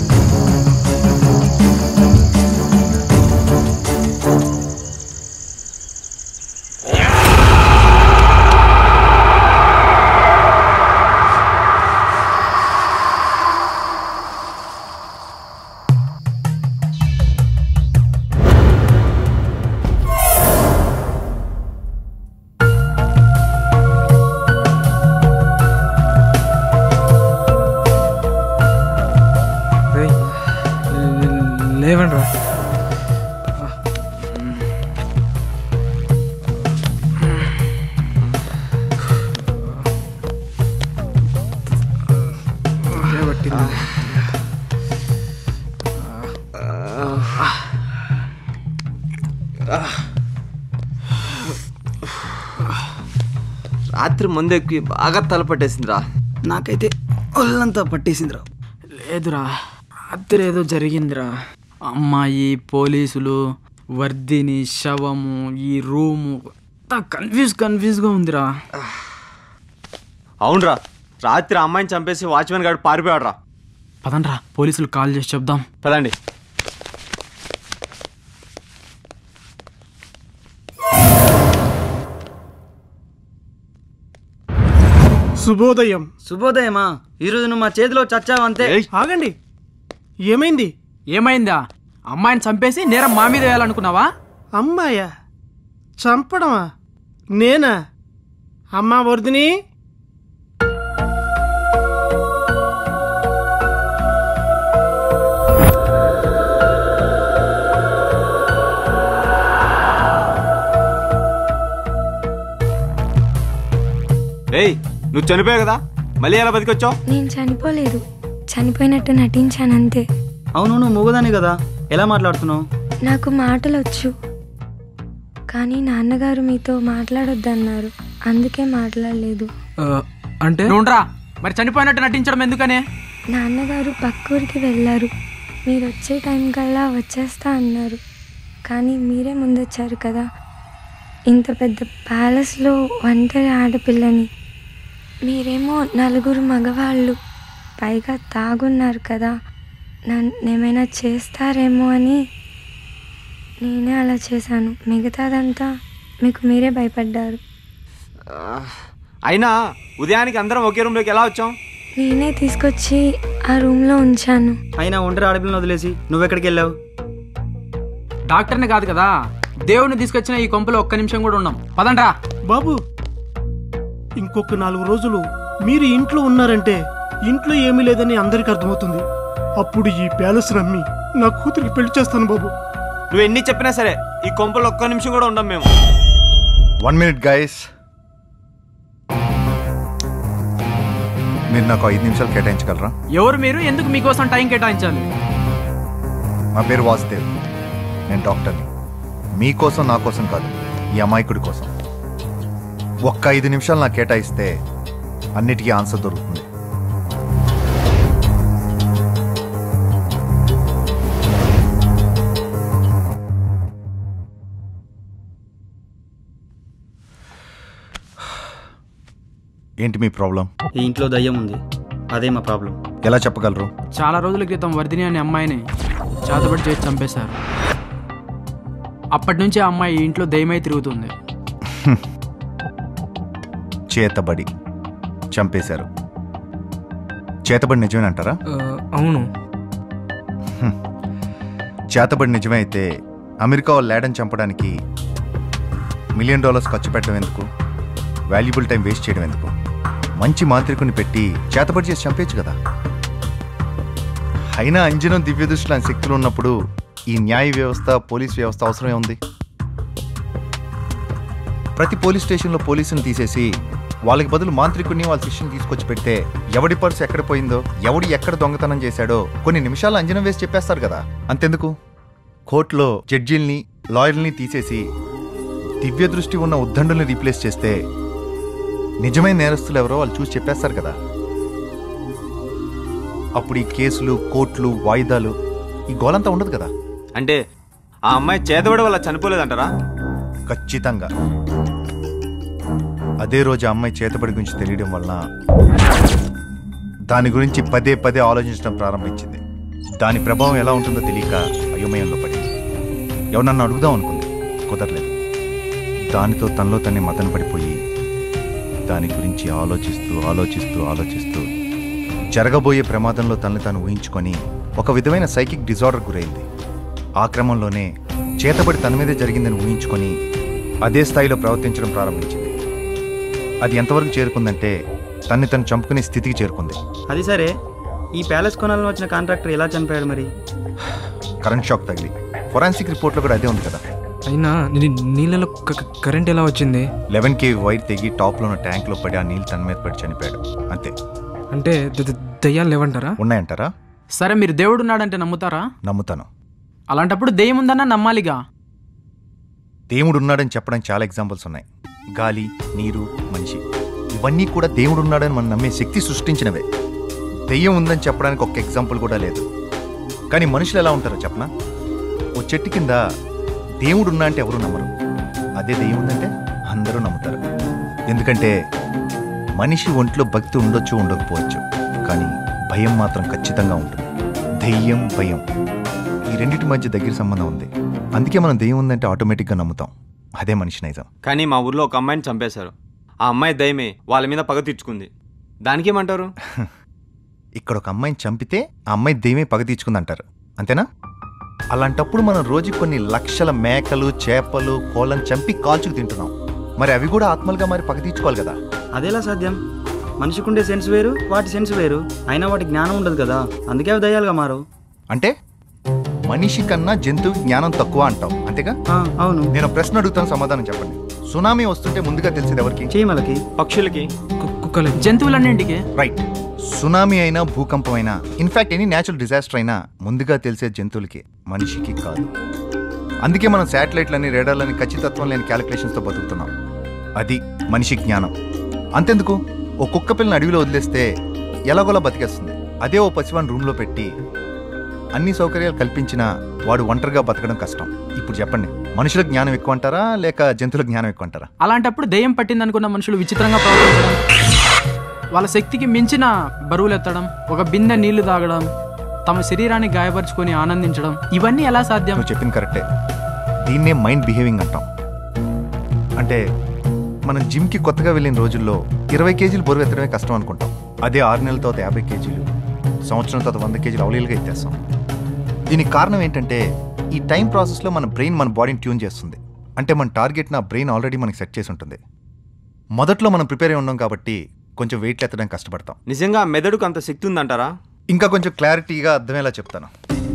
లేవండ్రా. రాత్రి ముందెక్కి బాగా తల పట్టేసిందిరా. నాకైతే ఒళ్ళంతా పట్టేసిందిరా. లేదురా, రాత్రి ఏదో జరిగిందిరా. అమ్మాయి, పోలీసులు, వర్దిని, శవము, ఈ రూము కన్ఫ్యూజ్ కన్ఫ్యూజ్గా ఉందిరా. అవునరా, రాత్రి అమ్మాయిని చంపేసి వాచ్మెన్ గారు పారిపోయాడు రా. పదండ్రా, పోలీసులు కాల్ చేసి చెప్దాం. పదండి. శుభోదయం. శుభోదయమా? ఈరోజు నువ్వు మా చేతిలో చచ్చావంతే. ఆగండి, ఏమైంది? ఏమైందా? అమ్మాయిని చంపేసి నేరం మా మీద వేయాలనుకున్నావా? అమ్మాయా? చంపడమా? నేనా? అమ్మా వర్ధిని, ఏయ్, నువ్వు చనిపోయావు కదా, మళ్ళీ ఎలా బతికొచ్చావు? నేను చనిపోలేదు, చనిపోయినట్టు నటించానంతే. అవును, నువ్వు మూగదాని కదా, ఎలా మాట్లాడుతున్నావు? నాకు మాటలు వచ్చు, కానీ నాన్నగారు మీతో మాట్లాడొద్దన్నారు, అందుకే మాట్లాడలేదు. అంటే నువ్వురా, మరి చనిపోయినట్టు నటించడం ఎందుకనే? నాన్నగారు పక్కూరికి వెళ్ళారు, మీరు వచ్చే టైం కల్లా వచ్చేస్తా అన్నారు, కానీ మీరే ముందొచ్చారు కదా. ఇంత పెద్ద ప్యాలెస్లో ఒంటరి ఆడపిల్లని, మీరేమో నలుగురు మగవాళ్ళు, పైగా తాగున్నారు కదా, నన్నేమైనా చేస్తారేమో అని నేనే అలా చేశాను. మిగతాదంతా మీకు మీరే భయపడ్డారు. అయినా ఉదయానికి అందరం ఒకే రూమ్లోకి ఎలా వచ్చాం? నేనే తీసుకొచ్చి ఆ రూమ్లో ఉంచాను. అయినా ఒంటరి ఆడపిల్లని వదిలేసి నువ్వెక్కడికి వెళ్ళావు? డాక్టర్ని కాదు కదా, దేవుడిని తీసుకొచ్చిన ఈ కొంపలో ఒక్క నిమిషం కూడా ఉన్నాం. పదండ్రా. బాబు, ఇంకొక నాలుగు రోజులు మీరు ఇంట్లో ఉన్నారంటే ఇంట్లో ఏమీ లేదని అందరికి అర్థమవుతుంది. అప్పుడు ఈ ప్యాలెస్ నమ్మి నా కూతురికి పెళ్లి చేస్తాను బాబు. నువ్వు ఎన్ని చెప్పినా సరే ఈ కొంపలో ఒక్క నిమిషం కూడా ఉండం మేము. వన్ మినిట్ గైస్, మీరు నాకు ఐదు నిమిషాలు కేటాయించగలరా? ఎవరు మీరు? ఎందుకు మీకోసం టైం కేటాయించాలి? నా పేరు వాసుదేవ్, నేను డాక్టర్ని. మీకోసం నా కోసం కాదు, ఈ అమాయకుడి కోసం. ఒక్క ఐదు నిమిషాలు నాకు కేటాయిస్తే అన్నిటికీ ఆన్సర్ దొరుకుతుంది. ఏంటి మీ ప్రాబ్లం? ఈ ఇంట్లో దయ్యం ఉంది, అదే మా ప్రాబ్లం. ఎలా చెప్పగలరు? చాలా రోజుల క్రితం వర్ధిని అనే అమ్మాయిని చేతబడి చేసి చంపేశారు. అప్పటి నుంచి ఆ అమ్మాయి ఈ ఇంట్లో దయ్యమై తిరుగుతుంది. చేతబడి చంపేశారు. చేతబడి నిజమేనంటారా? అవును. చేతబడి నిజమే అయితే అమెరికా వాళ్ళు లేడని చంపడానికి మిలియన్ డాలర్స్ ఖర్చు పెట్టడం ఎందుకు? వాల్యుబుల్ టైం వేస్ట్ చేయడం ఎందుకు? మంచి మాంత్రికుని పెట్టి చేతబడి చేసి చంపేయచ్చు కదా. అయినా అంజనం దివ్య దృష్టి లాంటి శక్తులు ఉన్నప్పుడు ఈ న్యాయ వ్యవస్థ, పోలీస్ వ్యవస్థ అవసరమే ఉంది. ప్రతి పోలీస్ స్టేషన్లో పోలీసుని తీసేసి వాళ్ళకి బదులు మాంత్రికుడిని వాళ్ళ శిష్యుని తీసుకొచ్చి పెడితే ఎవడి పర్సు ఎక్కడ పోయిందో, ఎవడి ఎక్కడ దొంగతనం చేశాడో కొన్ని నిమిషాలు అంజనం వేసి చెప్పేస్తారు కదా. అంతెందుకు, కోర్టులో జడ్జీల్ని, లాయర్ని తీసేసి దివ్య దృష్టి ఉన్న ఉద్దండుల్ని రీప్లేస్ చేస్తే నిజమైన నేరస్తులు ఎవరో వాళ్ళు చూసి చెప్పేస్తారు కదా. అప్పుడు ఈ కేసులు, కోర్టులు, వాయిదాలు, ఈ గోలంతా ఉండదు కదా. అంటే ఆ అమ్మాయి చేతబడి వల్ల చనిపోలేదంటారా? ఖచ్చితంగా. అదే రోజు ఆ అమ్మాయి చేతబడి గురించి తెలియడం వలన దాని గురించి పదే పదే ఆలోచించడం ప్రారంభించింది. దాని ప్రభావం ఎలా ఉంటుందో తెలియక అయోమయంలో పడింది. ఎవరన్నా అడుగుదాం అనుకుంది, కుదరలేదు. దానితో తనలో తన్ని మదన పడిపోయి దాని గురించి ఆలోచిస్తూ ఆలోచిస్తూ ఆలోచిస్తూ జరగబోయే ప్రమాదంలో తనని తాను ఊహించుకొని ఒక విధమైన సైకిక్ డిజార్డర్ గురైంది. ఆ క్రమంలోనే చేతబడి తన మీదే జరిగిందని ఊహించుకొని అదే స్థాయిలో ప్రవర్తించడం ప్రారంభించింది. అది ఎంతవరకు చేరుకుందంటే తన్ని తను చంపుకునే స్థితికి చేరుకుంది. అది సరే, ఈ ప్యాలెస్ కొనాలని వచ్చిన కాంట్రాక్టర్ ఎలా చనిపోయాడు మరి? కరెంట్ షాక్ తగిలి. ఫొరాన్సిక్ రిపోర్ట్లో కూడా అదే ఉంది కదా. అయినా నీళ్ళలో కరెంట్ ఎలా వచ్చింది? లెవెన్ కే వైర్ తెగి టాప్లో ఉన్న ట్యాంక్లో పడి ఆ నీళ్ళు తన మీద పడి చనిపోయాడు అంతే. అంటే దయ్యాలు లేవంటారా? ఉన్నాయంటారా? సరే, మీరు దేవుడు ఉన్నాడంటే నమ్ముతారా? నమ్ముతాను. అలాంటప్పుడు దెయ్యం ఉందన్నా నమ్మాలిగా. దేవుడు ఉన్నాడని చెప్పడానికి చాలా ఎగ్జాంపుల్స్ ఉన్నాయి. గాలి, నీరు, మనిషి, ఇవన్నీ కూడా దేవుడు ఉన్నాడని మనం నమ్మే శక్తి సృష్టించినవే. దెయ్యం ఉందని చెప్పడానికి ఒక్క ఎగ్జాంపుల్ కూడా లేదు. కానీ మనుషులు ఎలా ఉంటారో చెప్పనా? ఓ చెట్టు కింద దేవుడు ఉన్నా అంటే ఎవరు నమ్మరు. అదే దెయ్యం ఉందంటే అందరూ నమ్ముతారు. ఎందుకంటే మనిషి ఒంట్లో భక్తి ఉండొచ్చు, ఉండకపోవచ్చు, కానీ భయం మాత్రం ఖచ్చితంగా ఉంటుంది. దెయ్యం, భయం, ఈ రెండింటి మధ్య దగ్గర సంబంధం ఉంది. అందుకే మనం దెయ్యం ఉందంటే ఆటోమేటిక్గా నమ్ముతాం. అదే మనిషి నైజం. కానీ మా ఊర్లో ఒక అమ్మాయిని చంపేశారు. ఆ అమ్మాయి దయ్యమే వాళ్ళ మీద పగ తీర్చుకుంది. దానికేమంటారు? ఇక్కడ ఒక అమ్మాయిని చంపితే ఆ అమ్మాయి దెయ్యమే పగ తీర్చుకుందంటారు, అంతేనా? అలాంటప్పుడు మనం రోజు కొన్ని లక్షల మేకలు, చేపలు, కోళ్ళని చంపి కాల్చుకు తింటున్నాం. మరి అవి కూడా ఆత్మలుగా మరి పగ తీర్చుకోవాలి కదా. అదేలా సాధ్యం? మనిషికుండే సెన్స్ వేరు, వాటి సెన్స్ వేరు. అయినా వాటి జ్ఞానం ఉండదు కదా, అందుకే అవి దయ్యాలుగా మారు. అంటే మనిషి కన్నా జంతువుకి జ్ఞానం తక్కువ అంటాం, అంతేగా? అవును. నేను ప్రశ్న అడుగుతాను, సమాధానం చెప్పండి. సునామీ వస్తుంటే ముందుగా తెలిసేది ఎవరికి? చీమలకి, పక్షులకి, కుక్కలకి, జంతువులన్నింటికి. రైట్. సునామీ అయినా, భూకంపం అయినా, ఇన్ఫాక్ట్ ఎనీ న్యాచురల్ డిజాస్టర్ అయినా ముందుగా తెలిసే జంతువులకి, మనిషికి కాదు. అందుకే మనం శాటిలైట్లని, రేడార్లని ఖచ్చితత్వం లేని క్యాలిక్యులేషన్స్తో బతుకుతున్నాం. అది మనిషి జ్ఞానం. అంతెందుకు, ఓ కుక్క పిల్లని అడవిలో వదిలేస్తే ఎలాగోలా బతికేస్తుంది. అదే ఓ పసివాడిని రూమ్లో పెట్టి అన్ని సౌకర్యాలు కల్పించినా వాడు ఒంటరిగా బతకడం కష్టం. ఇప్పుడు చెప్పండి, మనుషుల జ్ఞానం ఎక్కువ అంటారా లేక జంతువుల జ్ఞానం ఎక్కువ అంటారా? అలాంటప్పుడు దెయ్యం పట్టిందనుకున్న మనుషులు విచిత్రంగా ప్రవర్తించడం, వాళ్ళ శక్తికి మించిన బరువులు ఎత్తడం, ఒక బిందె నీళ్లు తాగడం, తమ శరీరాన్ని గాయపరుచుకొని ఆనందించడం, ఇవన్నీ ఎలా సాధ్యం? నువ్వు చెప్పింది కరెక్టే. దీన్నే మైండ్ బిహేవింగ్ అంటాం. అంటే మనం జిమ్కి కొత్తగా వెళ్ళిన రోజుల్లో ఇరవై కేజీలు బరువు ఎత్తడమే కష్టం అనుకుంటాం. అదే ఆరు నెలల తర్వాత యాభై కేజీలు, సంవత్సరం తర్వాత వంద కేజీలు అవలీలుగా ఎత్తేస్తాం. దీనికి కారణం ఏంటంటే ఈ టైం ప్రాసెస్లో మన బ్రెయిన్ మన బాడీని ట్యూన్ చేస్తుంది. అంటే మన టార్గెట్ నా బ్రెయిన్ ఆల్రెడీ మనకి సెట్ చేసి ఉంటుంది. మొదట్లో మనం ప్రిపేర్ అయి ఉన్నాం కాబట్టి కొంచెం వెయిట్లు ఎత్తడానికి కష్టపడతాం. నిజంగా మెదడుకు అంత శక్తి ఉందంటారా? ఇంకా కొంచెం క్లారిటీగా అర్థమయ్యేలా చెప్తాను.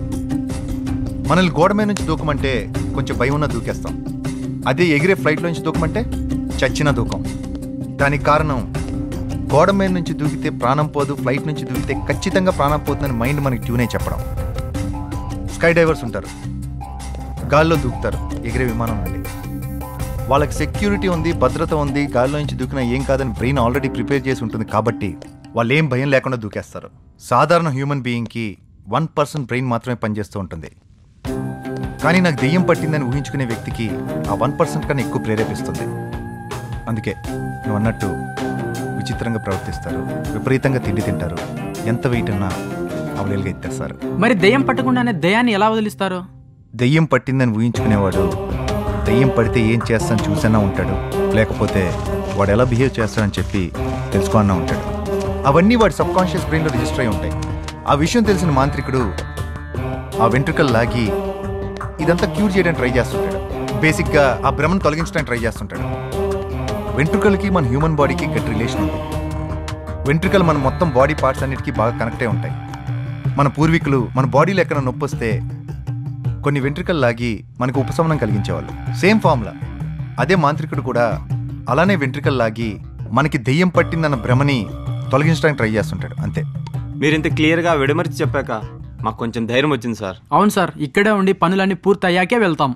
మనల్ని గోడ మీద నుంచి దూకమంటే కొంచెం భయం ఉన్న దూకేస్తాం. అదే ఎగిరే ఫ్లైట్లో నుంచి దూకమంటే చచ్చిన దూకం. దానికి కారణం గోడ మీద నుంచి దూకితే ప్రాణం పోదు, ఫ్లైట్ నుంచి దూకితే ఖచ్చితంగా ప్రాణం పోతుందని మైండ్ మనకి ట్యూనే చెప్పడం. స్కై డైవర్స్ ఉంటారు, గాల్లో దూకుతారు ఎగిరే విమానం నుండి. వాళ్ళకి సెక్యూరిటీ ఉంది, భద్రత ఉంది, గాల్లో నుంచి దూకినా ఏం కాదని బ్రెయిన్ ఆల్రెడీ ప్రిపేర్ చేసి ఉంటుంది కాబట్టి వాళ్ళు ఏం భయం లేకుండా దూకేస్తారు. సాధారణ హ్యూమన్ బీయింగ్కి వన్ పర్సెంట్ బ్రెయిన్ మాత్రమే పనిచేస్తూ ఉంటుంది. కానీ నాకు దెయ్యం పట్టిందని ఊహించుకునే వ్యక్తికి ఆ వన్ పర్సెంట్ కన్నా ఎక్కువ ప్రేరేపిస్తుంది. అందుకే నువ్వు అన్నట్టు విచిత్రంగా ప్రవర్తిస్తారు, విపరీతంగా తిండి తింటారు, ఎంత వెయిట్ అన్నా అవలేలుగా ఎత్తేస్తారు. మరి దెయ్యం పట్టకుండానే దయ్యాన్ని ఎలా వదిలిస్తారు? దెయ్యం పట్టిందని ఊహించుకునేవాడు దెయ్యం పడితే ఏం చేస్తానని చూసన్నా ఉంటాడు, లేకపోతే వాడు ఎలా బిహేవ్ చేస్తాడని చెప్పి తెలుసుకోన్నా ఉంటాడు. అవన్నీ వాడి సబ్ కాన్షియస్ బ్రెయిన్లో రిజిస్టర్ అయి ఉంటాయి. ఆ విషయం తెలిసిన మాంత్రికుడు ఆ వెంట్రుకలు లాగి ఇదంతా క్యూర్ చేయడానికి ట్రై చేస్తుంటాడు. బేసిక్గా ఆ భ్రమను తొలగించడానికి ట్రై చేస్తుంటాడు. వెంట్రుకలకి మన హ్యూమన్ బాడీకి గట్టి రిలేషన్ ఉంది. వెంట్రుకలు మన మొత్తం బాడీ పార్ట్స్ అన్నిటికీ బాగా కనెక్ట్ అయి ఉంటాయి. మన పూర్వీకులు మన బాడీలో ఎక్కడ నొప్పి వస్తే కొన్ని వెంట్రుకలు లాగి మనకు ఉపశమనం కలిగించేవాళ్ళు. Same formula. అదే మాంత్రికుడు కూడా అలానే వెంట్రుకలు లాగి మనకి దెయ్యం పట్టిందన్న భ్రమని తొలగించడానికి ట్రై చేస్తుంటాడు, అంతే. మీరు ఇంత క్లియర్గా విడమర్చి చెప్పాక మాకు కొంచెం ధైర్యం వచ్చింది సార్. అవును సార్, ఇక్కడే ఉండి పనులన్నీ పూర్తి అయ్యాకే వెళ్తాం.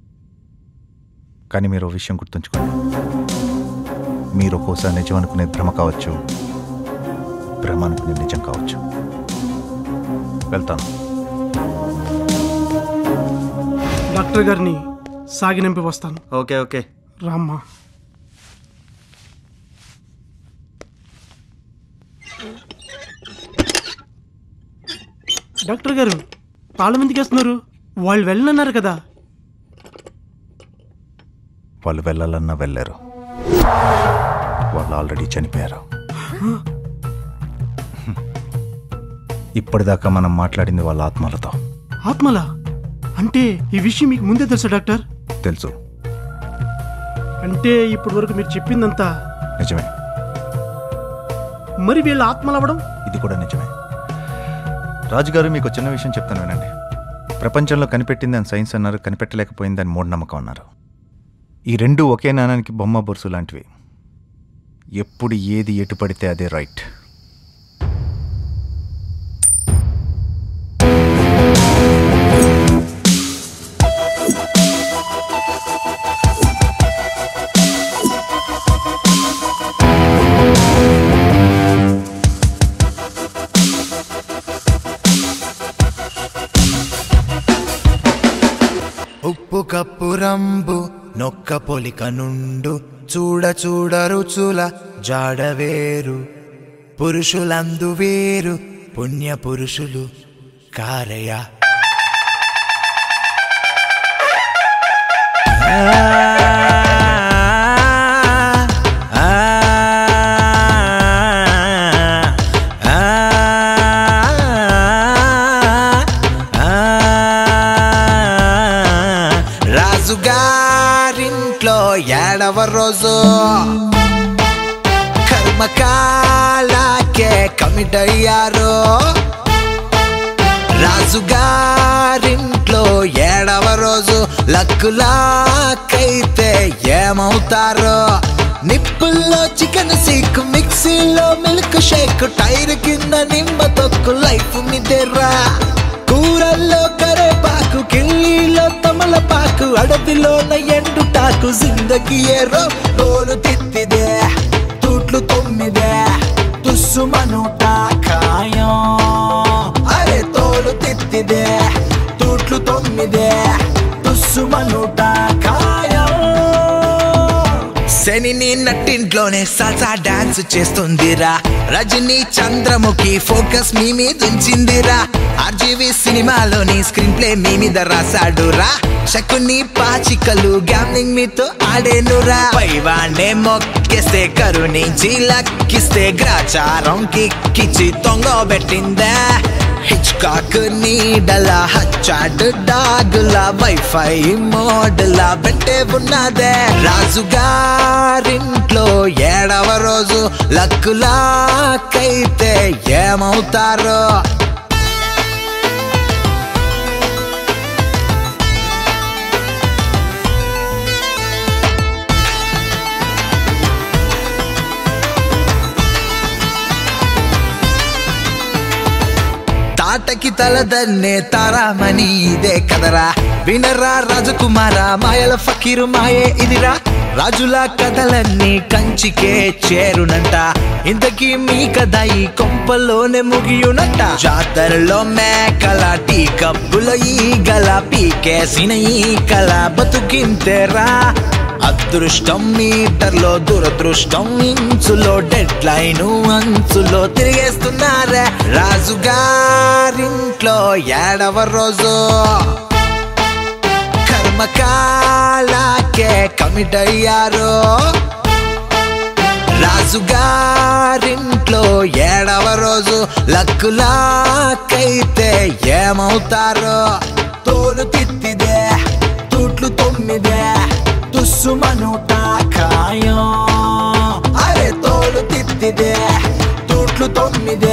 కానీ మీరు ఓ విషయం గుర్తుంచుకోండి, మీరు ఒక్కోసారి నిజం అనుకునే భ్రమ కావచ్చు, భ్రమ అనుకునే నిజం కావచ్చు. వెళ్తాను. డాక్టర్ గారిని సాగినంపి వస్తాను. ఓకే ఓకే రామ్మా. డాక్టర్ గారు తాళం ఎందుకు వేస్తున్నారు? వాళ్ళు వెళ్ళనన్నారు కదా. వాళ్ళు వెళ్ళాలన్నా వెళ్ళారు. వాళ్ళు ఆల్రెడీ చనిపోయారు. ఇప్పటిదాకా మనం మాట్లాడింది వాళ్ళ ఆత్మలతో. ఆత్మలా? అంటే ఈ విషయం మీకు ముందే తెలుసా డాక్టర్? తెలుసు. అంటే ఇప్పటి వరకు మీరు చెప్పిందంతా నిజమే. మరి వీళ్ళ ఆత్మలు అవ్వడం? ఇది కూడా నిజమే. రాజుగారు మీకు చిన్న విషయం చెప్తాను వినండి. ప్రపంచంలో కనిపెట్టిందని సైన్స్ అన్నారు, కనిపెట్టలేకపోయిందని మూఢనమ్మకం అన్నారు. ఈ రెండు ఒకే నాణానికి బొమ్మ బొరుసు లాంటివి. ఎప్పుడు ఏది ఎటు పడితే అదే రైట్. ఉప్పు కప్పు రంబు నొక్క పొలిక నుండు చూడ చూడ రుచుల జాడవేరు పురుషులందు వేరు పుణ్య పురుషులు కారయ. రాజుగారింట్లో ఏడవ రోజు కర్మకాలకే కమిట్ అయ్యారు. రాజుగారింట్లో ఏడవ రోజు లక్కులాకైతే ఏమవుతారు? నిప్పుల్లో చికెన్ సీక్, మిక్సీలో మిల్క్ షేక్, టైర్ కింద నిమ్మ తొక్కు, లైఫ్ మిదెర్రా. కూరల్లో కరేపాకు, కిల్లీలో తమలపాకు, అడవిలోన ఎండుటాకు, జిందగీ ఏరో రోలు తిత్తిదే, తూట్లు తొమ్మిదే, తుస్సు మనుట ఖాయం. అరే తోలు తిత్తిదే, తూట్లు తొమ్మిదే, తుస్సు మనుట ఖాయం. శని నట్టింట్లోనే సాల్సా డాన్స్ చేస్తుందిరా. రజనీ చంద్రముఖి ఫోకస్ మీ మీద ఉంచిందిరా. ఆర్జీవి సినిమాలోని స్క్రీన్ ప్లే మీ మీద రాసాడురా. శకుని పాచికలు గ్యామ్లింగ్ మీతో ఆడేనురా. పైవాణ్ణే మొక్కేస్తే కరుణించి లక్కిస్తే గ్రాచారం కిక్కిచ్చి తొంగబెట్టిందా. హిచ్కాక్ నీడల హచ్చాడ్ డాగుల వైఫై మోడల పెట్టే ఉన్నదే. రాజుగారింట్లో ఏడవ రోజు లక్కులాకైతే ఏమవుతారో? తాటకి తలదన్నే తారామణి ఇదే కదరా. వినరా రాజకుమార మాయల ఫకీరు మాయే ఇదిరా. రాజుల కథలన్నీ కంచికే చేరునంట. ఇంతకీ మీ కథ ఈ కొంపలోనే ముగియునంట. జాతరలో మేకల టీ కప్పులో ఈగల పీకేసిన ఈ కళ బతుకింతేరా. అదృష్టం మీటర్లో, దురదృష్టం ఇంచులో, డెడ్ లైన్ అంచులో తిరిగేస్తున్నారే. రాజుగారింట్లో ఏడవ రోజు కర్మకాలకే కమిట్ అయ్యారు. రాజుగారింట్లో ఏడవ రోజు లక్కులాకైతే ఏమవుతారో? తోలు తిత్తిదే, తూట్లు తొమ్మిదే, తుస్సు మనుట ఖాయం. అరే తోలు తిత్తిదే, తూట్లు తొమ్మిదే,